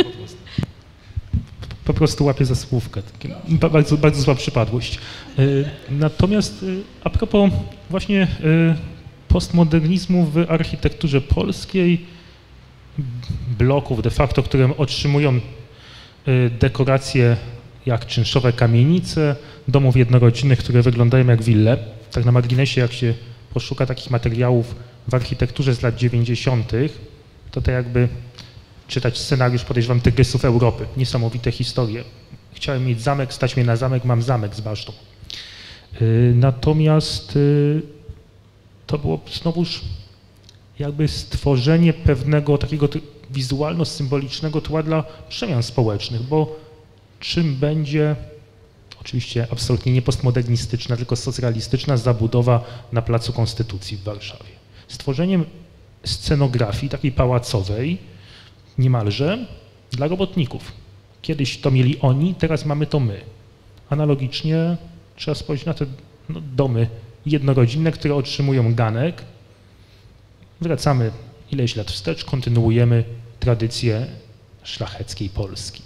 Po prostu łapię za słówkę. Bardzo, bardzo zła przypadłość. Natomiast a propos właśnie postmodernizmu w architekturze polskiej, bloków de facto, które otrzymują dekoracje jak czynszowe kamienice, domów jednorodzinnych, które wyglądają jak wille. Tak na marginesie, jak się poszuka takich materiałów w architekturze z lat dziewięćdziesiątych, to to jakby czytać scenariusz, podejrzewam, Tygrysów Europy. Niesamowite historie. Chciałem mieć zamek, stać mnie na zamek, mam zamek z basztą. Natomiast to było znowuż jakby stworzenie pewnego takiego wizualno-symbolicznego tła dla przemian społecznych, bo czym będzie, oczywiście absolutnie nie postmodernistyczna, tylko socrealistyczna zabudowa na Placu Konstytucji w Warszawie. Stworzeniem scenografii takiej pałacowej, niemalże dla robotników. Kiedyś to mieli oni, teraz mamy to my. Analogicznie trzeba spojrzeć na te no, domy jednorodzinne, które otrzymują ganek. Wracamy ileś lat wstecz, kontynuujemy tradycję szlacheckiej Polski.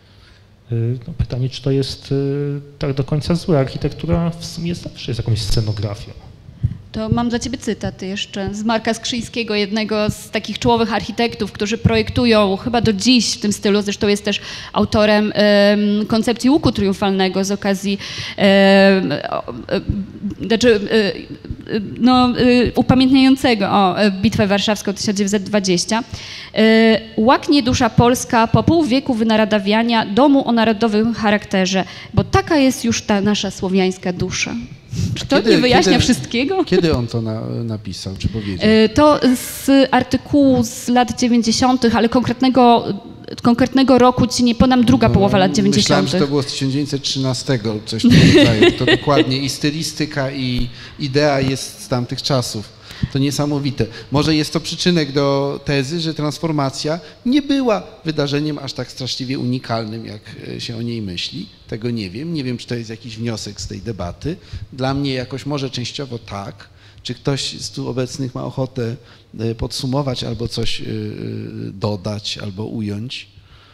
No, pytanie, czy to jest tak do końca złe? Architektura w sumie zawsze jest jakąś scenografią. To mam dla ciebie cytat jeszcze z Marka Skrzyńskiego, jednego z takich czołowych architektów, którzy projektują chyba do dziś w tym stylu, zresztą jest też autorem um, koncepcji łuku triumfalnego z okazji um, znaczy, um, no, upamiętniającego o Bitwę Warszawską tysiąc dziewięćset dwudziestą. Łaknie dusza polska po pół wieku wynaradawiania domu o narodowym charakterze, bo taka jest już ta nasza słowiańska dusza. Czy to kiedy, nie wyjaśnia kiedy, wszystkiego? Kiedy on to na, napisał, czy powiedział? To z artykułu z lat dziewięćdziesiątych, ale konkretnego konkretnego roku ci nie podam, druga No, połowa lat dziewięćdziesiątych. Myślałem, że to było z tysiąc dziewięćset trzynastego lub coś w tym rodzaju. To dokładnie i stylistyka, i idea jest z tamtych czasów. To niesamowite. Może jest to przyczynek do tezy, że transformacja nie była wydarzeniem aż tak straszliwie unikalnym, jak się o niej myśli. Tego nie wiem. Nie wiem, czy to jest jakiś wniosek z tej debaty. Dla mnie jakoś może częściowo tak. Czy ktoś z tu obecnych ma ochotę podsumować albo coś dodać, albo ująć?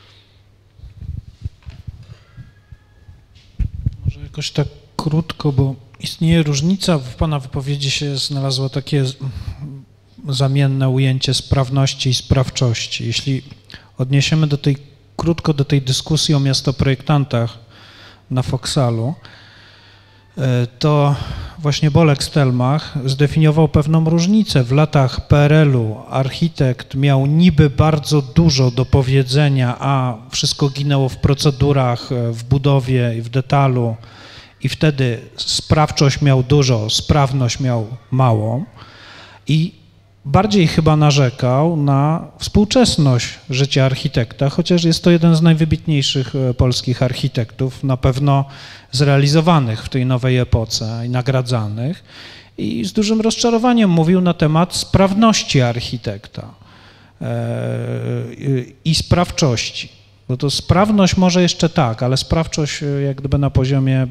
Może jakoś tak krótko, bo istnieje różnica, w pana wypowiedzi się znalazło takie zamienne ujęcie sprawności i sprawczości. Jeśli odniesiemy do tej, krótko do tej dyskusji o miastoprojektantach na Foksalu, to właśnie Bolek Stelmach zdefiniował pewną różnicę. W latach P R L-u architekt miał niby bardzo dużo do powiedzenia, a wszystko ginęło w procedurach, w budowie i w detalu i wtedy sprawczość miał dużo, sprawność miał małą i bardziej chyba narzekał na współczesność życia architekta, chociaż jest to jeden z najwybitniejszych polskich architektów, na pewno zrealizowanych w tej nowej epoce i nagradzanych. I z dużym rozczarowaniem mówił na temat sprawności architekta i sprawczości. Bo to sprawność może jeszcze tak, ale sprawczość jak gdyby na poziomie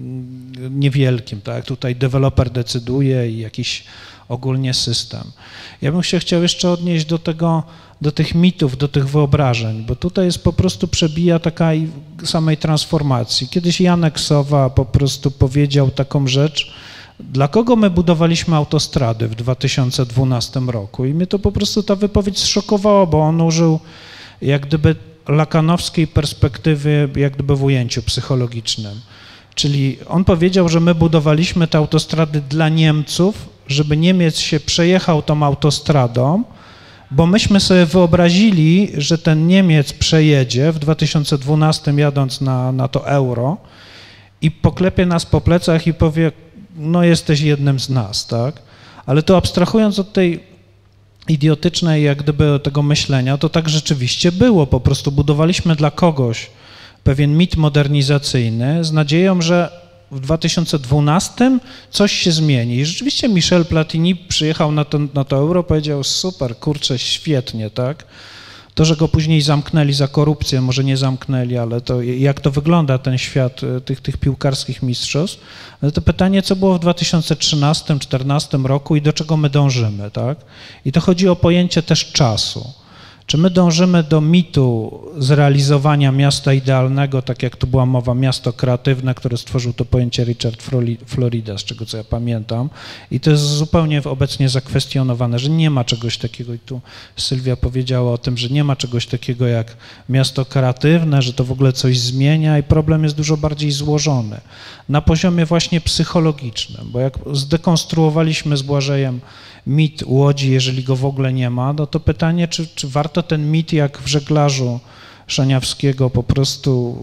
niewielkim, tak? Tutaj deweloper decyduje i jakiś ogólnie system. Ja bym się chciał jeszcze odnieść do tego, do tych mitów, do tych wyobrażeń, bo tutaj jest po prostu przebija taka i samej transformacji. Kiedyś Janek Sowa po prostu powiedział taką rzecz, dla kogo my budowaliśmy autostrady w dwa tysiące dwunastym roku i mnie to po prostu ta wypowiedź zszokowała, bo on użył jak gdyby lakanowskiej perspektywy, jak gdyby w ujęciu psychologicznym. Czyli on powiedział, że my budowaliśmy te autostrady dla Niemców, żeby Niemiec się przejechał tą autostradą, bo myśmy sobie wyobrazili, że ten Niemiec przejedzie w dwa tysiące dwunastym jadąc na, na to euro i poklepie nas po plecach i powie, no jesteś jednym z nas, tak? Ale to abstrahując od tej idiotycznej jak gdyby tego myślenia, to tak rzeczywiście było, po prostu budowaliśmy dla kogoś pewien mit modernizacyjny z nadzieją, że w dwa tysiące dwunastym coś się zmieni. I rzeczywiście Michel Platini przyjechał na to, na to euro, powiedział super, kurczę, świetnie, tak? To, że go później zamknęli za korupcję, może nie zamknęli, ale to jak to wygląda ten świat tych, tych piłkarskich mistrzostw, ale to pytanie, co było w dwa tysiące trzynastym, czternastym roku i do czego my dążymy, tak? I to chodzi o pojęcie też czasu. Czy my dążymy do mitu zrealizowania miasta idealnego, tak jak tu była mowa, miasto kreatywne, które stworzył to pojęcie Richard Florida, z czego co ja pamiętam. I to jest zupełnie obecnie zakwestionowane, że nie ma czegoś takiego, i tu Sylwia powiedziała o tym, że nie ma czegoś takiego jak miasto kreatywne, że to w ogóle coś zmienia i problem jest dużo bardziej złożony. Na poziomie właśnie psychologicznym, bo jak zdekonstruowaliśmy z Błażejem mit Łodzi, jeżeli go w ogóle nie ma, no to pytanie, czy, czy warto ten mit jak w żeglarzu Szaniawskiego po prostu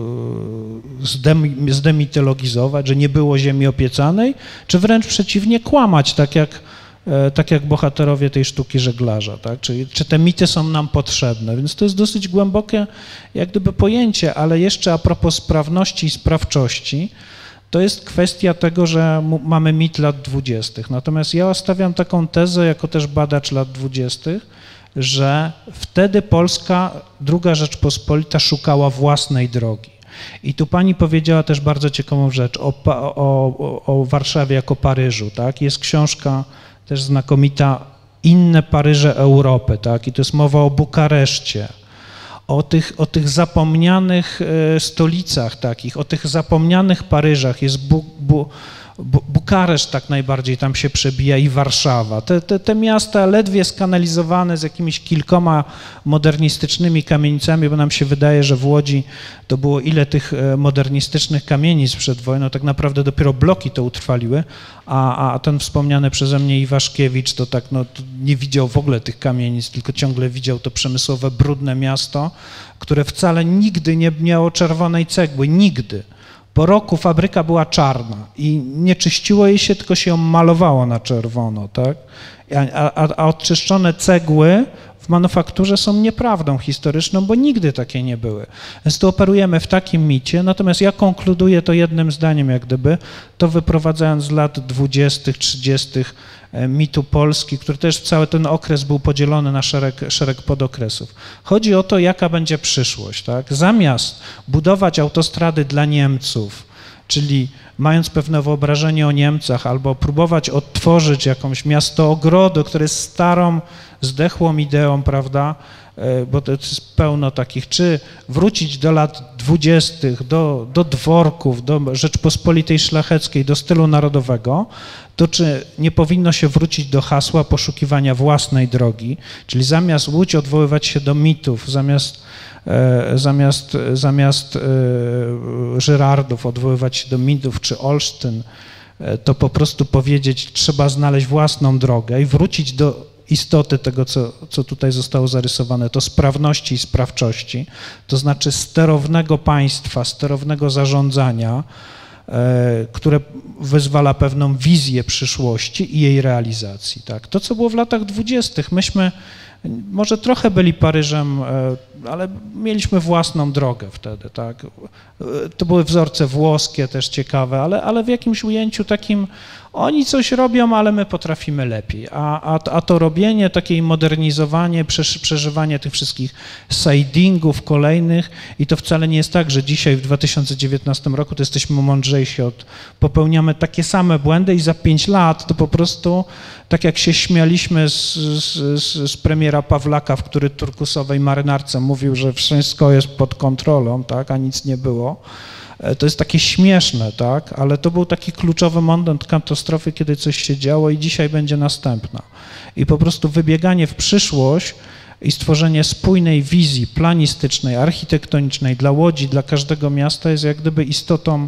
zdemi, zdemitologizować, że nie było ziemi obiecanej, czy wręcz przeciwnie kłamać, tak jak, tak jak bohaterowie tej sztuki żeglarza, tak? Czyli, czy te mity są nam potrzebne, więc to jest dosyć głębokie jak gdyby pojęcie, ale jeszcze a propos sprawności i sprawczości, to jest kwestia tego, że mamy mit lat dwudziestych. Natomiast ja stawiam taką tezę, jako też badacz lat dwudziestych, że wtedy Polska, druga Rzeczpospolita szukała własnej drogi. I tu pani powiedziała też bardzo ciekawą rzecz o, o, o Warszawie jako Paryżu, tak? Jest książka też znakomita Inne Paryże Europy, tak? I to jest mowa o Bukareszcie. O tych, o tych zapomnianych stolicach takich, o tych zapomnianych Paryżach, jest Bu, Bu, Bu, Bukareszt tak najbardziej tam się przebija i Warszawa. Te, te, te miasta ledwie skanalizowane z jakimiś kilkoma modernistycznymi kamienicami, bo nam się wydaje, że w Łodzi to było ile tych modernistycznych kamienic przed wojną, tak naprawdę dopiero bloki to utrwaliły, a, a ten wspomniany przeze mnie Iwaszkiewicz to tak no, to nie widział w ogóle tych kamienic, tylko ciągle widział to przemysłowe, brudne miasto, które wcale nigdy nie miało czerwonej cegły, nigdy. Po roku fabryka była czarna i nie czyściło jej się, tylko się ją malowało na czerwono, tak? A, a, a odczyszczone cegły w manufakturze są nieprawdą historyczną, bo nigdy takie nie były. Więc tu operujemy w takim micie, natomiast ja konkluduję to jednym zdaniem, jak gdyby, to wyprowadzając z lat dwudziestych, trzydziestych mitu Polski, który też cały ten okres był podzielony na szereg, szereg podokresów. Chodzi o to, jaka będzie przyszłość, tak? Zamiast budować autostrady dla Niemców, czyli mając pewne wyobrażenie o Niemcach, albo próbować odtworzyć jakąś miasto ogrodu, które jest starą, zdechłą ideą, prawda, bo to jest pełno takich, czy wrócić do lat dwudziestych, do, do dworków, do Rzeczpospolitej Szlacheckiej, do stylu narodowego, to czy nie powinno się wrócić do hasła poszukiwania własnej drogi, czyli zamiast Łódź odwoływać się do mitów, zamiast Zamiast, zamiast Żyrardów odwoływać się do mitów czy Olsztyn, to po prostu powiedzieć, trzeba znaleźć własną drogę i wrócić do istoty tego, co, co tutaj zostało zarysowane, to sprawności i sprawczości, to znaczy sterownego państwa, sterownego zarządzania, które wyzwala pewną wizję przyszłości i jej realizacji. Tak? To, co było w latach dwudziestych, myśmy może trochę byli Paryżem, ale mieliśmy własną drogę wtedy, tak. To były wzorce włoskie też ciekawe, ale, ale w jakimś ujęciu takim oni coś robią, ale my potrafimy lepiej, a, a, a to robienie, takie modernizowanie, przeżywanie tych wszystkich sidingów kolejnych i to wcale nie jest tak, że dzisiaj w dwa tysiące dziewiętnastym roku to jesteśmy mądrzejsi od, popełniamy takie same błędy i za pięć lat to po prostu, tak jak się śmialiśmy z, z, z premiera Pawlaka, w który turkusowej marynarce mówił, że wszystko jest pod kontrolą, tak, a nic nie było. To jest takie śmieszne, tak, ale to był taki kluczowy moment katastrofy, kiedy coś się działo i dzisiaj będzie następna. I po prostu wybieganie w przyszłość i stworzenie spójnej wizji planistycznej, architektonicznej dla Łodzi, dla każdego miasta jest jak gdyby istotą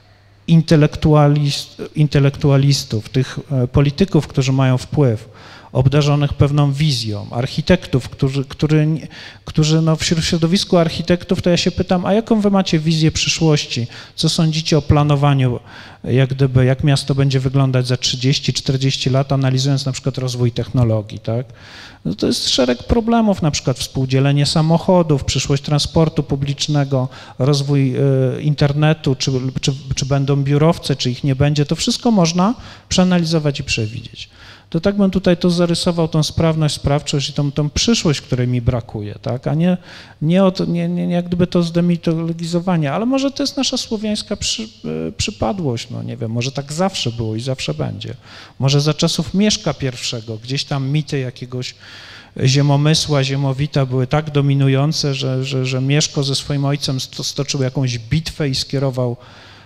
intelektualist, intelektualistów, tych polityków, którzy mają wpływ, obdarzonych pewną wizją, architektów, którzy, którzy, którzy no w środowisku architektów, to ja się pytam, a jaką wy macie wizję przyszłości? Co sądzicie o planowaniu, jak gdyby, jak miasto będzie wyglądać za trzydzieści czterdzieści lat, analizując na przykład rozwój technologii, tak? No to jest szereg problemów, na przykład współdzielenie samochodów, przyszłość transportu publicznego, rozwój y, internetu, czy, czy, czy będą biurowce, czy ich nie będzie, to wszystko można przeanalizować i przewidzieć. To tak bym tutaj to zarysował, tą sprawność, sprawczość i tą, tą przyszłość, której mi brakuje, tak, a nie, nie, od, nie, nie jak gdyby to zdemitologizowanie, ale może to jest nasza słowiańska przy, przypadłość, no nie wiem, może tak zawsze było i zawsze będzie. Może za czasów Mieszka pierwszego, gdzieś tam mity jakiegoś ziemomysła, ziemowita były tak dominujące, że, że, że Mieszko ze swoim ojcem stoczył jakąś bitwę i skierował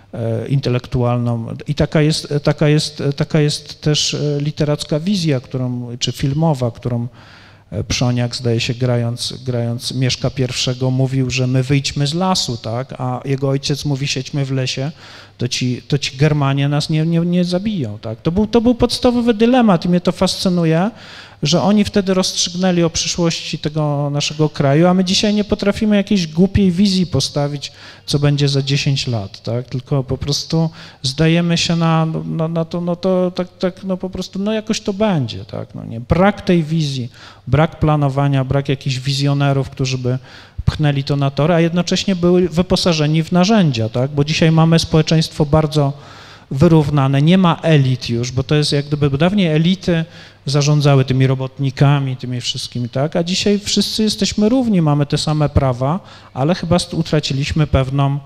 intelektualną. I taka jest, taka jest, taka jest też literacka wizja, którą, czy filmowa, którą Przoniak, zdaje się, grając, grając Mieszka pierwszego, mówił, że my wyjdźmy z lasu, tak, a jego ojciec mówi, siedźmy w lesie, to ci, to ci Germanie nas nie, nie, nie zabiją, tak. To był, to był podstawowy dylemat i mnie to fascynuje, że oni wtedy rozstrzygnęli o przyszłości tego naszego kraju, a my dzisiaj nie potrafimy jakiejś głupiej wizji postawić, co będzie za dziesięć lat, tak, tylko po prostu zdajemy się na, na, na to, no to tak, tak, no po prostu, no jakoś to będzie, tak, no nie, brak tej wizji, brak planowania, brak jakichś wizjonerów, którzy by pchnęli to na tory, a jednocześnie byli wyposażeni w narzędzia, tak, bo dzisiaj mamy społeczeństwo bardzo wyrównane, nie ma elit już, bo to jest jak gdyby, bo dawniej elity zarządzały tymi robotnikami, tymi wszystkimi, tak, a dzisiaj wszyscy jesteśmy równi, mamy te same prawa, ale chyba utraciliśmy pewną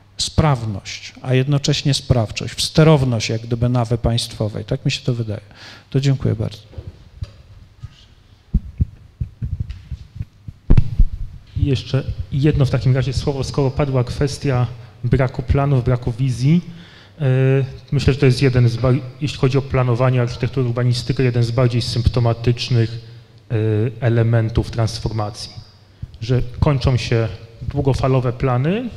sprawność, a jednocześnie sprawczość, sterowność jak gdyby nawy państwowej, tak mi się to wydaje. To dziękuję bardzo. I jeszcze jedno w takim razie słowo, skoro padła kwestia braku planów, braku wizji. Myślę, że to jest jeden z, jeśli chodzi o planowanie, architekturę, urbanistykę, jeden z bardziej symptomatycznych elementów transformacji, że kończą się długofalowe plany,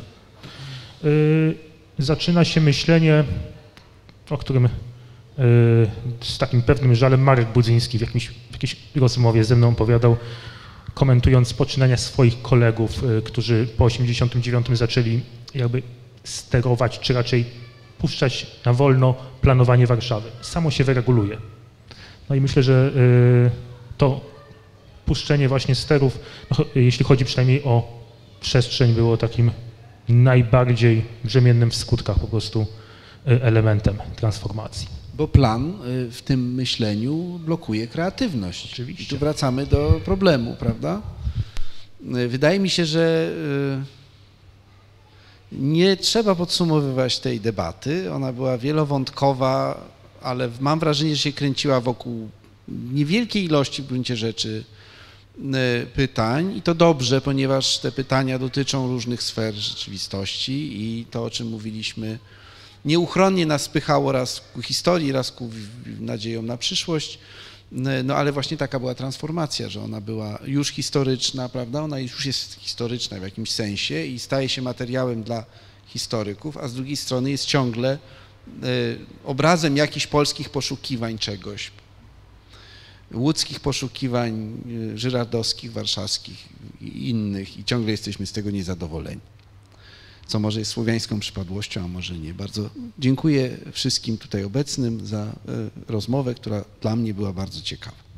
zaczyna się myślenie, o którym z takim pewnym żalem Marek Budzyński w, jakimś, w jakiejś rozmowie ze mną opowiadał, komentując poczynania swoich kolegów, którzy po osiemdziesiątym dziewiątym zaczęli jakby sterować, czy raczej puszczać na wolno planowanie Warszawy. Samo się wyreguluje. No i myślę, że to puszczenie właśnie sterów, no, jeśli chodzi przynajmniej o przestrzeń, było takim najbardziej brzemiennym w skutkach po prostu elementem transformacji. Bo plan w tym myśleniu blokuje kreatywność. Oczywiście. I tu wracamy do problemu, prawda? Wydaje mi się, że nie trzeba podsumowywać tej debaty. Ona była wielowątkowa, ale mam wrażenie, że się kręciła wokół niewielkiej ilości w gruncie rzeczy pytań i to dobrze, ponieważ te pytania dotyczą różnych sfer rzeczywistości i to, o czym mówiliśmy, nieuchronnie nas spychało raz ku historii, raz ku nadziejom na przyszłość, no ale właśnie taka była transformacja, że ona była już historyczna, prawda, ona już jest historyczna w jakimś sensie i staje się materiałem dla historyków, a z drugiej strony jest ciągle obrazem jakichś polskich poszukiwań czegoś, łódzkich poszukiwań, żyrardowskich, warszawskich i innych i ciągle jesteśmy z tego niezadowoleni. Co może jest słowiańską przypadłością, a może nie. Bardzo dziękuję wszystkim tutaj obecnym za rozmowę, która dla mnie była bardzo ciekawa.